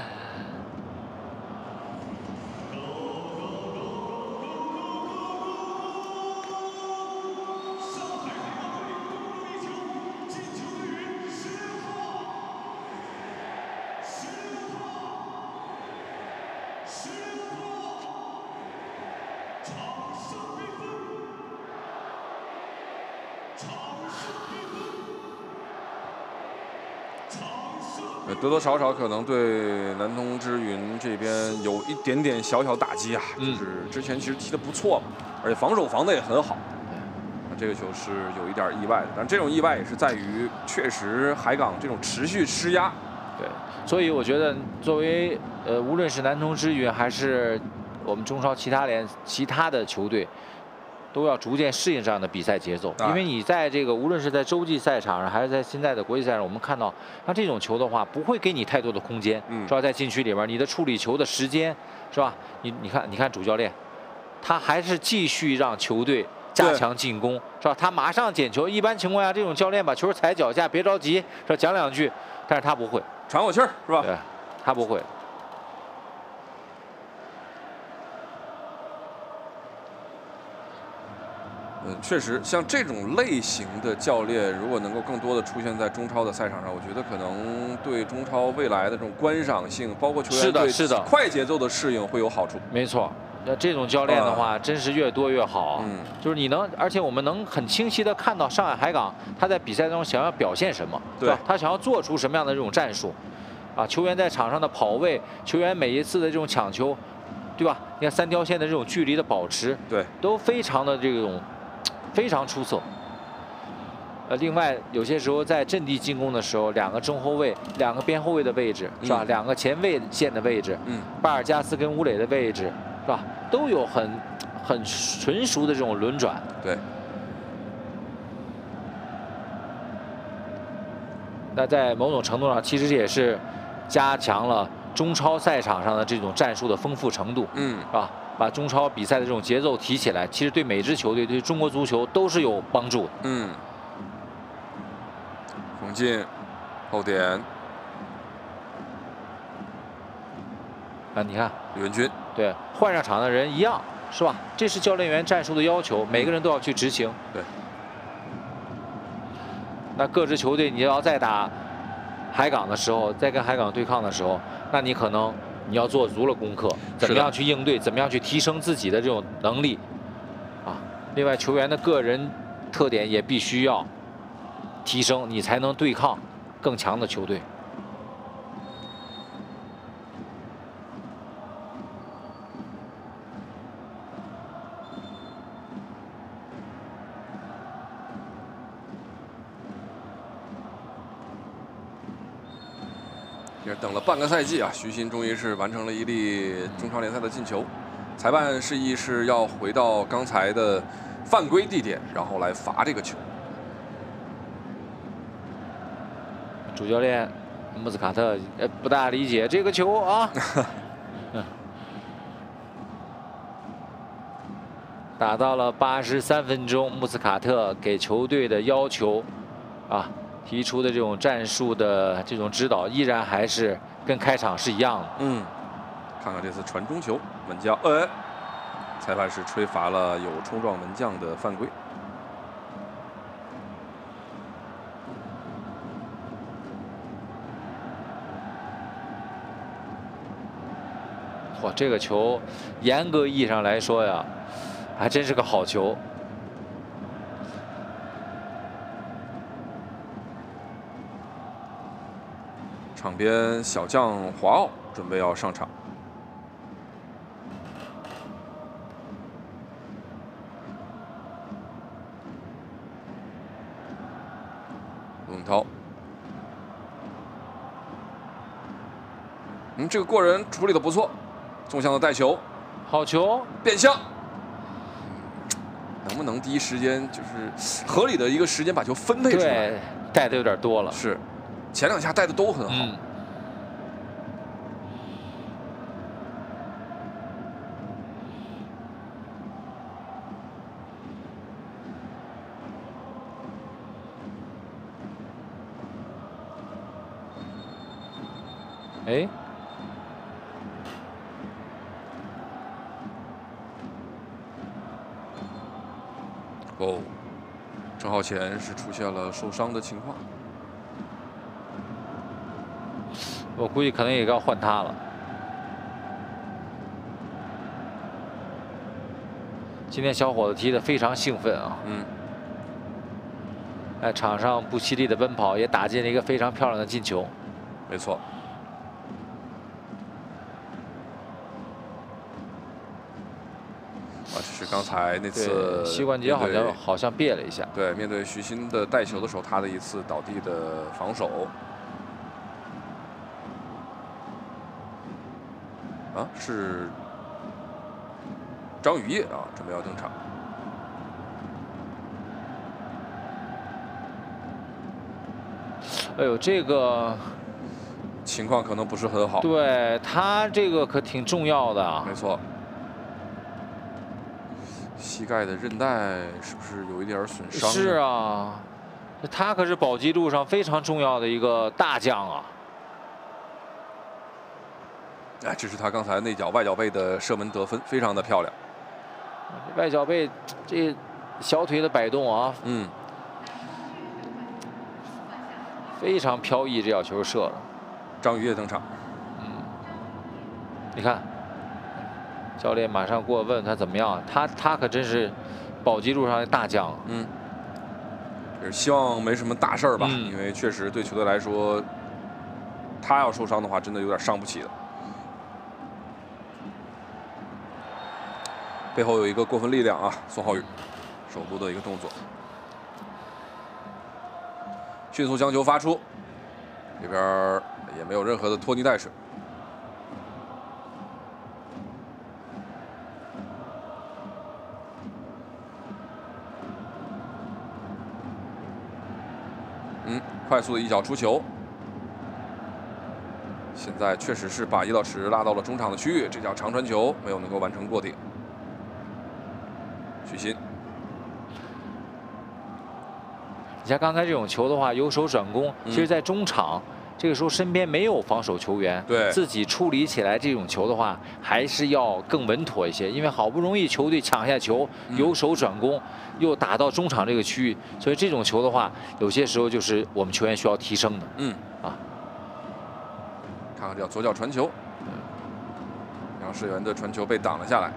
多多少少可能对南通之云这边有一点点小小打击啊，嗯、就是之前其实踢得不错嘛，而且防守防得也很好。这个球是有一点意外的，但这种意外也是在于确实海港这种持续施压。 对，所以我觉得作为呃无论是南通之云还是我们中超其他联其他的球队，都要逐渐适应这样的比赛节奏，因为你在这个无论是在洲际赛场上，还是在现在的国际赛上，我们看到像这种球的话，不会给你太多的空间，嗯、是吧？在禁区里边，你的处理球的时间，是吧？你你看，你看主教练，他还是继续让球队加强进攻，是吧？他马上捡球，一般情况下，这种教练把球踩脚下，别着急，是吧？讲两句，但是他不会， 喘口气儿，是吧？ 对，他不会。 嗯，确实，像这种类型的教练，如果能够更多的出现在中超的赛场上，我觉得可能对中超未来的这种观赏性，包括球员对快节奏的适应会有好处。 没错，那这种教练的话，真是越多越好。嗯，就是你能，而且我们能很清晰的看到上海海港他在比赛中想要表现什么，对吧？他想要做出什么样的这种战术，啊，球员在场上的跑位，球员每一次的这种抢球，对吧？你看三条线的这种距离的保持， 对， 都非常的这种。非常出色。呃，另外有些时候在阵地进攻的时候，两个中后卫、两个边后卫的位置是吧？嗯、两个前卫线的位置，嗯，巴尔加斯跟乌磊的位置是吧？都有很很纯熟的这种轮转。 对。 那在某种程度上，其实也是加强了中超赛场上的这种战术的丰富程度，嗯，是吧？把中超比赛的这种节奏提起来，其实对每支球队、对中国足球都是有帮助的。 嗯。冯进，后点。 啊，你看李文君， 对，换上场的人一样，是吧？这是教练员战术的要求，每个人都要去执行。 对。 那各支球队，你要再打海港的时候，再跟海港对抗的时候，那你可能。你要做足了功课，怎么样去应对，怎么样去提升自己的这种能力，啊，另外球员的个人特点也必须要提升，你才能对抗更强的球队。 也等了半个赛季啊，徐新终于是完成了一粒中超联赛的进球。裁判示意是要回到刚才的犯规地点，然后来罚这个球。 主教练穆斯卡特呃不大理解这个球啊。打到了八十三分钟，穆斯卡特给球队的要求啊。提出的这种战术的这种指导，依然还是跟开场是一样的。 嗯，看看这次传中球，门将，呃，裁判是吹罚了有冲撞门将的犯规。 哇，这个球严格意义上来说呀，还真是个好球。 场边小将华奥准备要上场。陆永涛，嗯，这个过人处理的不错，纵向的带球， 好球， 变向。 能不能第一时间就是合理的一个时间把球分配出来？ 对，带的有点多了。 是，前两下带的都很好。嗯、 哎。 哦，郑浩前是出现了受伤的情况， 我估计可能也要换他了。今天小伙子踢得非常兴奋啊！ 嗯， 在场上不犀利的奔跑，也打进了一个非常漂亮的进球。 没错。 啊，这是刚才那次膝关节好像好像别了一下。 对，面对徐新的带球的时候，他的一次倒地的防守。啊，是张雨夜啊，准备要登场。 哎呦，这个情况可能不是很好。 对他这个可挺重要的啊。 没错。 膝盖的韧带是不是有一点损伤？ 是啊，他可是保级路上非常重要的一个大将啊！ 哎，这是他刚才那脚外脚背的射门得分，非常的漂亮。 外脚背这小腿的摆动啊， 嗯， 非常飘逸，这脚球射了。 张雨夜登场， 嗯，你看。 教练马上过问他怎么样，他他可真是保级路上的大将。 嗯，也是希望没什么大事儿吧，嗯、因为确实对球队来说，他要受伤的话，真的有点伤不起了。背后有一个过分力量啊，宋浩宇手部的一个动作，迅速将球发出，这边也没有任何的拖泥带水。 嗯，快速的一脚出球，现在确实是把叶道池拉到了中场的区域，这脚长传球没有能够完成过顶。许昕， 你像刚才这种球的话，由守转攻，其实在中场、嗯、这个时候身边没有防守球员， 对， 自己处理起来这种球的话，还是要更稳妥一些，因为好不容易球队抢下球，由守转攻。嗯 又打到中场这个区域，所以这种球的话，有些时候就是我们球员需要提升的。 嗯，啊，看看这脚左脚传球，杨世元的传球被挡了下来。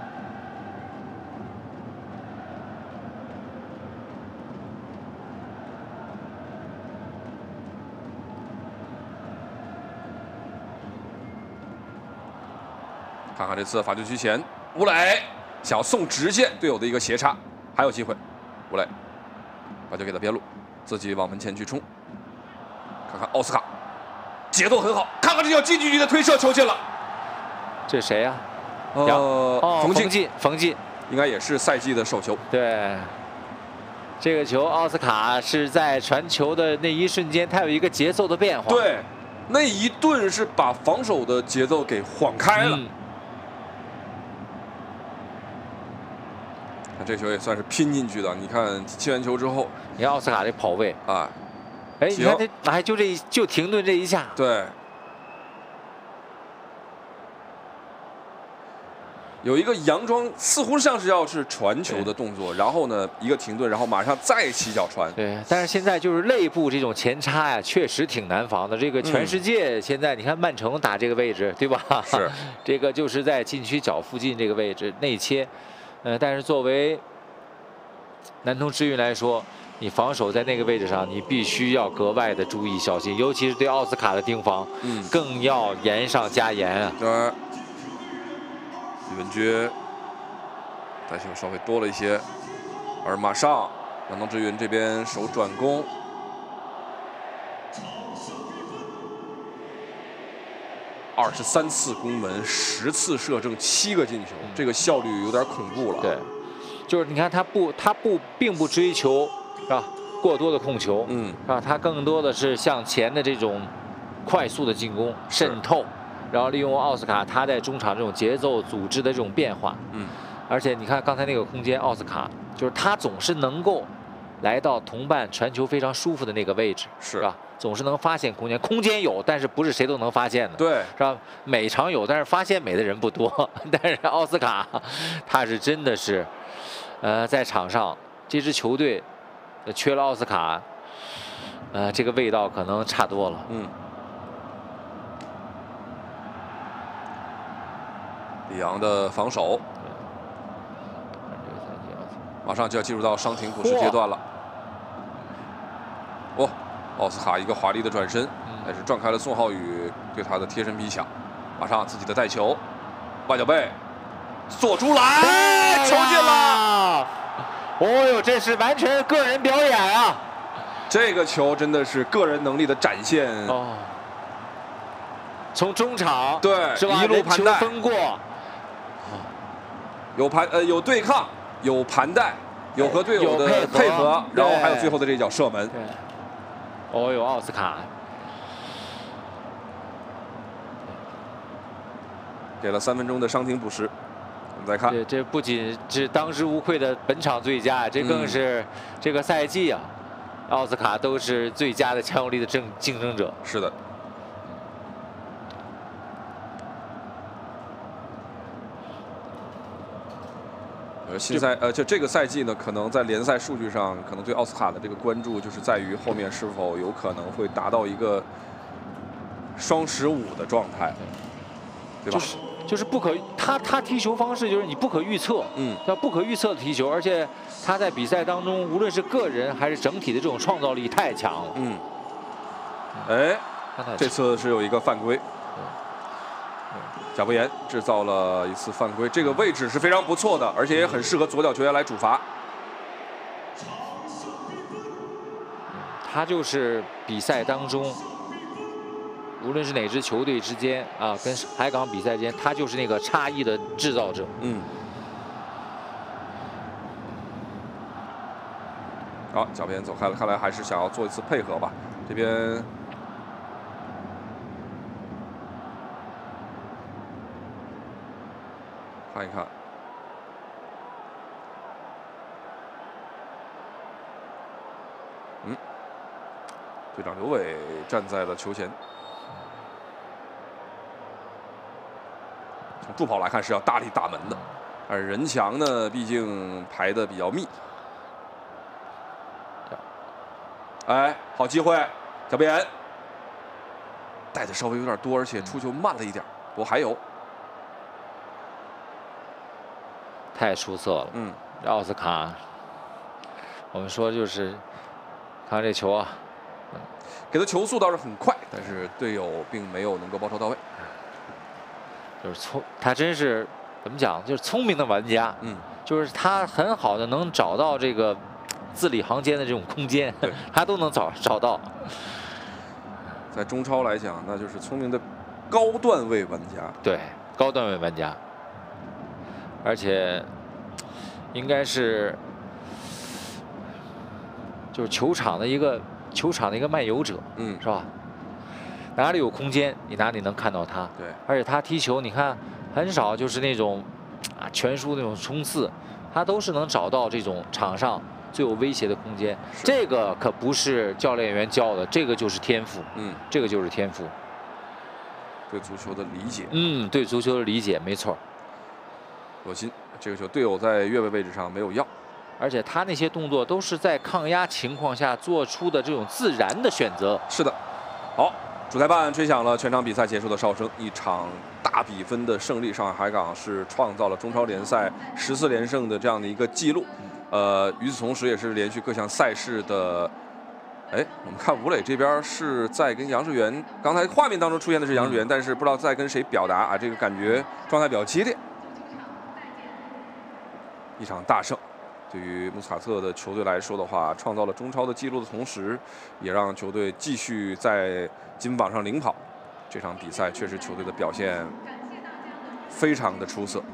看看这次罚球区前，吴磊想要送直线，队友的一个斜插。 还有机会，吴磊把球给他边路，自己往门前去冲。看看奥斯卡，节奏很好。看看这脚近距离的推射球进了。 这是谁呀、 啊？呃， 哦、 冯冯骥，冯骥应该也是赛季的首球。 对，这个球奥斯卡是在传球的那一瞬间，他有一个节奏的变化。 对，那一顿是把防守的节奏给晃开了。嗯 这球也算是拼进去的。你看踢完球之后， 你看奥斯卡这跑位啊， 哎，你看这哎就这就停顿这一下， 对，有一个佯装似乎像是要是传球的动作，然后呢一个停顿，然后马上再起脚传。 对，但是现在就是肋部这种前插呀，确实挺难防的。这个全世界现在你看曼城打这个位置，对吧？ 是， 这个就是在禁区角附近这个位置内切。 呃，但是作为南通之运来说， 你防守在那个位置上，你必须要格外的注意小心，尤其是对奥斯卡的盯防，嗯，更要严上加严啊。 对，李文军带球稍微多了一些，而马上南通之云这边手转攻。 二十三次攻门，十次射正，七个进球，这个效率有点恐怖了。 对，就是你看他不，他不并不追求是吧过多的控球，嗯，是吧？他更多的是向前的这种快速的进攻渗透，然后利用奥斯卡他在中场这种节奏组织的这种变化，嗯，而且你看刚才那个空间，奥斯卡就是他总是能够来到同伴传球非常舒服的那个位置，是吧？ 总是能发现空间，空间有，但是不是谁都能发现的，对，是吧？每场有，但是发现美的人不多。但是奥斯卡，他是真的是，呃，在场上这支球队缺了奥斯卡，呃，这个味道可能差多了。嗯。 里昂的防守，马上就要进入到伤停补时阶段了。哦。 奥斯卡一个华丽的转身，但是撞开了宋浩宇对他的贴身逼抢，马上自己的带球，外脚背做出来，球进了！ 哦呦，这是完全个人表演啊！ 这个球真的是个人能力的展现哦。从中场对是吧？ 一路盘带分过， 有盘呃有对抗，有盘带，有和队友的配合，然后还有最后的这一脚射门。 哦呦，奥斯卡给了三分钟的伤停补时，我们再看， 这这不仅是当之无愧的本场最佳，这更是这个赛季啊，嗯、奥斯卡都是最佳的强有力的争竞争者。 是的。呃，新赛呃，就这个赛季呢，可能在联赛数据上，可能对奥斯卡的这个关注，就是在于后面是否有可能会达到一个双十五的状态，对吧？ 就是就是不可，他他踢球方式就是你不可预测，嗯，叫不可预测的踢球，而且他在比赛当中，无论是个人还是整体的这种创造力太强了， 嗯。哎，这次是有一个犯规。 贾博言制造了一次犯规，这个位置是非常不错的，而且也很适合左脚球员来主罚。 他就是比赛当中，无论是哪支球队之间啊，跟海港比赛间，他就是那个差异的制造者。嗯。 好，贾博言走开了，看来还是想要做一次配合吧。这边。 看一看，嗯，队长刘伟站在了球前。从助跑来看是要大力打门的，而人墙呢，毕竟排的比较密。哎，好机会，小边带的稍微有点多，而且出球慢了一点，不过还有。 太出色了，嗯，奥斯卡，我们说就是，看这球啊， 嗯，给的球速倒是很快，但是队友并没有能够报仇到位， 就是聪，他真是怎么讲，就是聪明的玩家，嗯，就是他很好的能找到这个字里行间的这种空间，他都能找找到。 在中超来讲，那就是聪明的高段位玩家， 对，高段位玩家。 而且应该是就是球场的一个球场的一个漫游者，嗯，是吧？哪里有空间，你哪里能看到他。对，而且他踢球，你看很少就是那种啊全输那种冲刺，他都是能找到这种场上最有威胁的空间。这个可不是教练员教的，这个就是天赋，嗯，这个就是天赋。 对足球的理解， 嗯，对足球的理解，没错。 罗辛，这个球队友在越位位置上没有要， 而且他那些动作都是在抗压情况下做出的这种自然的选择。 是的，好，主裁判吹响了全场比赛结束的哨声，一场大比分的胜利，上海海港是创造了中超联赛十四连胜的这样的一个记录。 呃，与此同时，也是连续各项赛事的。哎，我们看吴磊这边是在跟杨致远，刚才画面当中出现的是杨致远，但是不知道在跟谁表达啊，这个感觉状态比较激烈。一场大胜，对于穆斯卡特的球队来说的话，创造了中超的纪录的同时，也让球队继续在积分榜上领跑。这场比赛确实球队的表现非常的出色。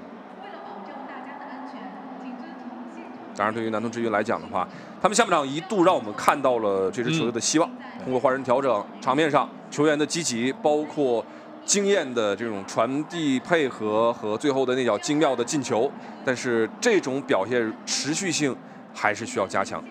当然，对于南通之云来讲的话，他们下半场一度让我们看到了这支球队的希望。嗯、通过换人调整，场面上球员的积极，包括经验的这种传递配合和最后的那脚精妙的进球，但是这种表现持续性还是需要加强。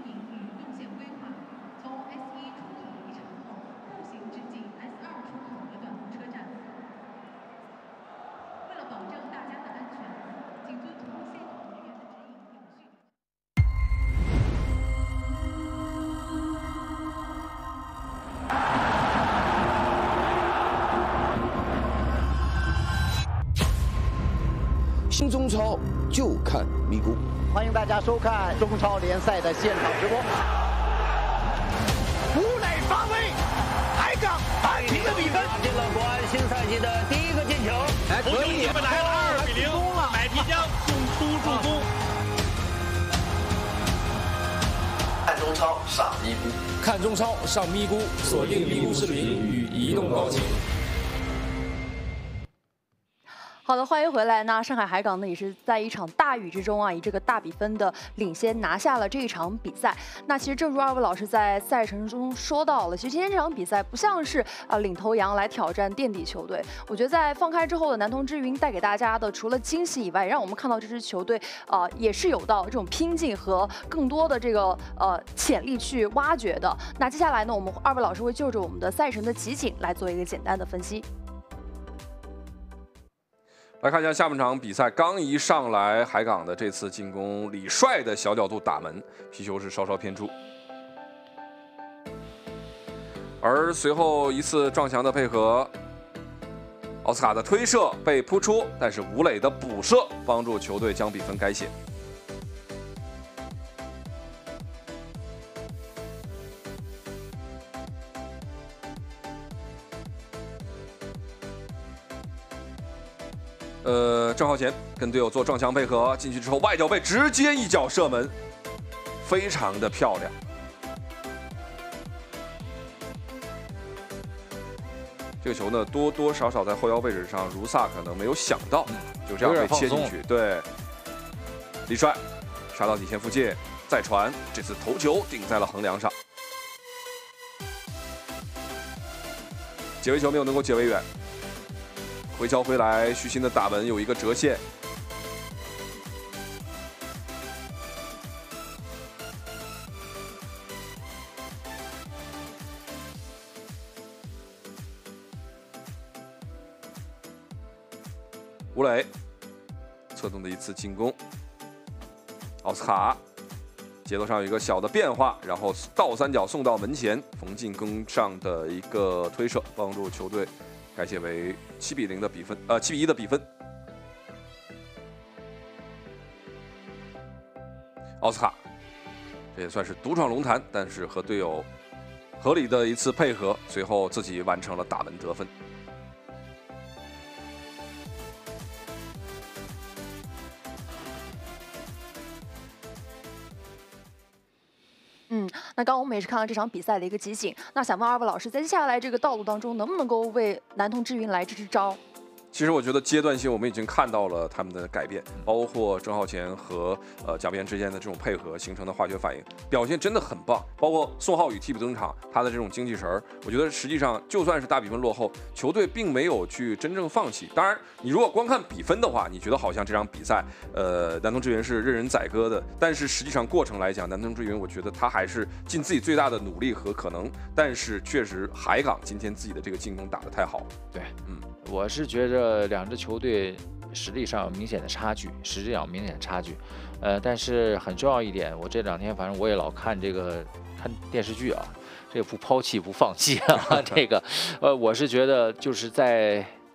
新中超就看咪咕， 欢迎大家收看中超联赛的现场直播。 吴磊发威，海港扳平了比分，打进了国安新赛季的第一个进球。 哎，可以， 我们来了二比零，买皮江送出助攻。 看中超上咪咕， 看中超上咪咕，锁定咪咕视频与移动高清。 好的，欢迎回来。那上海海港呢，也是在一场大雨之中啊，以这个大比分的领先拿下了这一场比赛。那其实正如二位老师在赛程中说到了，其实今天这场比赛不像是啊、呃、领头羊来挑战垫底球队。我觉得在放开之后的南通之云带给大家的，除了惊喜以外，也让我们看到这支球队呃也是有到这种拼劲和更多的这个呃潜力去挖掘的。那接下来呢，我们二位老师会就着我们的赛程的集锦来做一个简单的分析。 来看一下下半场比赛，刚一上来，海港的这次进攻，李帅的小角度打门，皮球是稍稍偏出，而随后一次撞墙的配合，奥斯卡的推射被扑出，但是吴磊的补射帮助球队将比分改写。呃，郑浩贤跟队友做撞墙配合，进去之后外脚背直接一脚射门，非常的漂亮。这个球呢，多多少少在后腰位置上，如萨可能没有想到，就这样被切进去。对，李帅杀到底线附近，再传，这次头球顶在了横梁上，解围球没有能够解围远。回敲回来，徐新的打门有一个折线，吴磊策动的一次进攻，奥斯卡节奏上有一个小的变化，然后倒三角送到门前，冯进跟上的一个推射，帮助球队改写为七比零的比分，呃，七比一的比分。奥斯卡，这也算是独闯龙潭，但是和队友合理的一次配合，随后自己完成了打门得分。 嗯，那刚刚我们也是看到这场比赛的一个集锦。那想问二位老师，在接下来这个道路当中，能不能够为南通之云来支支招？ 其实我觉得阶段性我们已经看到了他们的改变，包括郑浩贤和呃贾边之间的这种配合形成的化学反应，表现真的很棒。包括宋浩宇替补登场，他的这种精气神儿，我觉得实际上就算是大比分落后，球队并没有去真正放弃。当然，你如果光看比分的话，你觉得好像这场比赛呃南通之云是任人宰割的，但是实际上过程来讲，南通之云我觉得他还是尽自己最大的努力和可能，但是确实海港今天自己的这个进攻打得太好。 对，嗯。我是觉着两支球队实力上有明显的差距，实质上有明显的差距。呃，但是很重要一点，我这两天反正我也老看这个看电视剧啊，这个不抛弃不放弃啊，这个呃，我是觉得就是在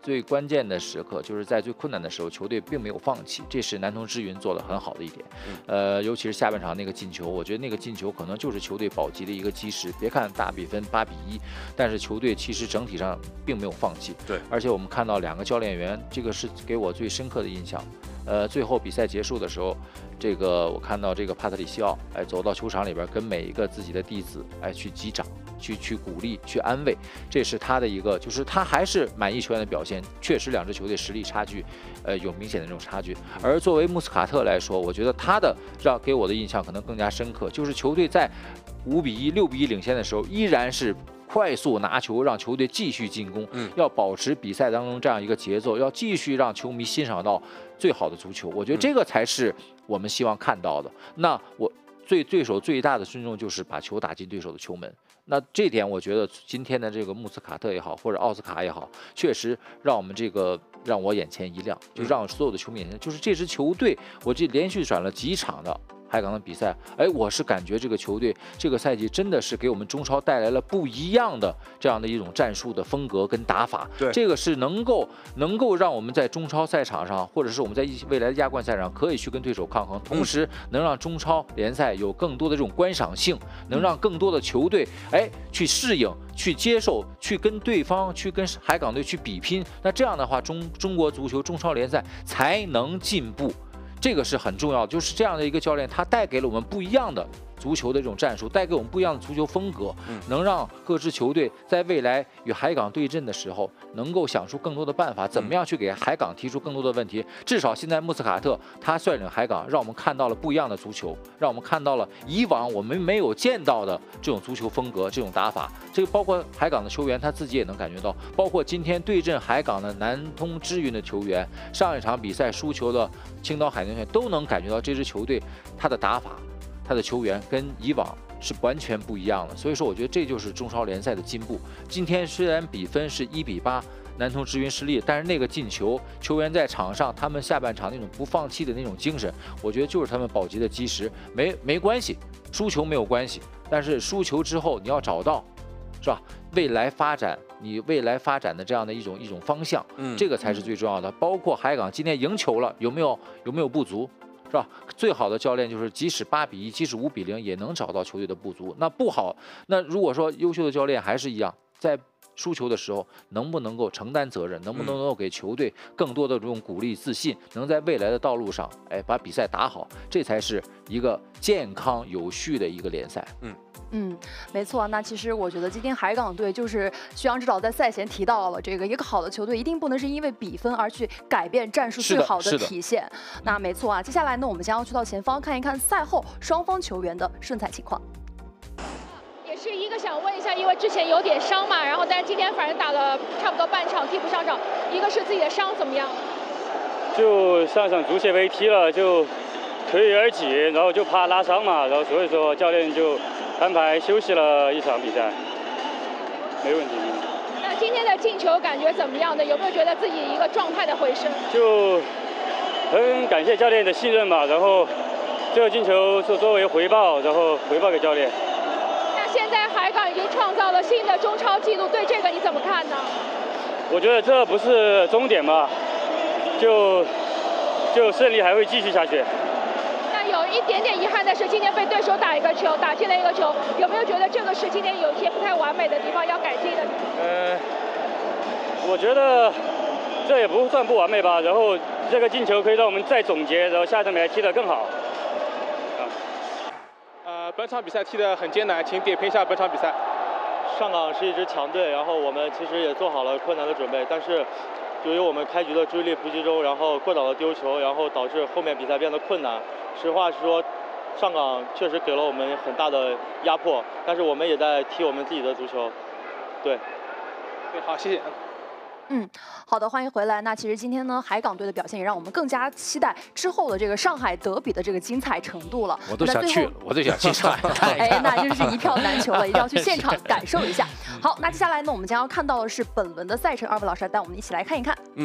最关键的时刻，就是在最困难的时候，球队并没有放弃，这是南通之云做得很好的一点。呃，尤其是下半场那个进球，我觉得那个进球可能就是球队保级的一个基石。别看大比分八比一，但是球队其实整体上并没有放弃。 对， 而且我们看到两个教练员，这个是给我最深刻的印象。呃，最后比赛结束的时候，这个我看到这个帕特里西奥，哎，走到球场里边，跟每一个自己的弟子，哎，去击掌，去去鼓励，去安慰，这是他的一个，就是他还是满意球员的表现。确实，两支球队实力差距，呃，有明显的这种差距。而作为穆斯卡特来说，我觉得他的让给我的印象可能更加深刻，就是球队在五比一、六比一领先的时候，依然是快速拿球，让球队继续进攻，嗯，要保持比赛当中这样一个节奏，要继续让球迷欣赏到最好的足球。我觉得这个才是我们希望看到的。那我对对手最大的尊重就是把球打进对手的球门。那这点我觉得今天的这个穆斯卡特也好，或者奥斯卡也好，确实让我们这个让我眼前一亮，就让所有的球迷眼前，就是这支球队，我这连续转了几场的海港的比赛，哎，我是感觉这个球队这个赛季真的是给我们中超带来了不一样的这样的一种战术的风格跟打法。 对， 这个是能够能够让我们在中超赛场上，或者是我们在未来的亚冠赛场可以去跟对手抗衡，同时能让中超联赛有更多的这种观赏性，能让更多的球队哎去适应、去接受、去跟对方、去跟海港队去比拼。那这样的话，中中国足球中超联赛才能进步。这个是很重要的，就是这样的一个教练，他带给了我们不一样的足球的这种战术，带给我们不一样的足球风格，嗯、能让各支球队在未来与海港对阵的时候，能够想出更多的办法，怎么样去给海港提出更多的问题。至少现在穆斯卡特他率领海港，让我们看到了不一样的足球，让我们看到了以往我们没有见到的这种足球风格、这种打法。这个包括海港的球员他自己也能感觉到，包括今天对阵海港的南通之云的球员，上一场比赛输球的青岛海豚队都能感觉到这支球队他的打法。他的球员跟以往是完全不一样的，所以说我觉得这就是中超联赛的进步。今天虽然比分是一比八，南通之云失利，但是那个进球，球员在场上他们下半场那种不放弃的那种精神，我觉得就是他们保级的基石。没没关系，输球没有关系，但是输球之后你要找到，是吧？未来发展，你未来发展的这样的一种一种方向，嗯，这个才是最重要的。包括海港今天赢球了，有没有有没有不足？是吧？最好的教练就是即使八比一，即使五比零，也能找到球队的不足。那不好，那如果说优秀的教练还是一样，在输球的时候，能不能够承担责任？能不能够给球队更多的这种鼓励、自信？能在未来的道路上，哎，把比赛打好，这才是一个健康有序的一个联赛。 嗯。 嗯，没错。那其实我觉得今天海港队就是徐阳指导在赛前提到了，这个一个好的球队一定不能是因为比分而去改变战术最好的体现。那没错啊。接下来呢，我们将要去到前方看一看赛后双方球员的顺赛情况。 也是一个想问一下，因为之前有点伤嘛，然后但是今天反正打了差不多半场替补上场，一个是自己的伤怎么样？ 就上场足协杯踢了，就腿有点紧，然后就怕拉伤嘛，然后所以说教练就安排休息了一场比赛，没问题。 那今天的进球感觉怎么样的？有没有觉得自己一个状态的回升？ 就很感谢教练的信任吧，然后这个进球是作为回报，然后回报给教练。 那现在海港已经创造了新的中超纪录，对这个你怎么看呢？ 我觉得这不是终点嘛，就就胜利还会继续下去。 有一点点遗憾的是，今天被对手打一个球，打进了一个球，有没有觉得这个是今天有一些不太完美的地方要改进的？ 呃，我觉得这也不算不完美吧。然后这个进球可以让我们再总结，然后下一场比赛踢得更好。 啊，呃，本场比赛踢得很艰难，请点评一下本场比赛。 上港是一支强队，然后我们其实也做好了困难的准备，但是由于我们开局的注意力不集中，然后过早的丢球，然后导致后面比赛变得困难。实话实说，上港确实给了我们很大的压迫，但是我们也在踢我们自己的足球。对， 对，好，谢谢。 嗯，好的，欢迎回来。那其实今天呢，海港队的表现也让我们更加期待之后的这个上海德比的这个精彩程度了。 我都想去了，我都想去上海。 哎，那真是一票难求了，一定要去现场感受一下。好，那接下来呢，我们将要看到的是本轮的赛程，二位老师带我们一起来看一看。 嗯。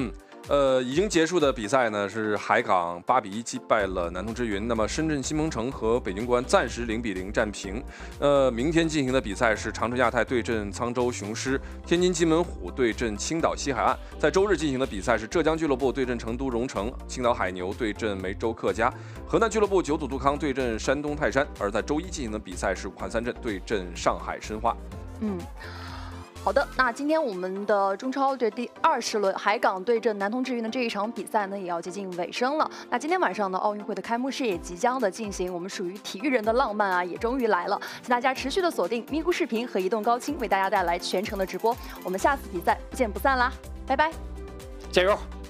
呃，已经结束的比赛呢是海港八比一击败了南通之云，那么深圳新鹏城和北京国安暂时零比零战平。呃，明天进行的比赛是长城亚泰对阵沧州雄狮，天津金门虎对阵青岛西海岸。在周日进行的比赛是浙江俱乐部对阵成都蓉城，青岛海牛对阵梅州客家，河南俱乐部九赌杜康对阵山东泰山。而在周一进行的比赛是武汉三镇对阵上海申花。 嗯。好的，那今天我们的中超队第二十轮海港对阵南通之云的这一场比赛呢，也要接近尾声了。那今天晚上呢，奥运会的开幕式也即将的进行，我们属于体育人的浪漫啊，也终于来了。请大家持续的锁定咪咕视频和移动高清，为大家带来全程的直播。我们下次比赛不见不散啦，拜拜， 加油！